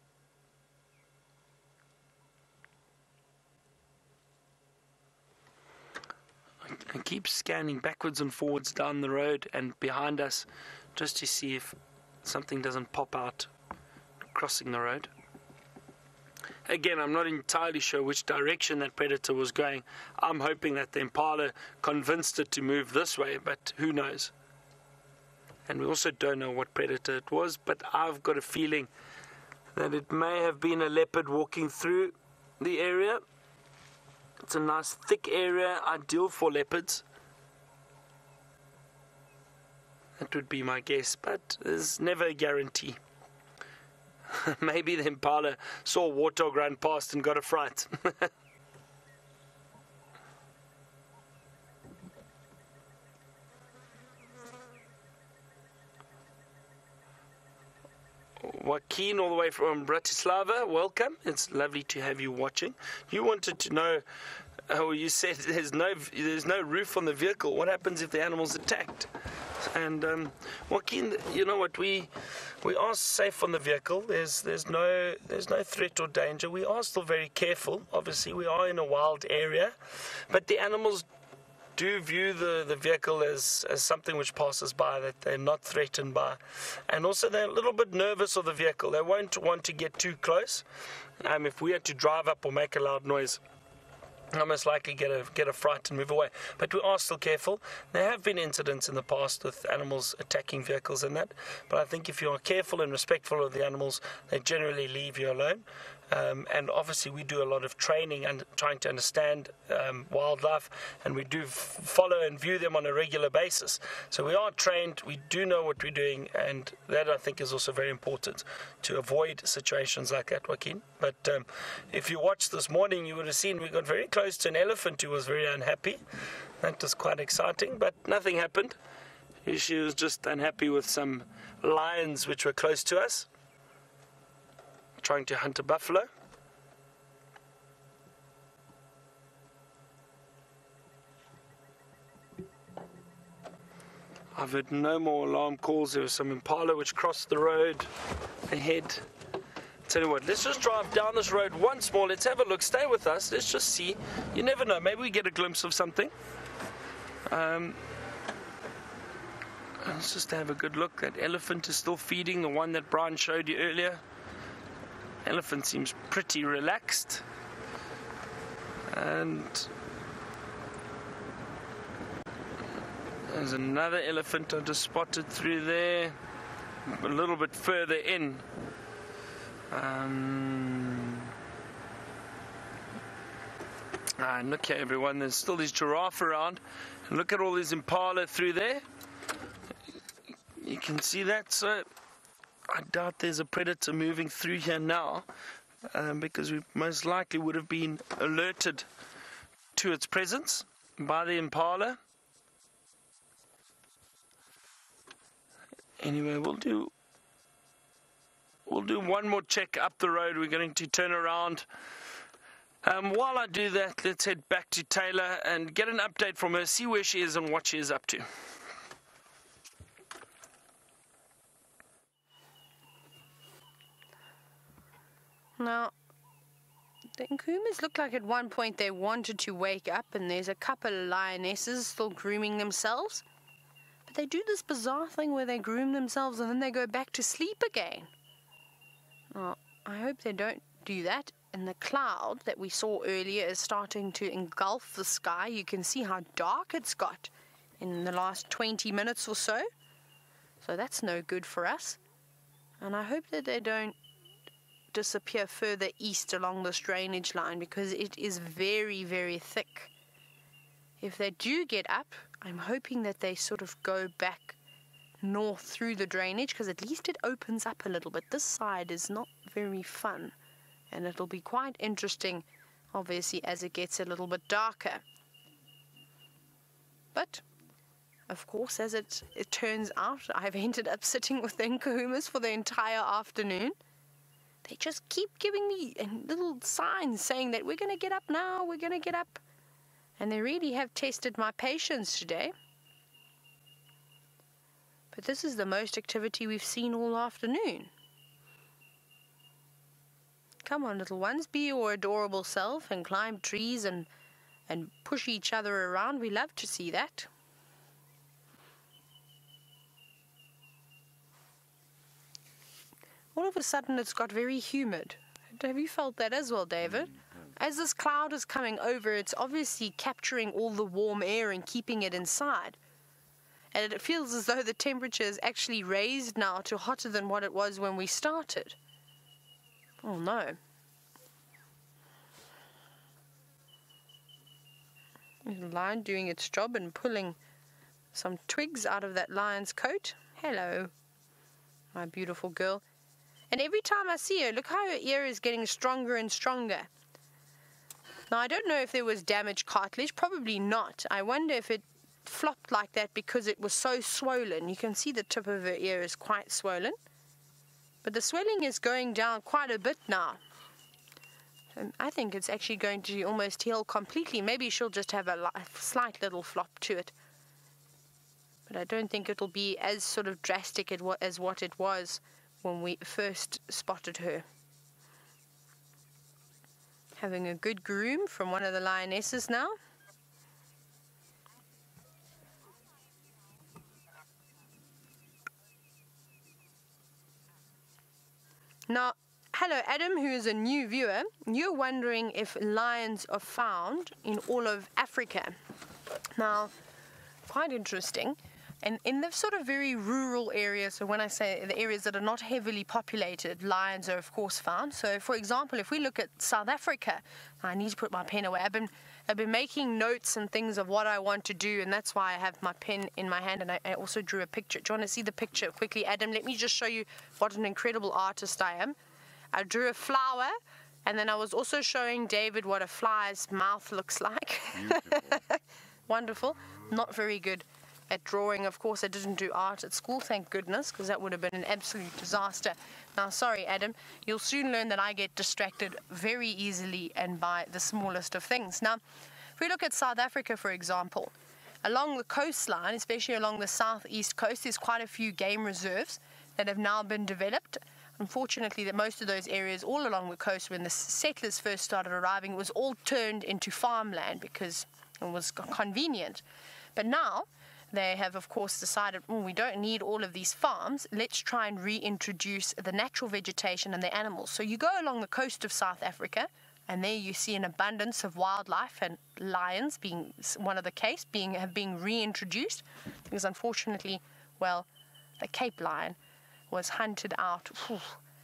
[SPEAKER 3] I keep scanning backwards and forwards down the road and behind us just to see if something doesn't pop out crossing the road. Again, I'm not entirely sure which direction that predator was going. I'm hoping that the impala convinced it to move this way, but who knows. And we also don't know what predator it was, but I've got a feeling that it may have been a leopard walking through the area. It's a nice thick area, ideal for leopards. That would be my guess, but there's never a guarantee. Maybe the impala saw a warthog run past and got a fright. Joaquin, all the way from Bratislava, welcome. It's lovely to have you watching. You wanted to know, oh, you said there's no there's no roof on the vehicle. What happens if the animal's attacked? And um, Joaquin, you know what, we we are safe on the vehicle. There's there's no there's no threat or danger. We are still very careful. Obviously, we are in a wild area, but the animals do view the, the vehicle as, as something which passes by, that they're not threatened by. And also they're a little bit nervous of the vehicle. They won't want to get too close. Um, if we had to drive up or make a loud noise, I most likely get a get a fright and move away. But we are still careful. There have been incidents in the past with animals attacking vehicles and that. But I think if you are careful and respectful of the animals, they generally leave you alone. Um, and obviously we do a lot of training and trying to understand um, wildlife, and we do f- follow and view them on a regular basis. So we are trained, we do know what we're doing, and that I think is also very important to avoid situations like that, Joaquin. But um, if you watched this morning, you would have seen we got very close to an elephant who was very unhappy. That was quite exciting, but nothing happened. She was just unhappy with some lions which were close to us, trying to hunt a buffalo. I've heard no more alarm calls. There was some impala which crossed the road ahead. Tell you what, let's just drive down this road once more. Let's have a look. Stay with us. Let's just see. You never know. Maybe we get a glimpse of something. Um, let's just have a good look. That elephant is still feeding, the one that Brian showed you earlier. Elephant seems pretty relaxed, and there's another elephant I just spotted through there, a little bit further in. Um, and look here, everyone, there's still this giraffe around, and look at all these impala through there. You can see that, so I doubt there's a predator moving through here now, um, because we most likely would have been alerted to its presence by the impala. Anyway, we'll do we'll do one more check up the road. We're going to turn around. Um, while I do that, let's head back to Taylor and get an update from her, see where she is and what she is up to.
[SPEAKER 1] Now, the Nkuhumas look like at one point they wanted to wake up, and there's a couple of lionesses still grooming themselves. But they do this bizarre thing where they groom themselves and then they go back to sleep again. Now, I hope they don't do that. And the cloud that we saw earlier is starting to engulf the sky. You can see how dark it's got in the last twenty minutes or so. So that's no good for us. And I hope that they don't disappear further east along this drainage line, because it is very, very thick. If they do get up, I'm hoping that they sort of go back north through the drainage, because at least it opens up a little bit. This side is not very fun, and it'll be quite interesting, obviously, as it gets a little bit darker. But of course, as it, it turns out, I've ended up sitting with the Nkuhumas for the entire afternoon. They just keep giving me little signs saying that we're going to get up now, we're going to get up. And they really have tested my patience today. But this is the most activity we've seen all afternoon. Come on, little ones, be your adorable self and climb trees and, and push each other around. We love to see that. All of a sudden it's got very humid. Have you felt that as well, David? As this cloud is coming over, it's obviously capturing all the warm air and keeping it inside. And it feels as though the temperature is actually raised now to hotter than what it was when we started. Oh no. The lion doing its job and pulling some twigs out of that lion's coat. Hello, my beautiful girl. And every time I see her, look how her ear is getting stronger and stronger. Now, I don't know if there was damaged cartilage. Probably not. I wonder if it flopped like that because it was so swollen. You can see the tip of her ear is quite swollen. But the swelling is going down quite a bit now. So I think it's actually going to almost heal completely. Maybe she'll just have a slight little flop to it. but I don't think it'll be as sort of drastic as what it was when we first spotted her. Having a good groom from one of the lionesses now. Now, hello Adam, who is a new viewer. You're wondering if lions are found in all of Africa. Now, quite interesting. And in the sort of very rural areas, so when I say the areas that are not heavily populated, lions are of course found. So for example, if we look at South Africa, I need to put my pen away. I've been, I've been making notes and things of what I want to do, and that's why I have my pen in my hand, and I, I also drew a picture. Do you want to see the picture quickly, Adam? Let me just show you what an incredible artist I am. I drew a flower, and then I was also showing David what a fly's mouth looks like. Wonderful. Not very good at drawing. Of course, I didn't do art at school, thank goodness, because that would have been an absolute disaster. Now, sorry, Adam, you'll soon learn that I get distracted very easily and by the smallest of things. Now, if we look at South Africa, for example, along the coastline, especially along the southeast coast, there's quite a few game reserves that have now been developed. Unfortunately, that most of those areas all along the coast, when the settlers first started arriving, it was all turned into farmland because it was convenient. But now, they have, of course, decided, oh, we don't need all of these farms. Let's try and reintroduce the natural vegetation and the animals. So you go along the coast of South Africa, and there you see an abundance of wildlife, and lions being one of the case, being have been reintroduced, because unfortunately, well, the Cape lion was hunted out. Whew,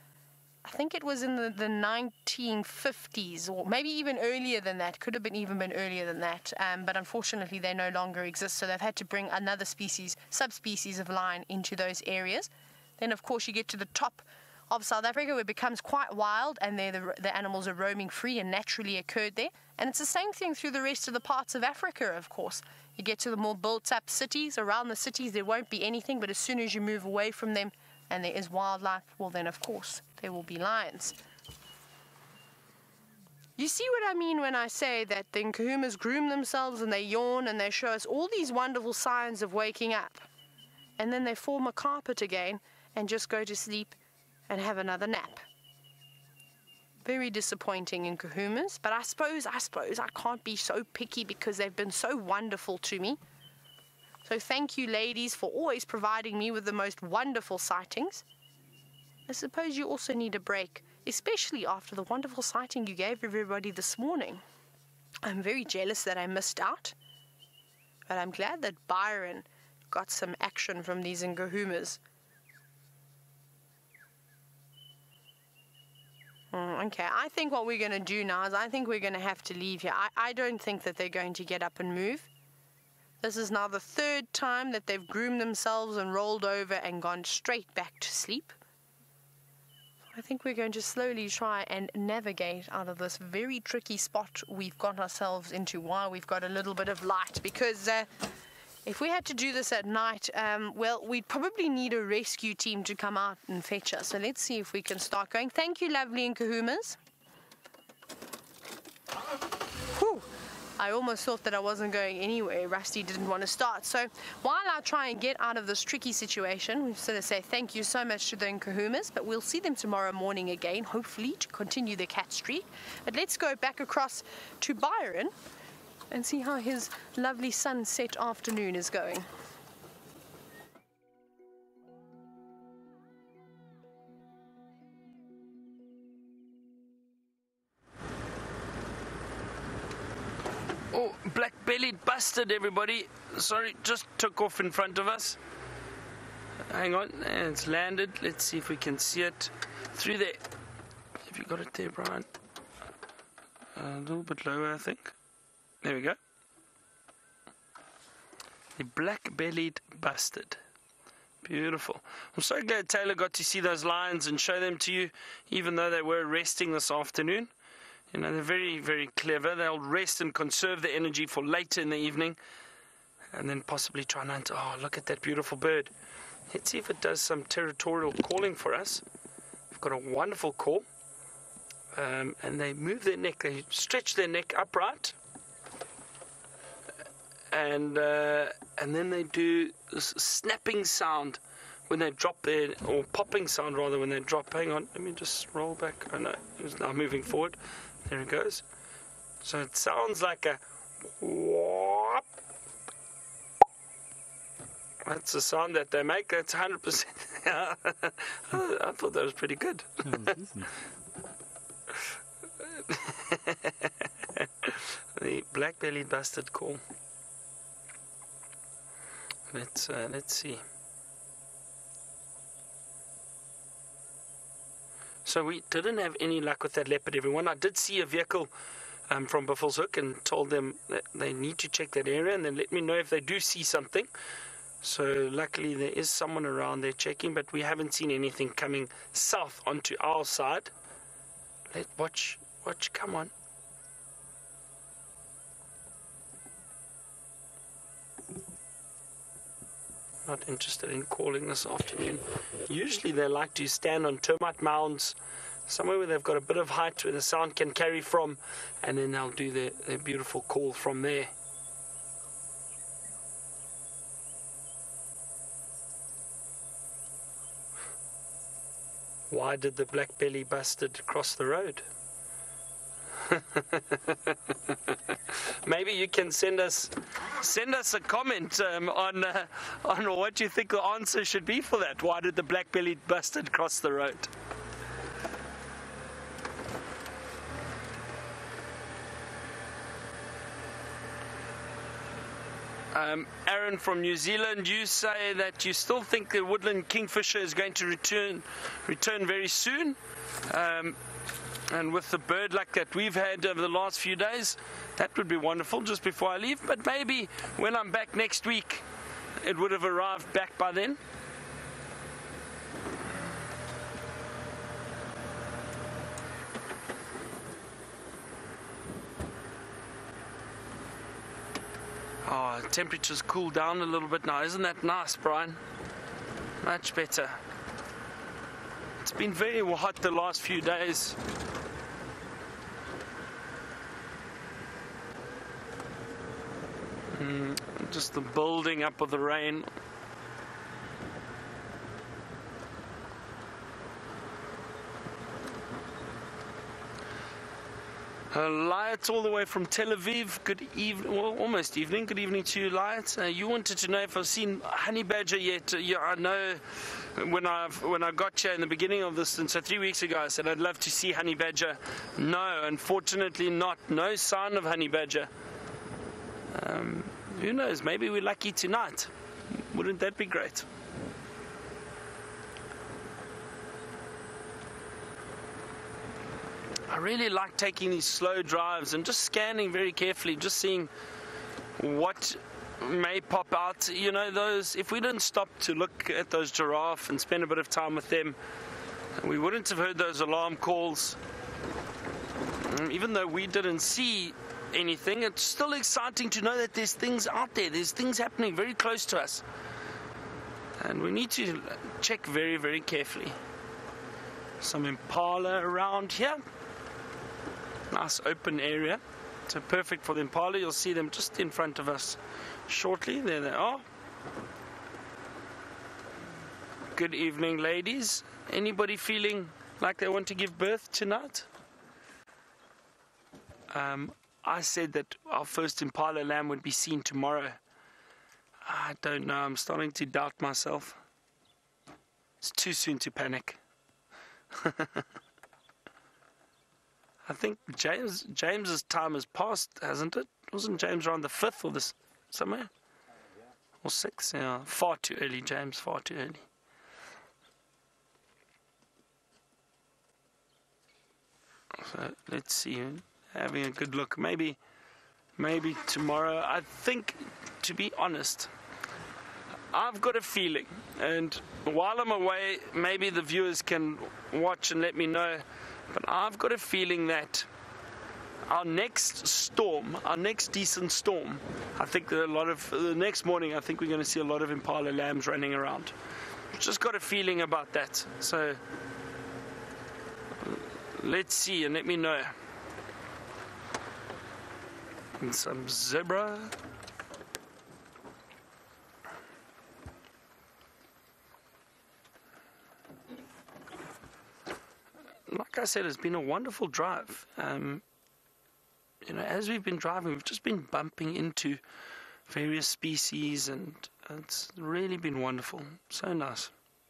[SPEAKER 1] I think it was in the, the nineteen fifties, or maybe even earlier than that. Could have been even been earlier than that. Um, but unfortunately, they no longer exist. So they've had to bring another species, subspecies of lion into those areas. Then, of course, you get to the top of South Africa, where it becomes quite wild, and there the, the animals are roaming free and naturally occurred there. And it's the same thing through the rest of the parts of Africa, of course. You get to the more built-up cities. Around the cities, there won't be anything, but as soon as you move away from them, and there is wildlife, well then of course there will be lions. You see what I mean when I say that the Nkuhumas groom themselves and they yawn and they show us all these wonderful signs of waking up, and then they form a carpet again and just go to sleep and have another nap. Very disappointing in Nkuhumas, but I suppose, I suppose I can't be so picky because they've been so wonderful to me. So thank you, ladies, for always providing me with the most wonderful sightings. I suppose you also need a break, especially after the wonderful sighting you gave everybody this morning. I'm very jealous that I missed out, but I'm glad that Byron got some action from these Nkuhumas. Mm, okay, I think what we're going to do now is I think we're going to have to leave here. I, I don't think that they're going to get up and move. This is now the third time that they've groomed themselves and rolled over and gone straight back to sleep. I think we're going to slowly try and navigate out of this very tricky spot we've got ourselves into while we've got a little bit of light. Because uh, if we had to do this at night, um, well, we'd probably need a rescue team to come out and fetch us. So let's see if we can start going. Thank you, lovely Nkuhumas. Whew. I almost thought that I wasn't going anywhere. Rusty didn't want to start. So while I try and get out of this tricky situation, we've sort of say thank you so much to the Nkuhumas, but we'll see them tomorrow morning again, hopefully, to continue the cat streak. But let's go back across to Byron and see how his lovely sunset afternoon is going.
[SPEAKER 3] Oh, black-bellied bustard, everybody. Sorry, just took off in front of us. Hang on, it's landed. Let's see if we can see it through there. Have you got it there, Brian? A little bit lower, I think. There we go. The black-bellied bustard. Beautiful. I'm so glad Taylor got to see those lions and show them to you, even though they were resting this afternoon. You know, they're very, very clever. They'll rest and conserve the energy for later in the evening, and then possibly try and hunt. Oh, look at that beautiful bird. Let's see if it does some territorial calling for us. We've got a wonderful call. Um, and they move their neck. They stretch their neck upright. and uh, and then they do this snapping sound when they drop their, or popping sound rather, when they drop. Hang on, let me just roll back. Oh no, it's now moving forward. There it goes. So it sounds like a whoop. That's the sound that they make. That's one hundred percent. I thought that was pretty good. The black-bellied bustard call. Let's uh, let's see. So we didn't have any luck with that leopard, everyone. I did see a vehicle um, from Buffelshoek and told them that they need to check that area and then let me know if they do see something. So luckily there is someone around there checking, but we haven't seen anything coming south onto our side. Let watch, watch, come on. Not interested in calling this afternoon. Usually they like to stand on termite mounds, somewhere where they've got a bit of height where the sound can carry from, and then they'll do their, their beautiful call from there. Why did the black belly bustard cross the road? Maybe you can send us send us a comment um, on uh, on what you think the answer should be for that. Why did the black-bellied bustard cross the road? Um, Aaron from New Zealand, you say that you still think the woodland kingfisher is going to return return very soon. Um, And with the bird luck that we've had over the last few days, that would be wonderful just before I leave. But maybe when I'm back next week, it would have arrived back by then. Oh, temperatures cool down a little bit now. Isn't that nice, Brian? Much better. It's been very hot the last few days. Mm, just the building up of the rain. Uh, Light all the way from Tel Aviv. Good evening, well, almost evening. Good evening to you, Light. Uh, you wanted to know if I've seen honey badger yet. Uh, yeah, I know. When I when I got here in the beginning of this, and so three weeks ago, I said I'd love to see honey badger. No, unfortunately, not. No sign of honey badger. Um, who knows? Maybe we're lucky tonight. Wouldn't that be great? I really like taking these slow drives and just scanning very carefully, just seeing what may pop out. You know, those, if we didn't stop to look at those giraffe and spend a bit of time with them, we wouldn't have heard those alarm calls. Even though we didn't see anything, it's still exciting to know that there's things out there, there's things happening very close to us, and we need to check very very carefully. Some impala around here, nice open area, so perfect for the impala. You'll see them just in front of us shortly. There they are. Good evening, ladies. Anybody feeling like they want to give birth tonight? um I said that our first impala lamb would be seen tomorrow. I don't know. I'm starting to doubt myself. It's too soon to panic. I think James James's time has passed, hasn't it? Wasn't James around the fifth or this somewhere? Or sixth? Yeah, far too early, James. Far too early. So let's see. Having a good look. Maybe, maybe tomorrow. I think, to be honest, I've got a feeling, and while I'm away, maybe the viewers can watch and let me know, but I've got a feeling that our next storm, our next decent storm, I think that a lot of, the next morning, I think we're going to see a lot of impala lambs running around. Just got a feeling about that. So, let's see and let me know. And some zebra. like I said, it's been a wonderful drive. Um, you know, as we've been driving, we've just been bumping into various species, and it's really been wonderful. So nice.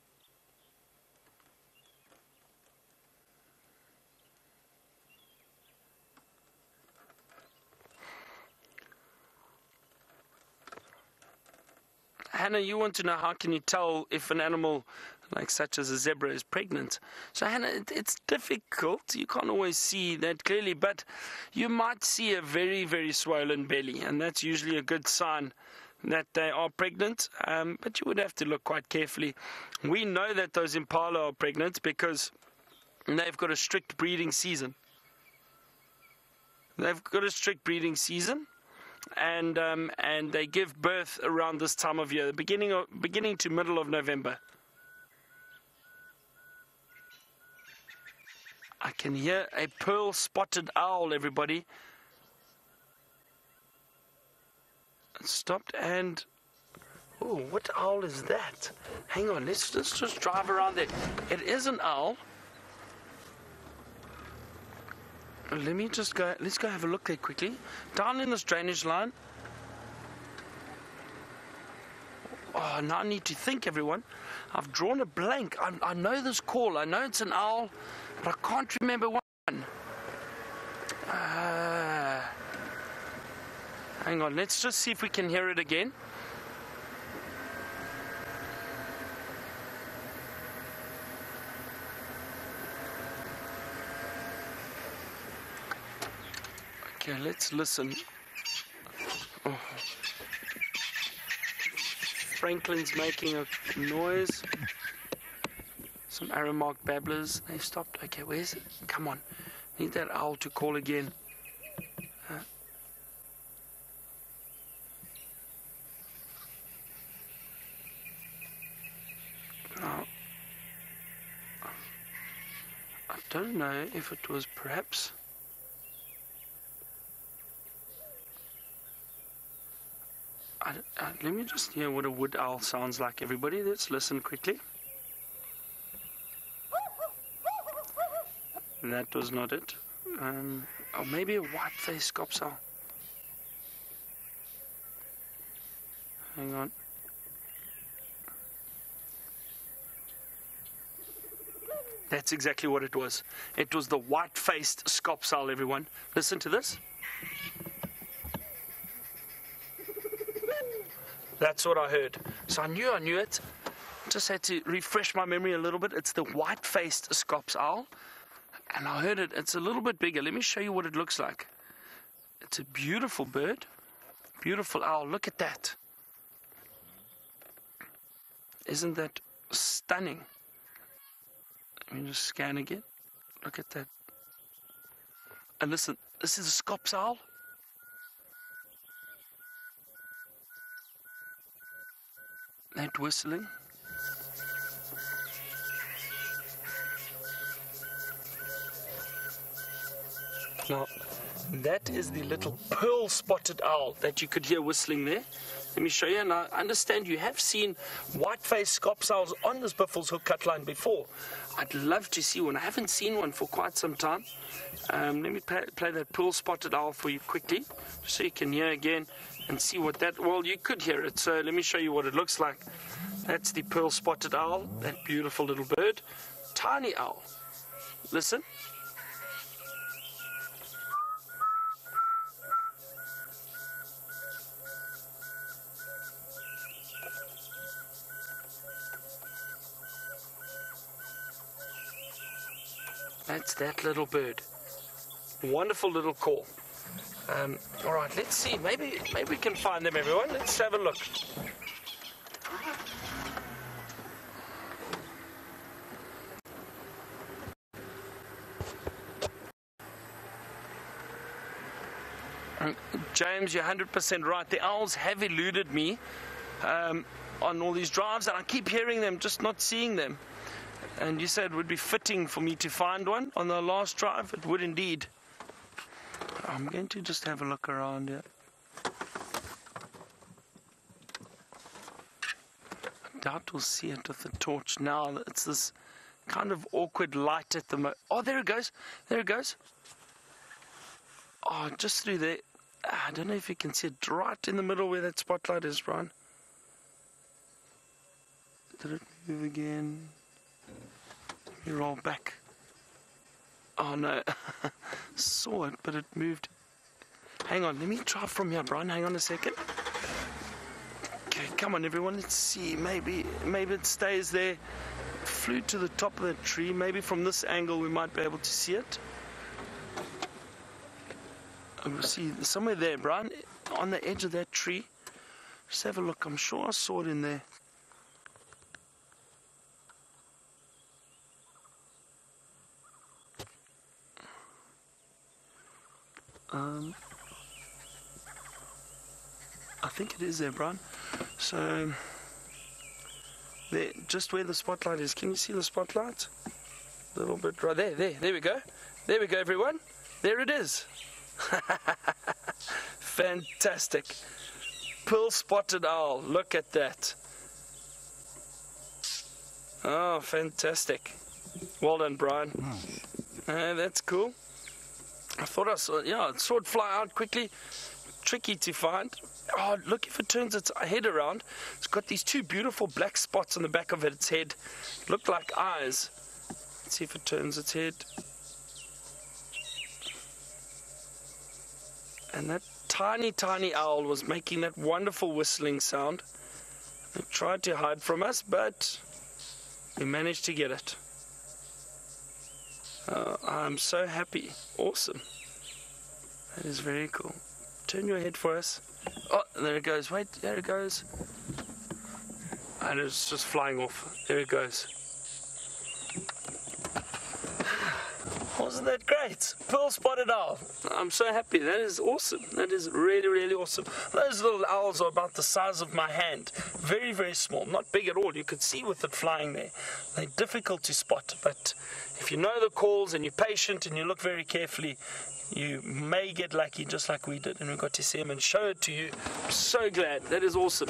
[SPEAKER 3] Hannah, you want to know how can you tell if an animal like such as a zebra is pregnant? So Hannah, it, it's difficult. You can't always see that clearly, but you might see a very, very swollen belly, and that's usually a good sign that they are pregnant, um, but you would have to look quite carefully. We know that those impala are pregnant because they've got a strict breeding season. They've got a strict breeding season. And um, and they give birth around this time of year, beginning of, beginning to middle of November. I can hear a pearl-spotted owl, everybody. It stopped and... Oh, what owl is that? Hang on, let's, let's just drive around there. It is an owl. Let me just go, let's go have a look there quickly. Down in this drainage line. Oh, now I need to think, everyone. I've drawn a blank. I, I know this call. I know it's an owl, but I can't remember one. Uh, hang on, let's just see if we can hear it again. Okay, let's listen. Oh. Franklin's making a noise. Some arrow-marked babblers. They've stopped. Okay, where's it? Come on. Need that owl to call again. Uh, now, I don't know if it was perhaps... I, uh, let me just hear what a wood owl sounds like, everybody. Let's listen quickly. That was not it. Um, or maybe a white-faced scops owl. Hang on. That's exactly what it was. It was the white-faced scops owl, everyone. Listen to this. That's what I heard. So I knew I knew it. Just had to refresh my memory a little bit. It's the white-faced scops owl. And I heard it. It's a little bit bigger. Let me show you what it looks like. It's a beautiful bird. Beautiful owl. Look at that. Isn't that stunning? Let me just scan again. Look at that. And listen, this is a scops owl. That whistling. Now, that is the little pearl-spotted owl that you could hear whistling there. Let me show you. And I understand you have seen white-faced scops owls on this Buffelshoek cut line before. I'd love to see one. I haven't seen one for quite some time. Um, let me play, play that pearl-spotted owl for you quickly, so you can hear again and see what that... Well, you could hear it, so let me show you what it looks like. That's the pearl-spotted owl, that beautiful little bird. Tiny owl. Listen. That's that little bird. Wonderful little call. Um, all right, let's see. Maybe, maybe we can find them, everyone. Let's have a look. Um, James, you're one hundred percent right. The owls have eluded me um, on all these drives, and I keep hearing them, just not seeing them. And you said it would be fitting for me to find one on the last drive. It would indeed. I'm going to just have a look around here. I doubt we'll see it with the torch now. It's this kind of awkward light at the moment. Oh, there it goes. There it goes. Oh, just through there. I don't know if you can see it right in the middle where that spotlight is, Brian. Did it move again? Let me roll back. Oh no, saw it, but it moved. Hang on, let me try from here, Brian. Hang on a second. Okay, come on, everyone. Let's see. Maybe, maybe it stays there. Flew to the top of the tree. Maybe from this angle we might be able to see it. We'll see somewhere there, Brian, on the edge of that tree. Just have a look. I'm sure I saw it in there. Um, I think it is there, Brian. So, there, just where the spotlight is. Can you see the spotlight? A little bit right there. There, there we go. There we go, everyone. There it is. Fantastic. Pearl-spotted owl. Look at that. Oh, fantastic. Well done, Brian. Uh, that's cool. I thought I saw, yeah, I saw it fly out quickly. Tricky to find. Oh, look, if it turns its head around, it's got these two beautiful black spots on the back of its head. Look like eyes. Let's see if it turns its head. And that tiny, tiny owl was making that wonderful whistling sound. It tried to hide from us, but we managed to get it. Uh, I'm so happy. Awesome. That is very cool. Turn your head for us. Oh, there it goes. Wait, there it goes. And it's just flying off. There it goes. Wasn't that great? Pearl-spotted owl. I'm so happy. That is awesome. That is really, really awesome. Those little owls are about the size of my hand. Very, very small. Not big at all. You could see with it flying there. They're difficult to spot, but if you know the calls and you're patient and you look very carefully, you may get lucky just like we did, and we got to see them and show it to you. I'm so glad. That is awesome.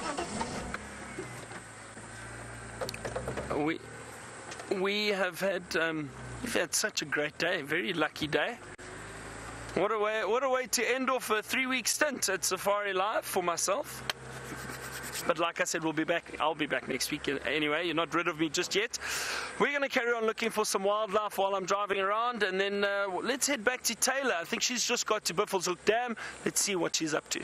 [SPEAKER 3] We we have had um, we've had such a great day, a very lucky day. What a way! What a way to end off a three-week stint at Safari Live for myself. But like I said, we'll be back. I'll be back next week anyway. You're not rid of me just yet. We're going to carry on looking for some wildlife while I'm driving around, and then uh, let's head back to Taylor. I think she's just got to Buffelshoek Dam. Let's see what she's up to.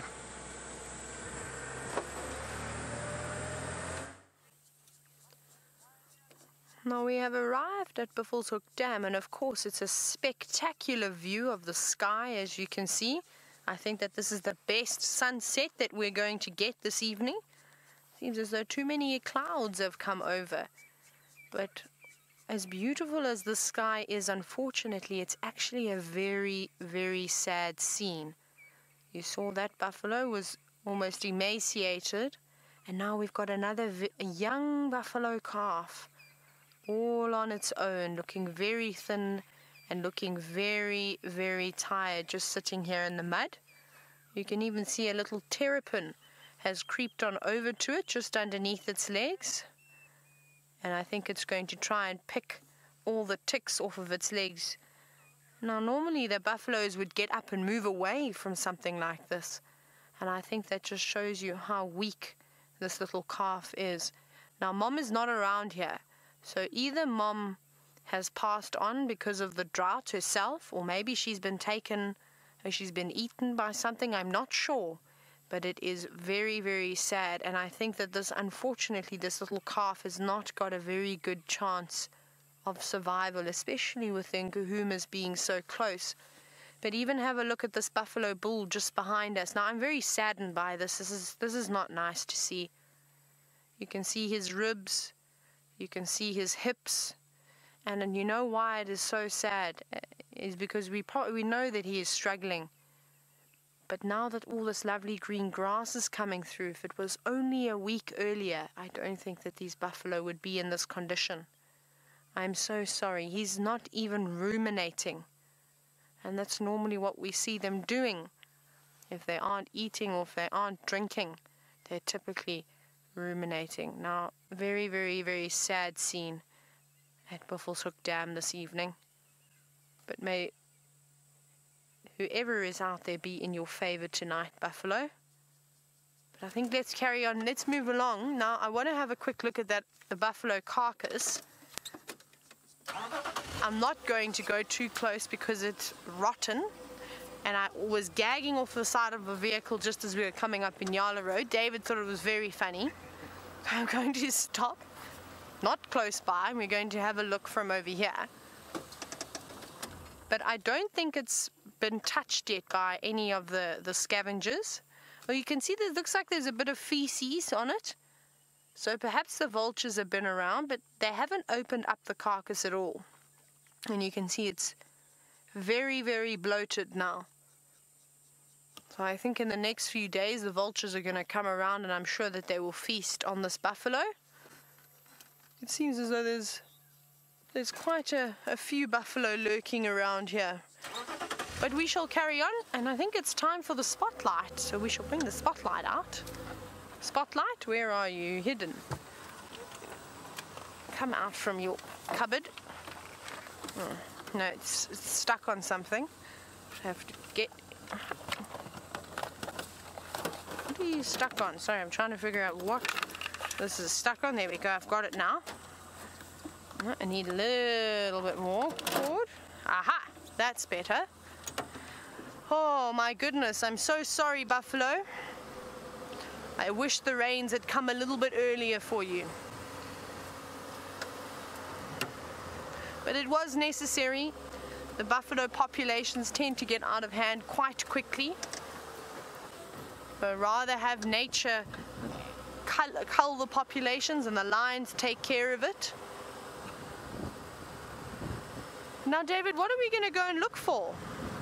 [SPEAKER 1] Now we have arrived at Buffelshoek Dam, and of course it's a spectacular view of the sky, as you can see. I think that this is the best sunset that we're going to get this evening. Seems as though too many clouds have come over. But as beautiful as the sky is, unfortunately, it's actually a very, very sad scene. You saw that buffalo was almost emaciated, and now we've got another vi- a young buffalo calf, all on its own, looking very thin and looking very, very tired, just sitting here in the mud. You can even see a little terrapin has creeped on over to it, just underneath its legs. And I think it's going to try and pick all the ticks off of its legs. Now, normally the buffaloes would get up and move away from something like this. And I think that just shows you how weak this little calf is. Now, Mom is not around here. So either Mom has passed on because of the drought herself, or maybe she's been taken, or she's been eaten by something. I'm not sure. But it is very, very sad. And I think that this, unfortunately, this little calf has not got a very good chance of survival, especially with the Nkuhumas being so close. But even have a look at this buffalo bull just behind us. Now, I'm very saddened by this. This is, this is not nice to see. You can see his ribs. You can see his hips. And, and you know why it is so sad? Is because we probably we know that he is struggling. But now that all this lovely green grass is coming through, if it was only a week earlier, I don't think that these buffalo would be in this condition. I'm so sorry. He's not even ruminating. And that's normally what we see them doing. If they aren't eating or if they aren't drinking, they're typically ruminating. Now, very, very, very sad scene. at Buffelshoek Dam this evening. But may whoever is out there be in your favor tonight, buffalo. But I think let's carry on. Let's move along. Now, I want to have a quick look at that the buffalo carcass. I'm not going to go too close because it's rotten. And I was gagging off the side of a vehicle just as we were coming up Inyala Road. David thought it was very funny. I'm going to stop, not close by, and we're going to have a look from over here. But I don't think it's been touched yet by any of the, the scavengers. Well, you can see that it looks like there's a bit of feces on it. So perhaps the vultures have been around, but they haven't opened up the carcass at all. And you can see it's very, very bloated now. So I think in the next few days the vultures are going to come around, and I'm sure that they will feast on this buffalo. It seems as though there's there's quite a, a few buffalo lurking around here. But we shall carry on, and I think it's time for the spotlight. So we shall bring the spotlight out. Spotlight, where are you hidden? Come out from your cupboard. Oh. No, it's, it's stuck on something. I have to get... What are you stuck on? Sorry, I'm trying to figure out what this is stuck on. There we go, I've got it now. I need a little bit more cord. Aha, that's better. Oh my goodness, I'm so sorry, buffalo. I wish the rains had come a little bit earlier for you. But it was necessary. The buffalo populations tend to get out of hand quite quickly. But rather have nature cull, cull the populations and the lions take care of it. Now, David, what are we going to go and look for?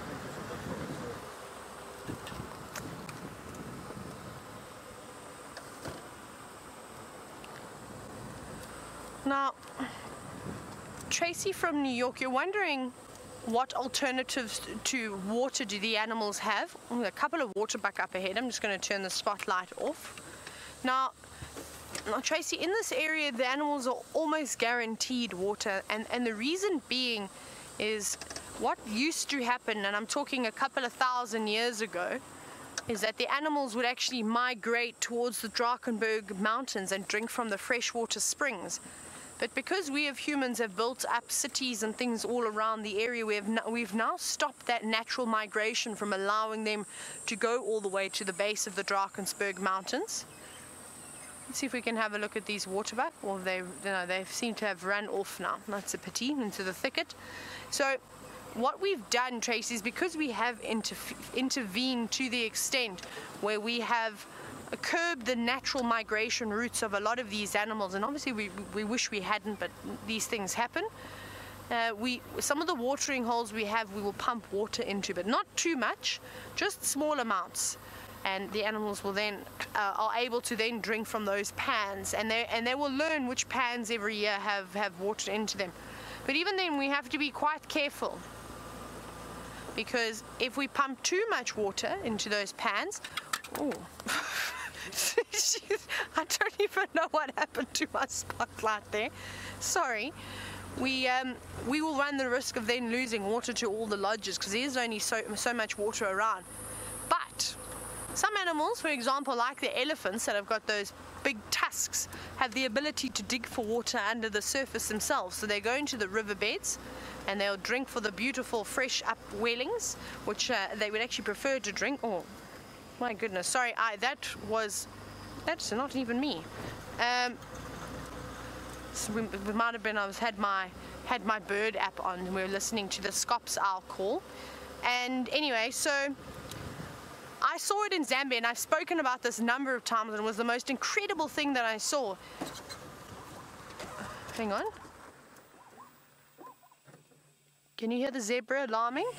[SPEAKER 1] Now, Tracy from New York, you're wondering what alternatives to water do the animals have? Oh, a couple of water buck up ahead. I'm just going to turn the spotlight off. Now, now, Tracy, in this area, the animals are almost guaranteed water, and, and the reason being is what used to happen, and I'm talking a couple of thousand years ago, is that the animals would actually migrate towards the Drakensberg Mountains and drink from the freshwater springs. But because we as humans have built up cities and things all around the area, we have no, we've now stopped that natural migration from allowing them to go all the way to the base of the Drakensberg Mountains. Let's see if we can have a look at these waterbuck. Well, they, you know, they seem to have run off now. That's a pity, into the thicket. So what we've done, Tracy, is because we have inter intervened to the extent where we have curb the natural migration routes of a lot of these animals, and obviously we, we wish we hadn't, but these things happen. Uh, we some of the watering holes we have, we will pump water into, but not too much, just small amounts, and the animals will then uh, are able to then drink from those pans, and they and they will learn which pans every year have have water into them. But even then, we have to be quite careful, because if we pump too much water into those pans, oh. I don't even know what happened to my spotlight there. Sorry. We um, we will run the risk of then losing water to all the lodges, because there's only so, so much water around. But some animals, for example, like the elephants that have got those big tusks, have the ability to dig for water under the surface themselves. So they go into the riverbeds and they'll drink for the beautiful fresh upwellings, which uh, they would actually prefer to drink. Oh, my goodness, sorry, I, that was, that's not even me. Um, so we, we might have been, I was had my had my bird app on, and we were listening to the Scops owl call. And anyway, so I saw it in Zambia, and I've spoken about this a number of times, and it was the most incredible thing that I saw. Hang on. Can you hear the zebra alarming?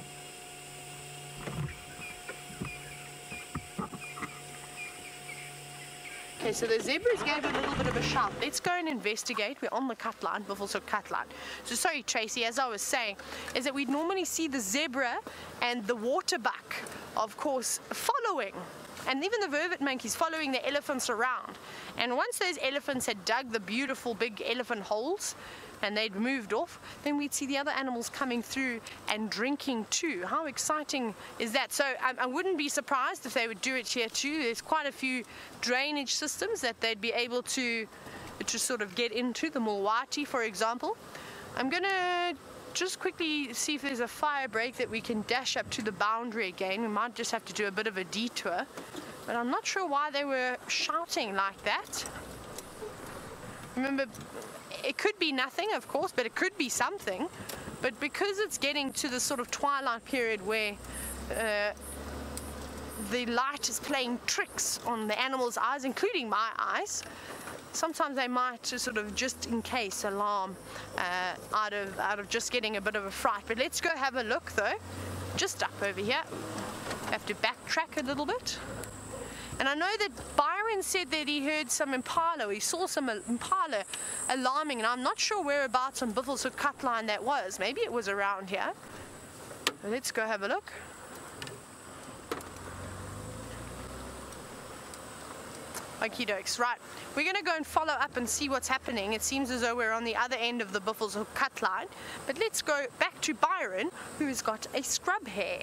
[SPEAKER 1] Okay, so the zebras gave a little bit of a shout. Let's go and investigate. We're on the cut line, Buffelshoek cut line. So sorry, Tracy, as I was saying, is that we normally see the zebra and the waterbuck, of course, following. and even the vervet monkeys following the elephants around. And once those elephants had dug the beautiful big elephant holes and they'd moved off, then we'd see the other animals coming through and drinking too. How exciting is that? So I, I wouldn't be surprised if they would do it here too. There's quite a few drainage systems that they'd be able to to sort of get into, the Mulwati, for example. I'm gonna just quickly see if there's a fire break that we can dash up to the boundary again. We might just have to do a bit of a detour, but I'm not sure why they were shouting like that. Remember, it could be nothing, of course, but it could be something. But because it's getting to the sort of twilight period where uh, the light is playing tricks on the animals' eyes, including my eyes, sometimes they might just sort of just in case alarm uh, out of out of just getting a bit of a fright. But let's go have a look though, just up over here. Have to backtrack a little bit. And I know that Byron said that he heard some impala, he saw some impala alarming, and I'm not sure whereabouts on Buffelshoek Cut Line that was. Maybe it was around here. But let's go have a look. Okie dokes, right. We're going to go and follow up and see what's happening. It seems as though we're on the other end of the Buffelshoek Cut Line. But let's go back to Byron, who has got a scrub hare.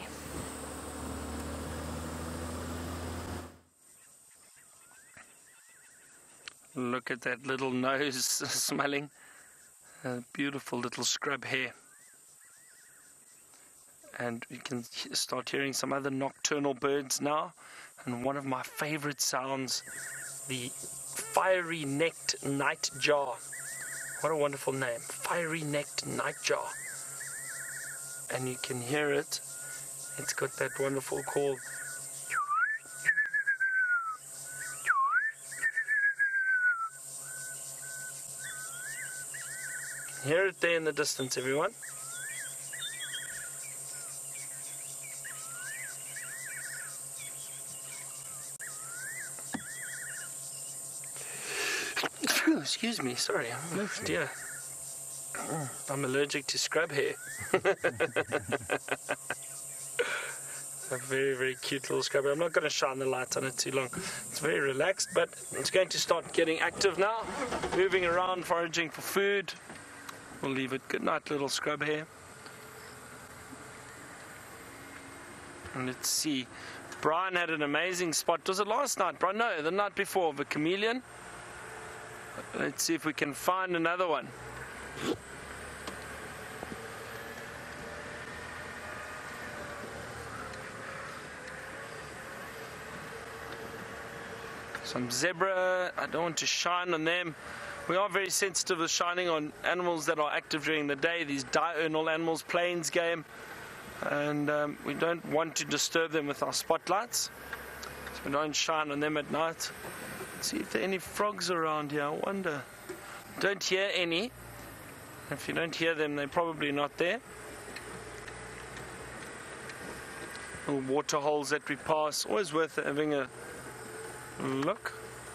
[SPEAKER 3] Look at that little nose smelling. A beautiful little scrub hare. And you can start hearing some other nocturnal birds now. And one of my favorite sounds, the fiery-necked nightjar. What a wonderful name, fiery-necked nightjar. And you can hear it. It's got that wonderful call. Hear it there in the distance, everyone. Excuse me, sorry. Oh, dear. I'm allergic to scrub hair. A very, very cute little scrub hair. I'm not going to shine the light on it too long. It's very relaxed, but it's going to start getting active now. Moving around, foraging for food. We'll leave it. Good night, little scrub hair. And let's see. Brian had an amazing spot. Was it last night, Brian? No, the night before, of a chameleon. Let's see if we can find another one. Some zebra. I don't want to shine on them. We are very sensitive of shining on animals that are active during the day, these diurnal animals, plains game, and um, we don't want to disturb them with our spotlights, so we don't shine on them at night. Let's see if there are any frogs around here. I wonder. Don't hear any. If you don't hear them, they're probably not there. Little water holes that we pass, always worth having a look.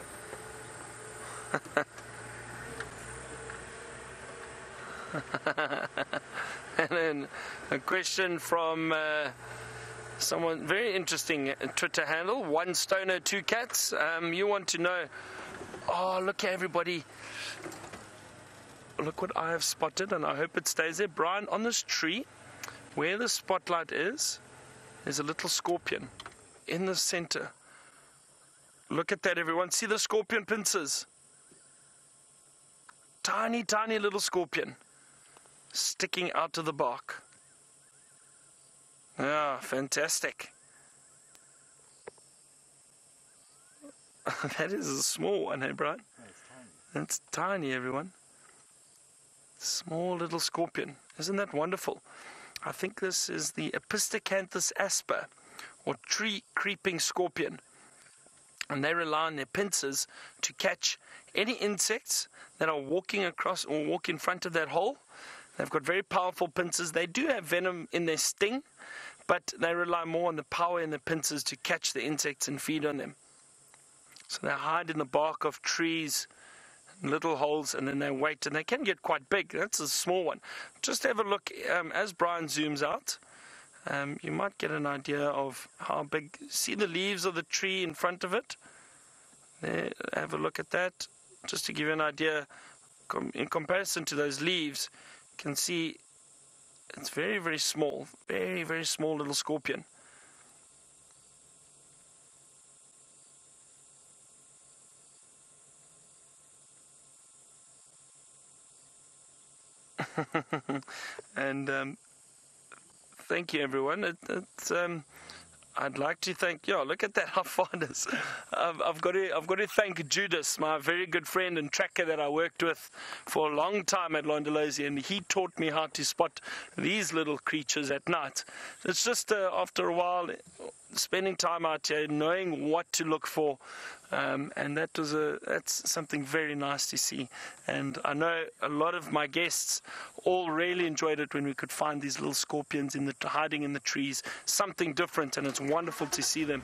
[SPEAKER 3] And then a question from uh, someone very interesting Twitter handle, one stoner two cats. Um, you want to know, oh look everybody, look what I have spotted, and I hope it stays there. Brian, on this tree where the spotlight is, there's a little scorpion in the center. Look at that, everyone. See the scorpion pincers? Tiny, tiny little scorpion sticking out of the bark. Yeah, fantastic. That is a small one, hey, Brian?
[SPEAKER 4] Oh, it's tiny.
[SPEAKER 3] That's tiny, everyone. Small little scorpion. Isn't that wonderful? I think this is the Epistocanthus asper, or tree creeping scorpion. And they rely on their pincers to catch any insects that are walking across or walk in front of that hole. They've got very powerful pincers. They do have venom in their sting, but they rely more on the power in the pincers to catch the insects and feed on them. So they hide in the bark of trees, little holes, and then they wait, and they can get quite big. That's a small one. Just have a look um, as Brian zooms out. um, you might get an idea of how big. See the leaves of the tree in front of it? There, have a look at that, just to give you an idea. Com in comparison to those leaves, you can see it's very, very small, very, very small little scorpion. And um, thank you, everyone. It, it's, um, I'd like to thank. Yeah, look at that! How far it is. I've, I've got to. I've got to thank Judas, my very good friend and tracker that I worked with for a long time at Londolozi, and he taught me how to spot these little creatures at night. It's just uh, after a while, spending time out here, knowing what to look for. Um, and that was a that's something very nice to see, and I know a lot of my guests all really enjoyed it when we could find these little scorpions in the hiding in the trees, something different, and it's wonderful to see them.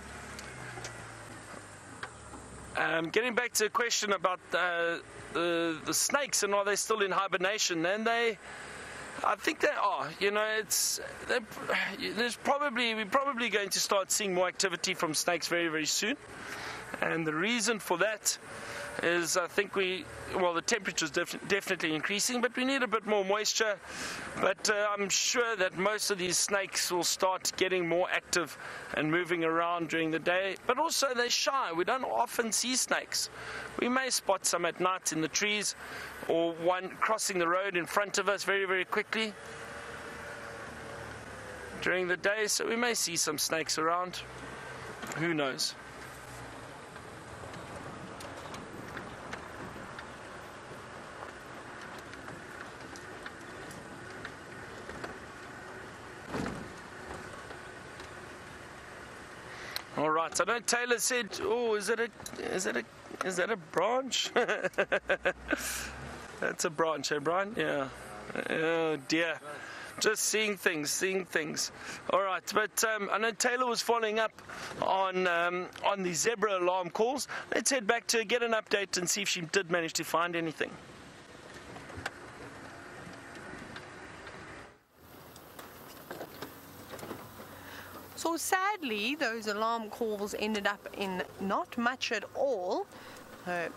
[SPEAKER 3] Um, getting back to the question about uh, the the snakes and are they still in hibernation, and they. I think they are. You know, it's there's probably we're probably going to start seeing more activity from snakes very very soon. And the reason for that is I think we, well, the temperature is def definitely increasing, but we need a bit more moisture. But uh, I'm sure that most of these snakes will start getting more active and moving around during the day. But also they're shy. We don't often see snakes. We may spot some at night in the trees, or one crossing the road in front of us very, very quickly during the day. So we may see some snakes around. Who knows? All right. I know Taylor said, "Oh, is it a, is it a, is that a branch?" That's a branch, eh, Brian? Yeah. Oh dear. Just seeing things, seeing things. All right, but um, I know Taylor was following up on um, on the zebra alarm calls. Let's head back to get an update and see if she did manage to find anything.
[SPEAKER 1] So sadly, those alarm calls ended up in not much at all. Uh,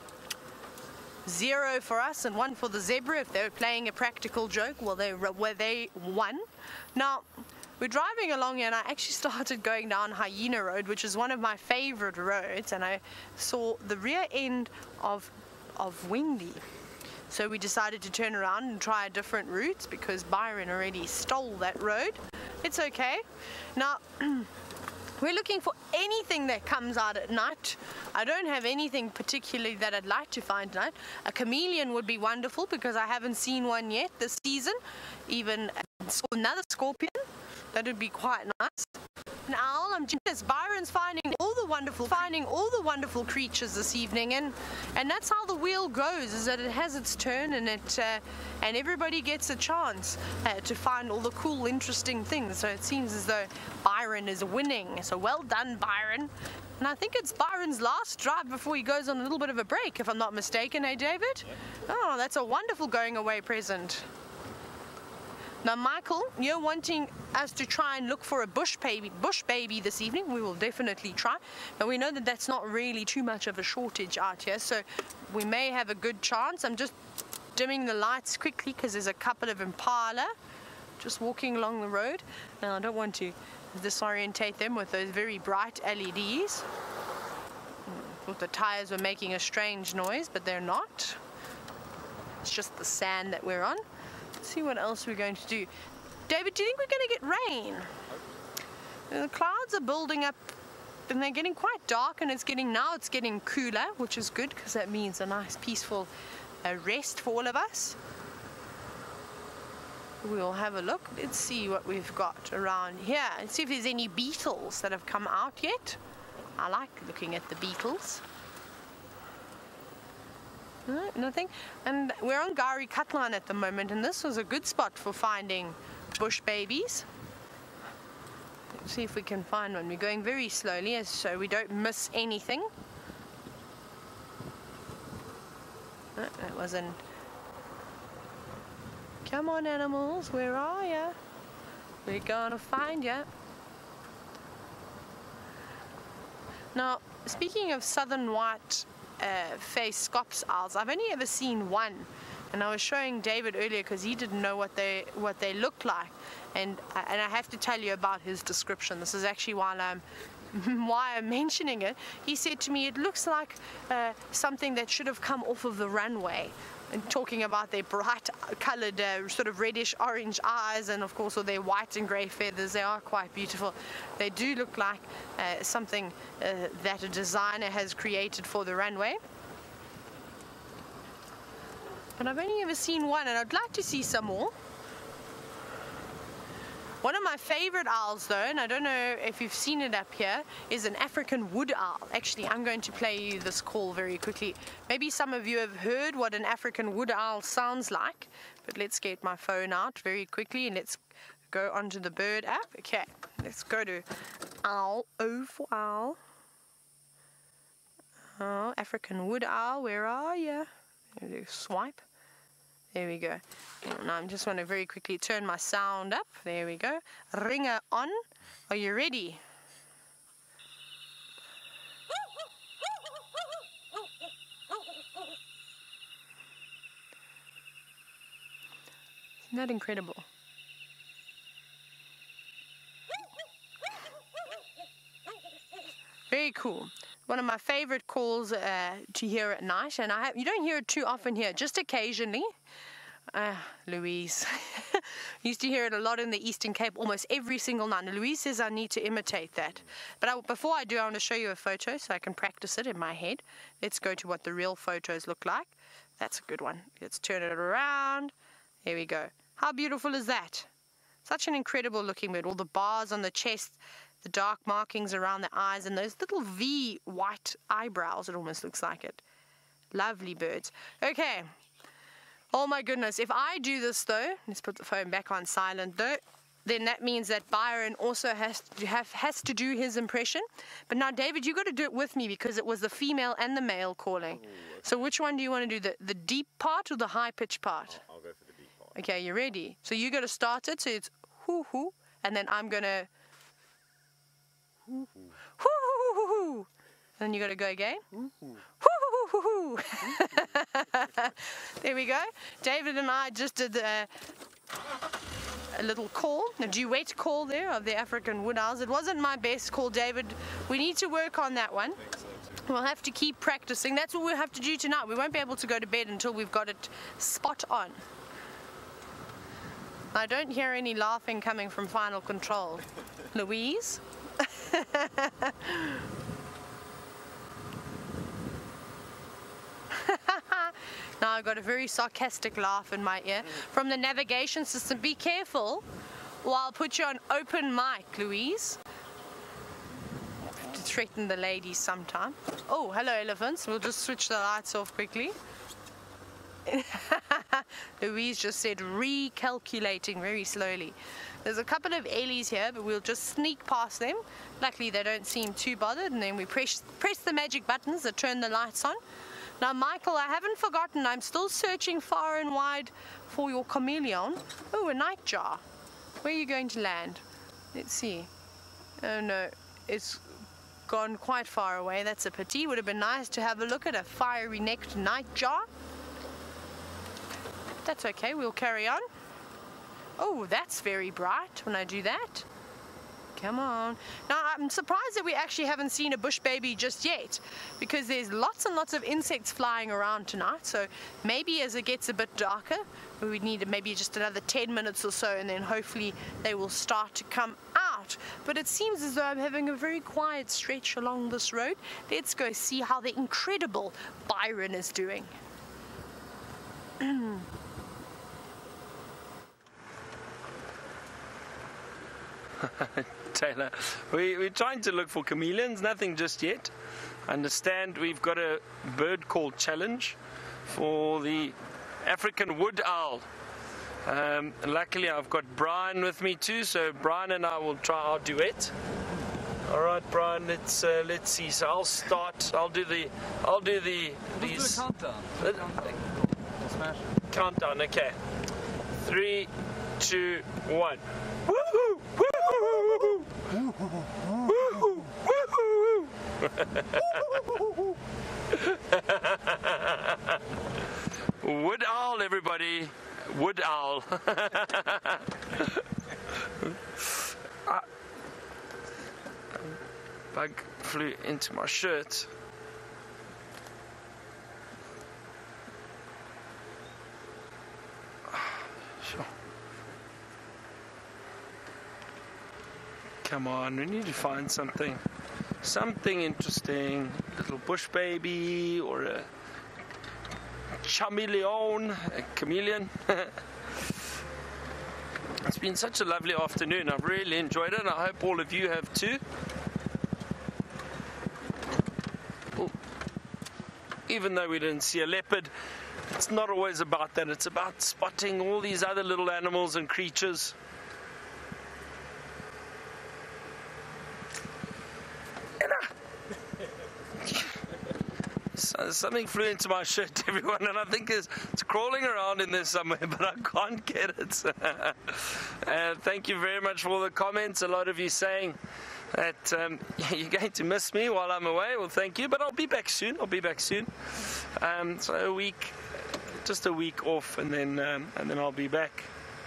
[SPEAKER 1] zero for us and one for the zebra. If they were playing a practical joke, well, they were they won. Now, we're driving along here, and I actually started going down Hyena Road, which is one of my favorite roads, and I saw the rear end of of Windy. So we decided to turn around and try a different route because Byron already stole that road. It's okay. Now, we're looking for anything that comes out at night. I don't have anything particularly that I'd like to find tonight. A chameleon would be wonderful because I haven't seen one yet this season. Even another scorpion. That would be quite nice. An owl. I'm just Byron's finding all the wonderful, finding all the wonderful creatures this evening, and and that's how the wheel goes. Is that it has its turn, and it uh, and everybody gets a chance uh, to find all the cool, interesting things. So it seems as though Byron is winning. So well done, Byron. And I think it's Byron's last drive before he goes on a little bit of a break, if I'm not mistaken, hey David? Oh, that's a wonderful going away present. Now, Michael, you're wanting us to try and look for a bush baby, bush baby this evening. We will definitely try. But we know that that's not really too much of a shortage out here, so we may have a good chance. I'm just dimming the lights quickly because there's a couple of impala just walking along the road. Now, I don't want to disorientate them with those very bright L E Ds. I thought the tires were making a strange noise, but they're not. It's just the sand that we're on. Let's see what else we're going to do. David, do you think we're going to get rain? The clouds are building up and they're getting quite dark, and it's getting now it's getting cooler, which is good because that means a nice peaceful uh, rest for all of us. We'll have a look. Let's see what we've got around here. Let's see if there's any beetles that have come out yet. I like looking at the beetles. No, nothing. And we're on Gari Cutline at the moment, and this was a good spot for finding bush babies. Let's see if we can find one. We're going very slowly so we don't miss anything. No, that wasn't. Come on, animals, where are you? We're gonna find you. Now, speaking of southern white uh, face scops owls, I've only ever seen one, and I was showing David earlier because he didn't know what they what they looked like, and and I have to tell you about his description. This is actually why I'm why I'm mentioning it. He said to me, it looks like uh, something that should have come off of the runway. And talking about their bright coloured uh, sort of reddish orange eyes, and of course all their white and grey feathers, they are quite beautiful. They do look like uh, something uh, that a designer has created for the runway. But I've only ever seen one, and I'd like to see some more. One of my favorite owls though, and I don't know if you've seen it up here, is an African wood owl. Actually, I'm going to play you this call very quickly. Maybe some of you have heard what an African wood owl sounds like, but let's get my phone out very quickly and let's go onto the bird app. Okay, let's go to owl, O for owl. Oh, African wood owl, where are you? Swipe. There we go. Now I just want to very quickly turn my sound up. There we go. Ringer on. Are you ready? Isn't that incredible? Very cool. One of my favorite calls uh, to hear at night, and I have, you don't hear it too often here, just occasionally. Uh, Louise. Used to hear it a lot in the Eastern Cape, almost every single night. And Louise says I need to imitate that. But I, before I do, I want to show you a photo so I can practice it in my head. Let's go to what the real photos look like. That's a good one. Let's turn it around. There we go. How beautiful is that? Such an incredible looking bird. All the bars on the chest, the dark markings around the eyes, and those little V white eyebrows, it almost looks like it. Lovely birds. Okay. Oh my goodness. If I do this though, let's put the phone back on silent though, then that means that Byron also has to have has to do his impression. But now David, you got to do it with me because it was the female and the male calling. Oh, okay. So which one do you want to do? The the deep part or the high pitch part?
[SPEAKER 6] I'll, I'll go for the deep part.
[SPEAKER 1] Okay, you ready? So you got to start it. So it's hoo hoo, and then I'm gonna hoo hoo hoo hoo hoo. And then you got to go again. Hoo hoo. Hoo hoo hoo hoo. There we go. David and I just did uh, a little call, a duet call there of the African wood owls. It wasn't my best call, David. We need to work on that one. We'll have to keep practicing. That's what we'll have to do tonight. We won't be able to go to bed until we've got it spot on. I don't hear any laughing coming from Final Control. Louise? Now I've got a very sarcastic laugh in my ear from the navigation system. Be careful, or I'll put you on open mic, Louise. To threaten the ladies sometime. Oh, hello elephants. We'll just switch the lights off quickly. Louise just said recalculating very slowly. There's a couple of Ellies here, but we'll just sneak past them. Luckily they don't seem too bothered, and then we press, press the magic buttons that turn the lights on. Now, Michael, I haven't forgotten. I'm still searching far and wide for your chameleon. Oh, a nightjar. Where are you going to land? Let's see. Oh, no. It's gone quite far away. That's a pity. Would have been nice to have a look at a fiery-necked nightjar. That's okay. We'll carry on. Oh, that's very bright when I do that. Come on. Now, I'm surprised that we actually haven't seen a bush baby just yet, because there's lots and lots of insects flying around tonight. So maybe as it gets a bit darker, we would need maybe just another ten minutes or so, and then hopefully they will start to come out. But it seems as though I'm having a very quiet stretch along this road. Let's go see how the incredible Byron is doing.
[SPEAKER 3] Taylor, we, we're trying to look for chameleons, nothing just yet. I understand we've got a bird call challenge for the African wood owl. Um, luckily I've got Brian with me too, so Brian and I will try our duet. All right, Brian, let's uh, let's see. So I'll start. I'll do the I'll do the these
[SPEAKER 4] do a countdown.
[SPEAKER 3] Uh,
[SPEAKER 4] countdown. Smash.
[SPEAKER 3] Countdown. Okay. Three, two, one. Woohoo! Wood owl, everybody. Wood owl. Ah, bug flew into my shirt. Sure. Come on, we need to find something. Something interesting. Little bush baby or a chameleon, a chameleon. It's been such a lovely afternoon. I've really enjoyed it, and I hope all of you have too. Ooh. Even though we didn't see a leopard, it's not always about that. It's about spotting all these other little animals and creatures. So something flew into my shirt, everyone, and I think it's, it's crawling around in there somewhere, but I can't get it. uh, thank you very much for all the comments. A lot of you saying that um, you're going to miss me while I'm away. Well, thank you, but I'll be back soon. I'll be back soon. Um, so a week, just a week off, and then um, and then I'll be back.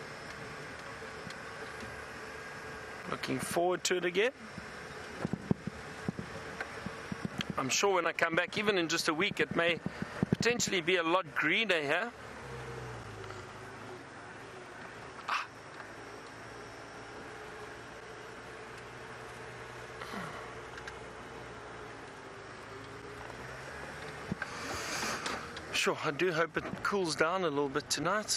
[SPEAKER 3] Looking forward to it again. I'm sure when I come back, even in just a week, it may potentially be a lot greener here. Ah. Sure, I do hope it cools down a little bit tonight.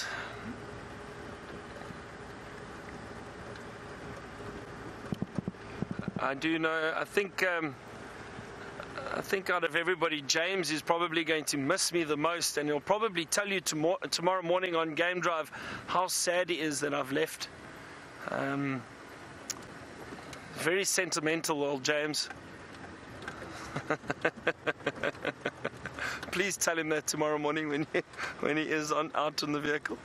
[SPEAKER 3] I do know, I think... Um, I think out of everybody, James is probably going to miss me the most, and he'll probably tell you tomorrow, tomorrow morning on Game Drive how sad he is that I've left. Um, very sentimental, old James. Please tell him that tomorrow morning when he, when he is on, out in the vehicle.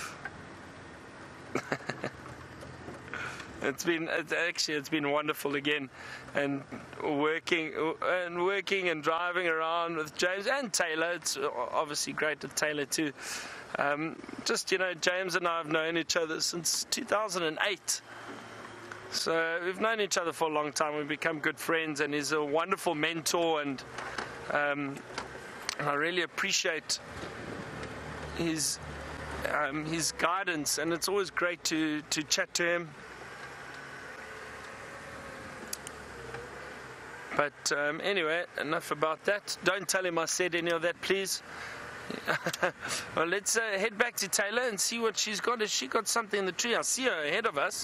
[SPEAKER 3] It's been it's actually it's been wonderful again, and working and working and driving around with James and Taylor. It's obviously great with Taylor too. Um, just you know, James and I have known each other since two thousand eight, so we've known each other for a long time. We've become good friends, and he's a wonderful mentor, and um, I really appreciate his um, his guidance, and it's always great to to chat to him. But um, anyway, enough about that. Don't tell him I said any of that, please. Well, let's uh, head back to Taylor and see what she's got. Has she got something in the tree? I see her ahead of us.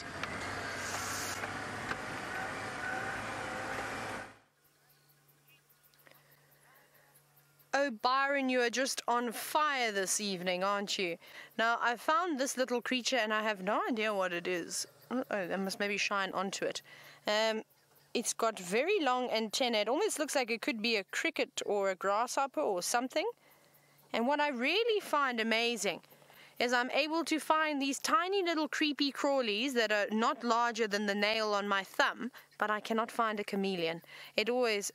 [SPEAKER 1] Oh, Byron, you are just on fire this evening, aren't you? Now, I found this little creature, and I have no idea what it is. Oh, I must maybe shine onto it. Um... It's got very long antennae. It almost looks like it could be a cricket or a grasshopper or something. And what I really find amazing is I'm able to find these tiny little creepy crawlies that are not larger than the nail on my thumb, but I cannot find a chameleon. It always...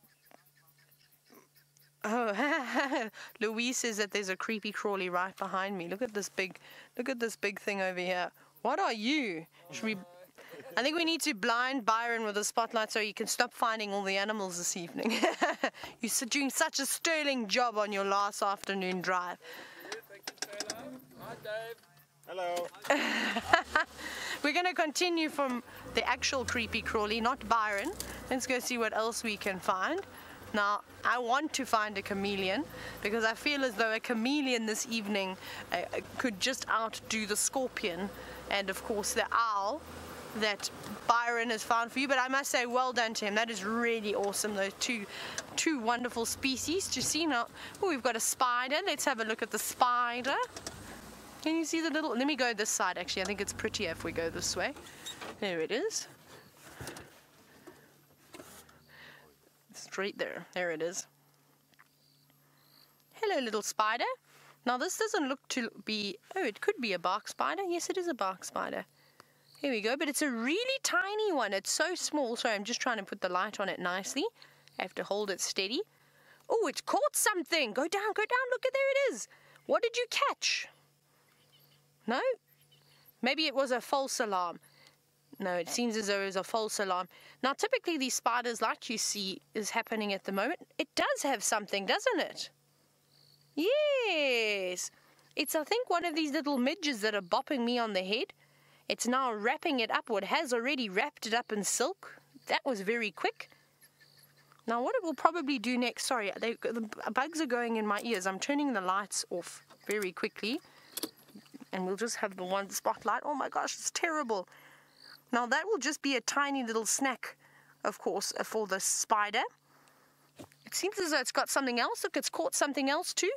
[SPEAKER 1] Oh, Louise says that there's a creepy crawly right behind me. Look at this big, look at this big thing over here. What are you? Should we... I think we need to blind Byron with a spotlight so he can stop finding all the animals this evening. You're doing such a sterling job on your last afternoon drive.
[SPEAKER 6] Hi, Dave. Hello.
[SPEAKER 1] We're going to continue from the actual creepy crawly, not Byron. Let's go see what else we can find. Now, I want to find a chameleon because I feel as though a chameleon this evening uh, could just outdo the scorpion and, of course, the owl that Byron has found for you. But I must say, well done to him. That is really awesome. Those two two wonderful species to see now. Oh, we've got a spider. Let's have a look at the spider. Can you see the little... Let me go this side, actually. I think it's prettier if we go this way. There it is. Straight there. There it is. Hello, little spider. Now, this doesn't look to be... Oh, it could be a bark spider. Yes, it is a bark spider. Here we go, but it's a really tiny one. It's so small. Sorry, I'm just trying to put the light on it nicely. I have to hold it steady. Oh, it's caught something. Go down, go down. Look at, there it is. What did you catch? No? Maybe it was a false alarm. No, it seems as though it was a false alarm. Now, typically these spiders, like you see, is happening at the moment. It does have something, doesn't it? Yes. It's, I think, one of these little midges that are bopping me on the head. It's now wrapping it up, or it has already wrapped it up in silk. That was very quick. Now, what it will probably do next, sorry, they, the bugs are going in my ears. I'm turning the lights off very quickly. And we'll just have the one spotlight. Oh my gosh, it's terrible. Now, that will just be a tiny little snack, of course, for the spider. It seems as though it's got something else. Look, it's caught something else too.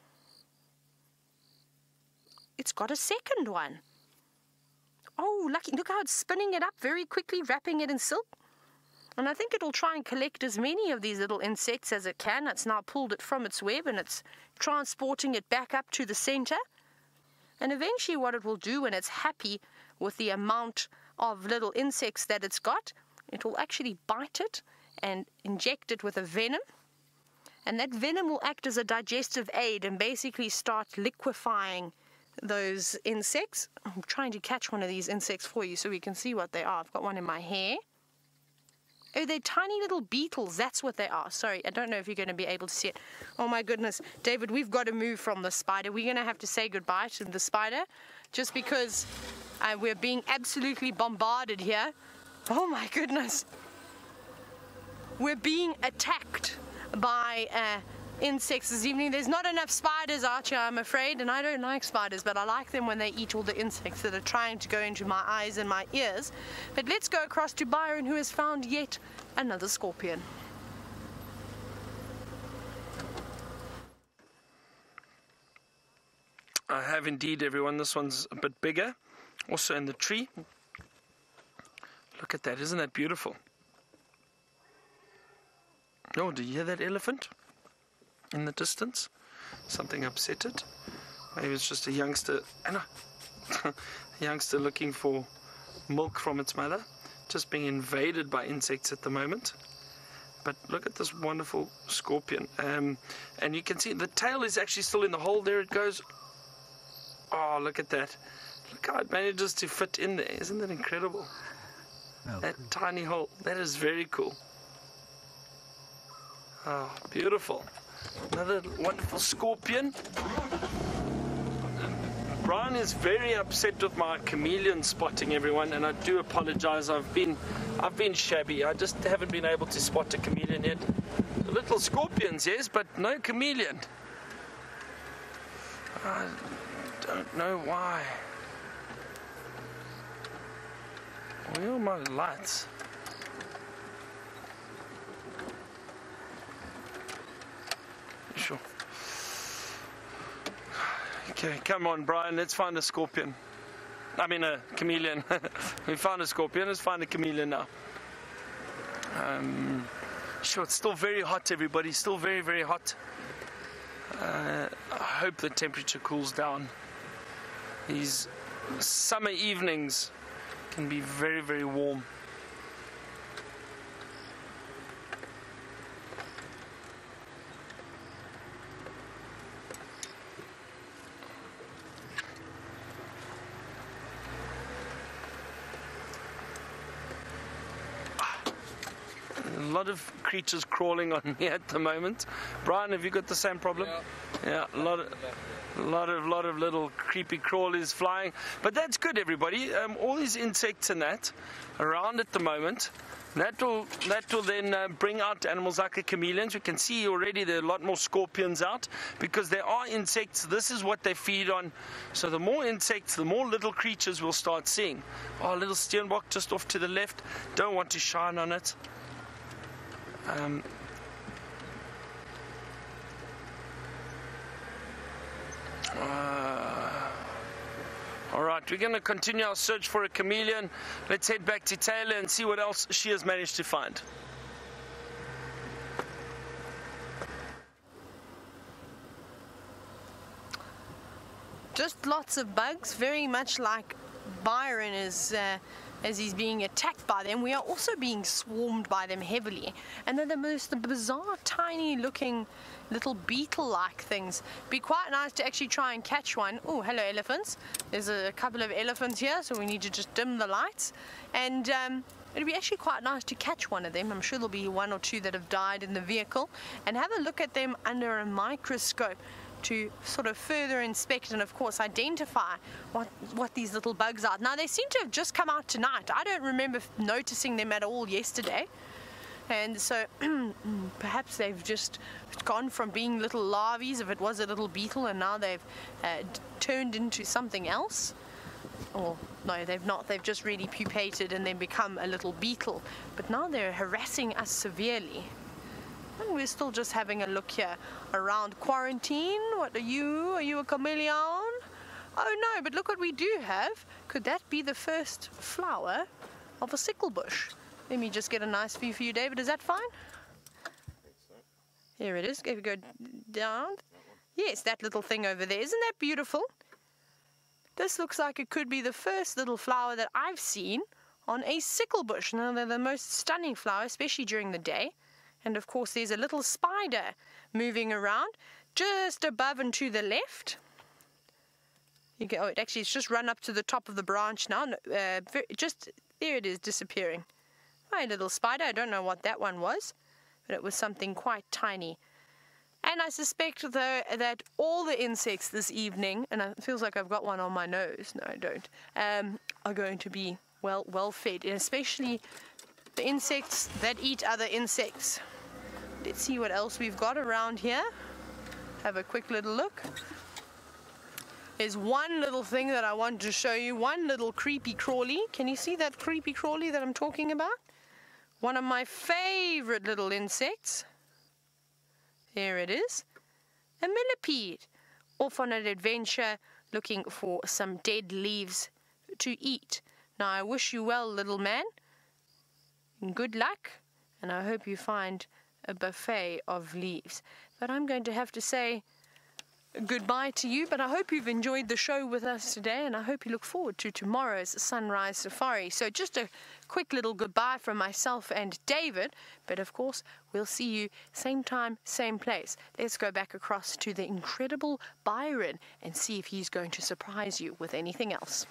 [SPEAKER 1] It's got a second one. Oh, lucky. Look how it's spinning it up very quickly, wrapping it in silk. And I think it'll try and collect as many of these little insects as it can. It's now pulled it from its web and it's transporting it back up to the center. And eventually what it will do when it's happy with the amount of little insects that it's got, it will actually bite it and inject it with a venom. And that venom will act as a digestive aid and basically start liquefying those insects. I'm trying to catch one of these insects for you so we can see what they are. I've got one in my hair. Oh, they're tiny little beetles. That's what they are. Sorry, I don't know if you're going to be able to see it. Oh my goodness. David, we've got to move from the spider. We're going to have to say goodbye to the spider just because uh, we're being absolutely bombarded here. Oh my goodness. We're being attacked by uh, insects this evening. There's not enough spiders out here, I'm afraid, and I don't like spiders, but I like them when they eat all the insects that are trying to go into my eyes and my ears. But let's go across to Byron, who has found yet another scorpion.
[SPEAKER 3] I have indeed, everyone. This one's a bit bigger, also in the tree. Look at that, isn't that beautiful? Oh, do you hear that elephant in the distance? Something upset it. Maybe it's just a youngster, Anna, a youngster looking for milk from its mother, just being invaded by insects at the moment. But look at this wonderful scorpion. Um, and you can see the tail is actually still in the hole. There it goes. Oh, look at that. Look how it manages to fit in there. Isn't that incredible? Oh, that cool. Tiny hole. That is very cool. Oh, beautiful. Another wonderful scorpion. Brian is very upset with my chameleon spotting, everyone, and I do apologize. I've been I've been shabby. I just haven't been able to spot a chameleon yet. Little scorpions, yes, but no chameleon. I don't know why. Where are my lights? Sure. Okay, come on, Brian, let's find a scorpion. I mean a chameleon. We found a scorpion, let's find a chameleon now. Um, sure, it's still very hot, everybody, still very, very hot. Uh, I hope the temperature cools down. These summer evenings can be very, very warm. A lot of creatures crawling on me at the moment. Brian, have you got the same problem? Yeah, yeah a lot of, a lot of, lot of little creepy crawlies flying. But that's good, everybody. Um, all these insects and that around at the moment. That will, that will then uh, bring out animals like the chameleons. We can see already there are a lot more scorpions out because there are insects. This is what they feed on. So the more insects, the more little creatures we'll start seeing. Oh, a little steenbok just off to the left. Don't want to shine on it. Um, uh, all right, we're going to continue our search for a chameleon. Let's head back to Taylor and see what else she has managed to find.
[SPEAKER 1] Just lots of bugs, very much like Byron is, uh, as he's being attacked by them, we are also being swarmed by them heavily. And they're the most the bizarre, tiny looking little beetle-like things. Be quite nice to actually try and catch one. Oh, hello elephants. There's a couple of elephants here, so we need to just dim the lights. And um, it'd be actually quite nice to catch one of them. I'm sure there'll be one or two that have died in the vehicle, and have a look at them under a microscope to sort of further inspect and, of course, identify what what these little bugs are. Now, they seem to have just come out tonight. I don't remember noticing them at all yesterday. And so perhaps they've just gone from being little larvae, if it was a little beetle, and now they've uh, turned into something else. Or no, they've not. They've just really pupated and then become a little beetle. But now they're harassing us severely. And we're still just having a look here around quarantine. What are you? Are you a chameleon? Oh no, but look what we do have. Could that be the first flower of a sickle bush? Let me just get a nice view for you, David. Is that fine?
[SPEAKER 6] I think so.
[SPEAKER 1] Here it is. If you go down. Yes, that little thing over there. Isn't that beautiful? This looks like it could be the first little flower that I've seen on a sickle bush. Now, they're the most stunning flower, especially during the day. And, of course, there's a little spider moving around just above and to the left. You can, oh, it actually, it's just run up to the top of the branch now. Uh, just, there it is, disappearing. My little spider. I don't know what that one was, but it was something quite tiny. And I suspect, though, that all the insects this evening, and it feels like I've got one on my nose, no I don't, um, are going to be well, well fed, and especially the insects that eat other insects. Let's see what else we've got around here. Have a quick little look. There's one little thing that I want to show you, one little creepy crawly. Can you see that creepy crawly that I'm talking about? One of my favorite little insects. There it is. A millipede. Off on an adventure looking for some dead leaves to eat. Now, I wish you well, little man. Good luck. And I hope you find a buffet of leaves. But I'm going to have to say goodbye to you, but I hope you've enjoyed the show with us today, and I hope you look forward to tomorrow's sunrise safari. So just a quick little goodbye from myself and David, but of course we'll see you same time, same place. Let's go back across to the incredible Byron and see if he's going to surprise you with anything else.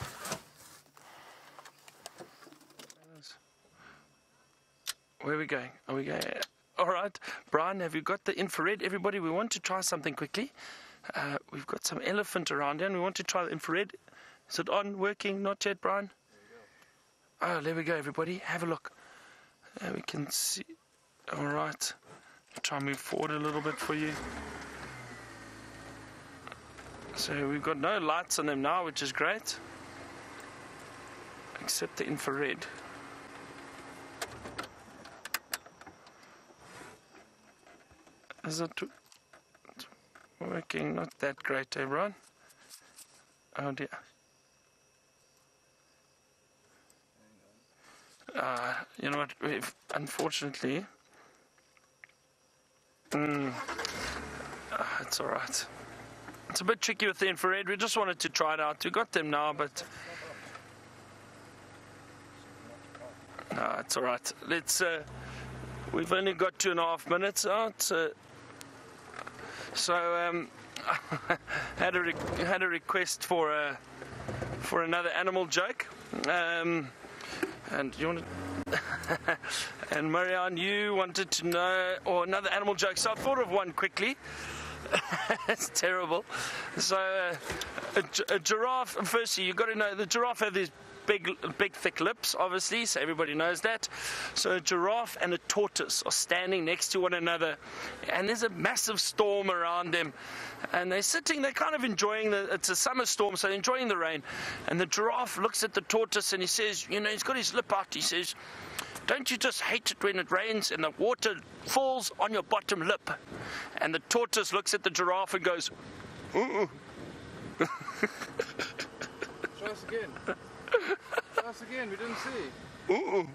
[SPEAKER 3] Where are we going? Are we going? All right, Brian, have you got the infrared? Everybody, we want to try something quickly. Uh, we've got some elephant around here, and we want to try the infrared. Is it on, working? Not yet, Brian? Oh, there we go, everybody. Have a look. Uh, we can see. All right. Try and move forward a little bit for you. So we've got no lights on them now, which is great. Except the infrared. Is it working? Not that great, eh, Brian? Oh dear. Uh, you know what? We've, unfortunately, mm, uh, it's all right. It's a bit tricky with the infrared. We just wanted to try it out. We got them now, but no, it's all right. Let's. Uh, we've only got two and a half minutes out. Uh, So um, had a re had a request for a for another animal joke, um, and you want to, and Marianne, you wanted to know or another animal joke. So I thought of one quickly. It's terrible. So uh, a, a giraffe. Firstly, you got to know the giraffe have these big, big, thick lips, obviously, so everybody knows that. So a giraffe and a tortoise are standing next to one another, and there's a massive storm around them, and they're sitting, they're kind of enjoying the, it's a summer storm, so they're enjoying the rain, and the giraffe looks at the tortoise, and he says, you know, he's got his lip out, he says, don't you just hate it when it rains and the water falls on your bottom lip? And the tortoise looks at the giraffe and goes, uh-uh.
[SPEAKER 6] Try us again. Try us again, we didn't see.
[SPEAKER 3] Ooh.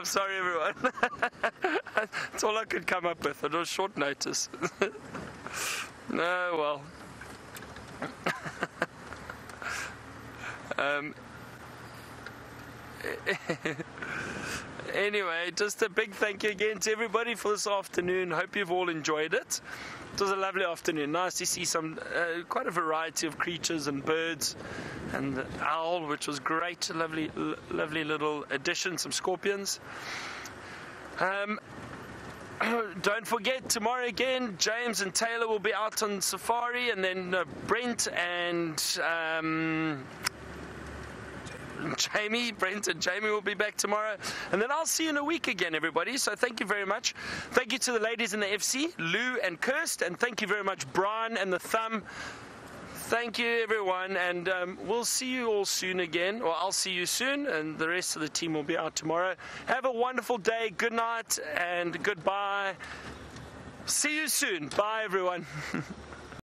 [SPEAKER 3] sorry, everyone. That's all I could come up with. It was short notice. No, well. um, anyway, just a big thank you again to everybody for this afternoon. Hope you've all enjoyed it. It was a lovely afternoon. Nice to see some uh, quite a variety of creatures and birds, and the owl, which was great. Lovely, l- lovely little addition. Some scorpions. Um, don't forget, tomorrow again, James and Taylor will be out on safari, and then uh, Brent and um, Jamie, Brent and Jamie will be back tomorrow, and then I'll see you in a week again, everybody. So thank you very much. Thank you to the ladies in the F C, Lou and Kirst, and thank you very much, Brian and the Thumb. Thank you, everyone, and um, we'll see you all soon again, or I'll see you soon, and the rest of the team will be out tomorrow. Have a wonderful day. Good night and goodbye. See you soon. Bye, everyone.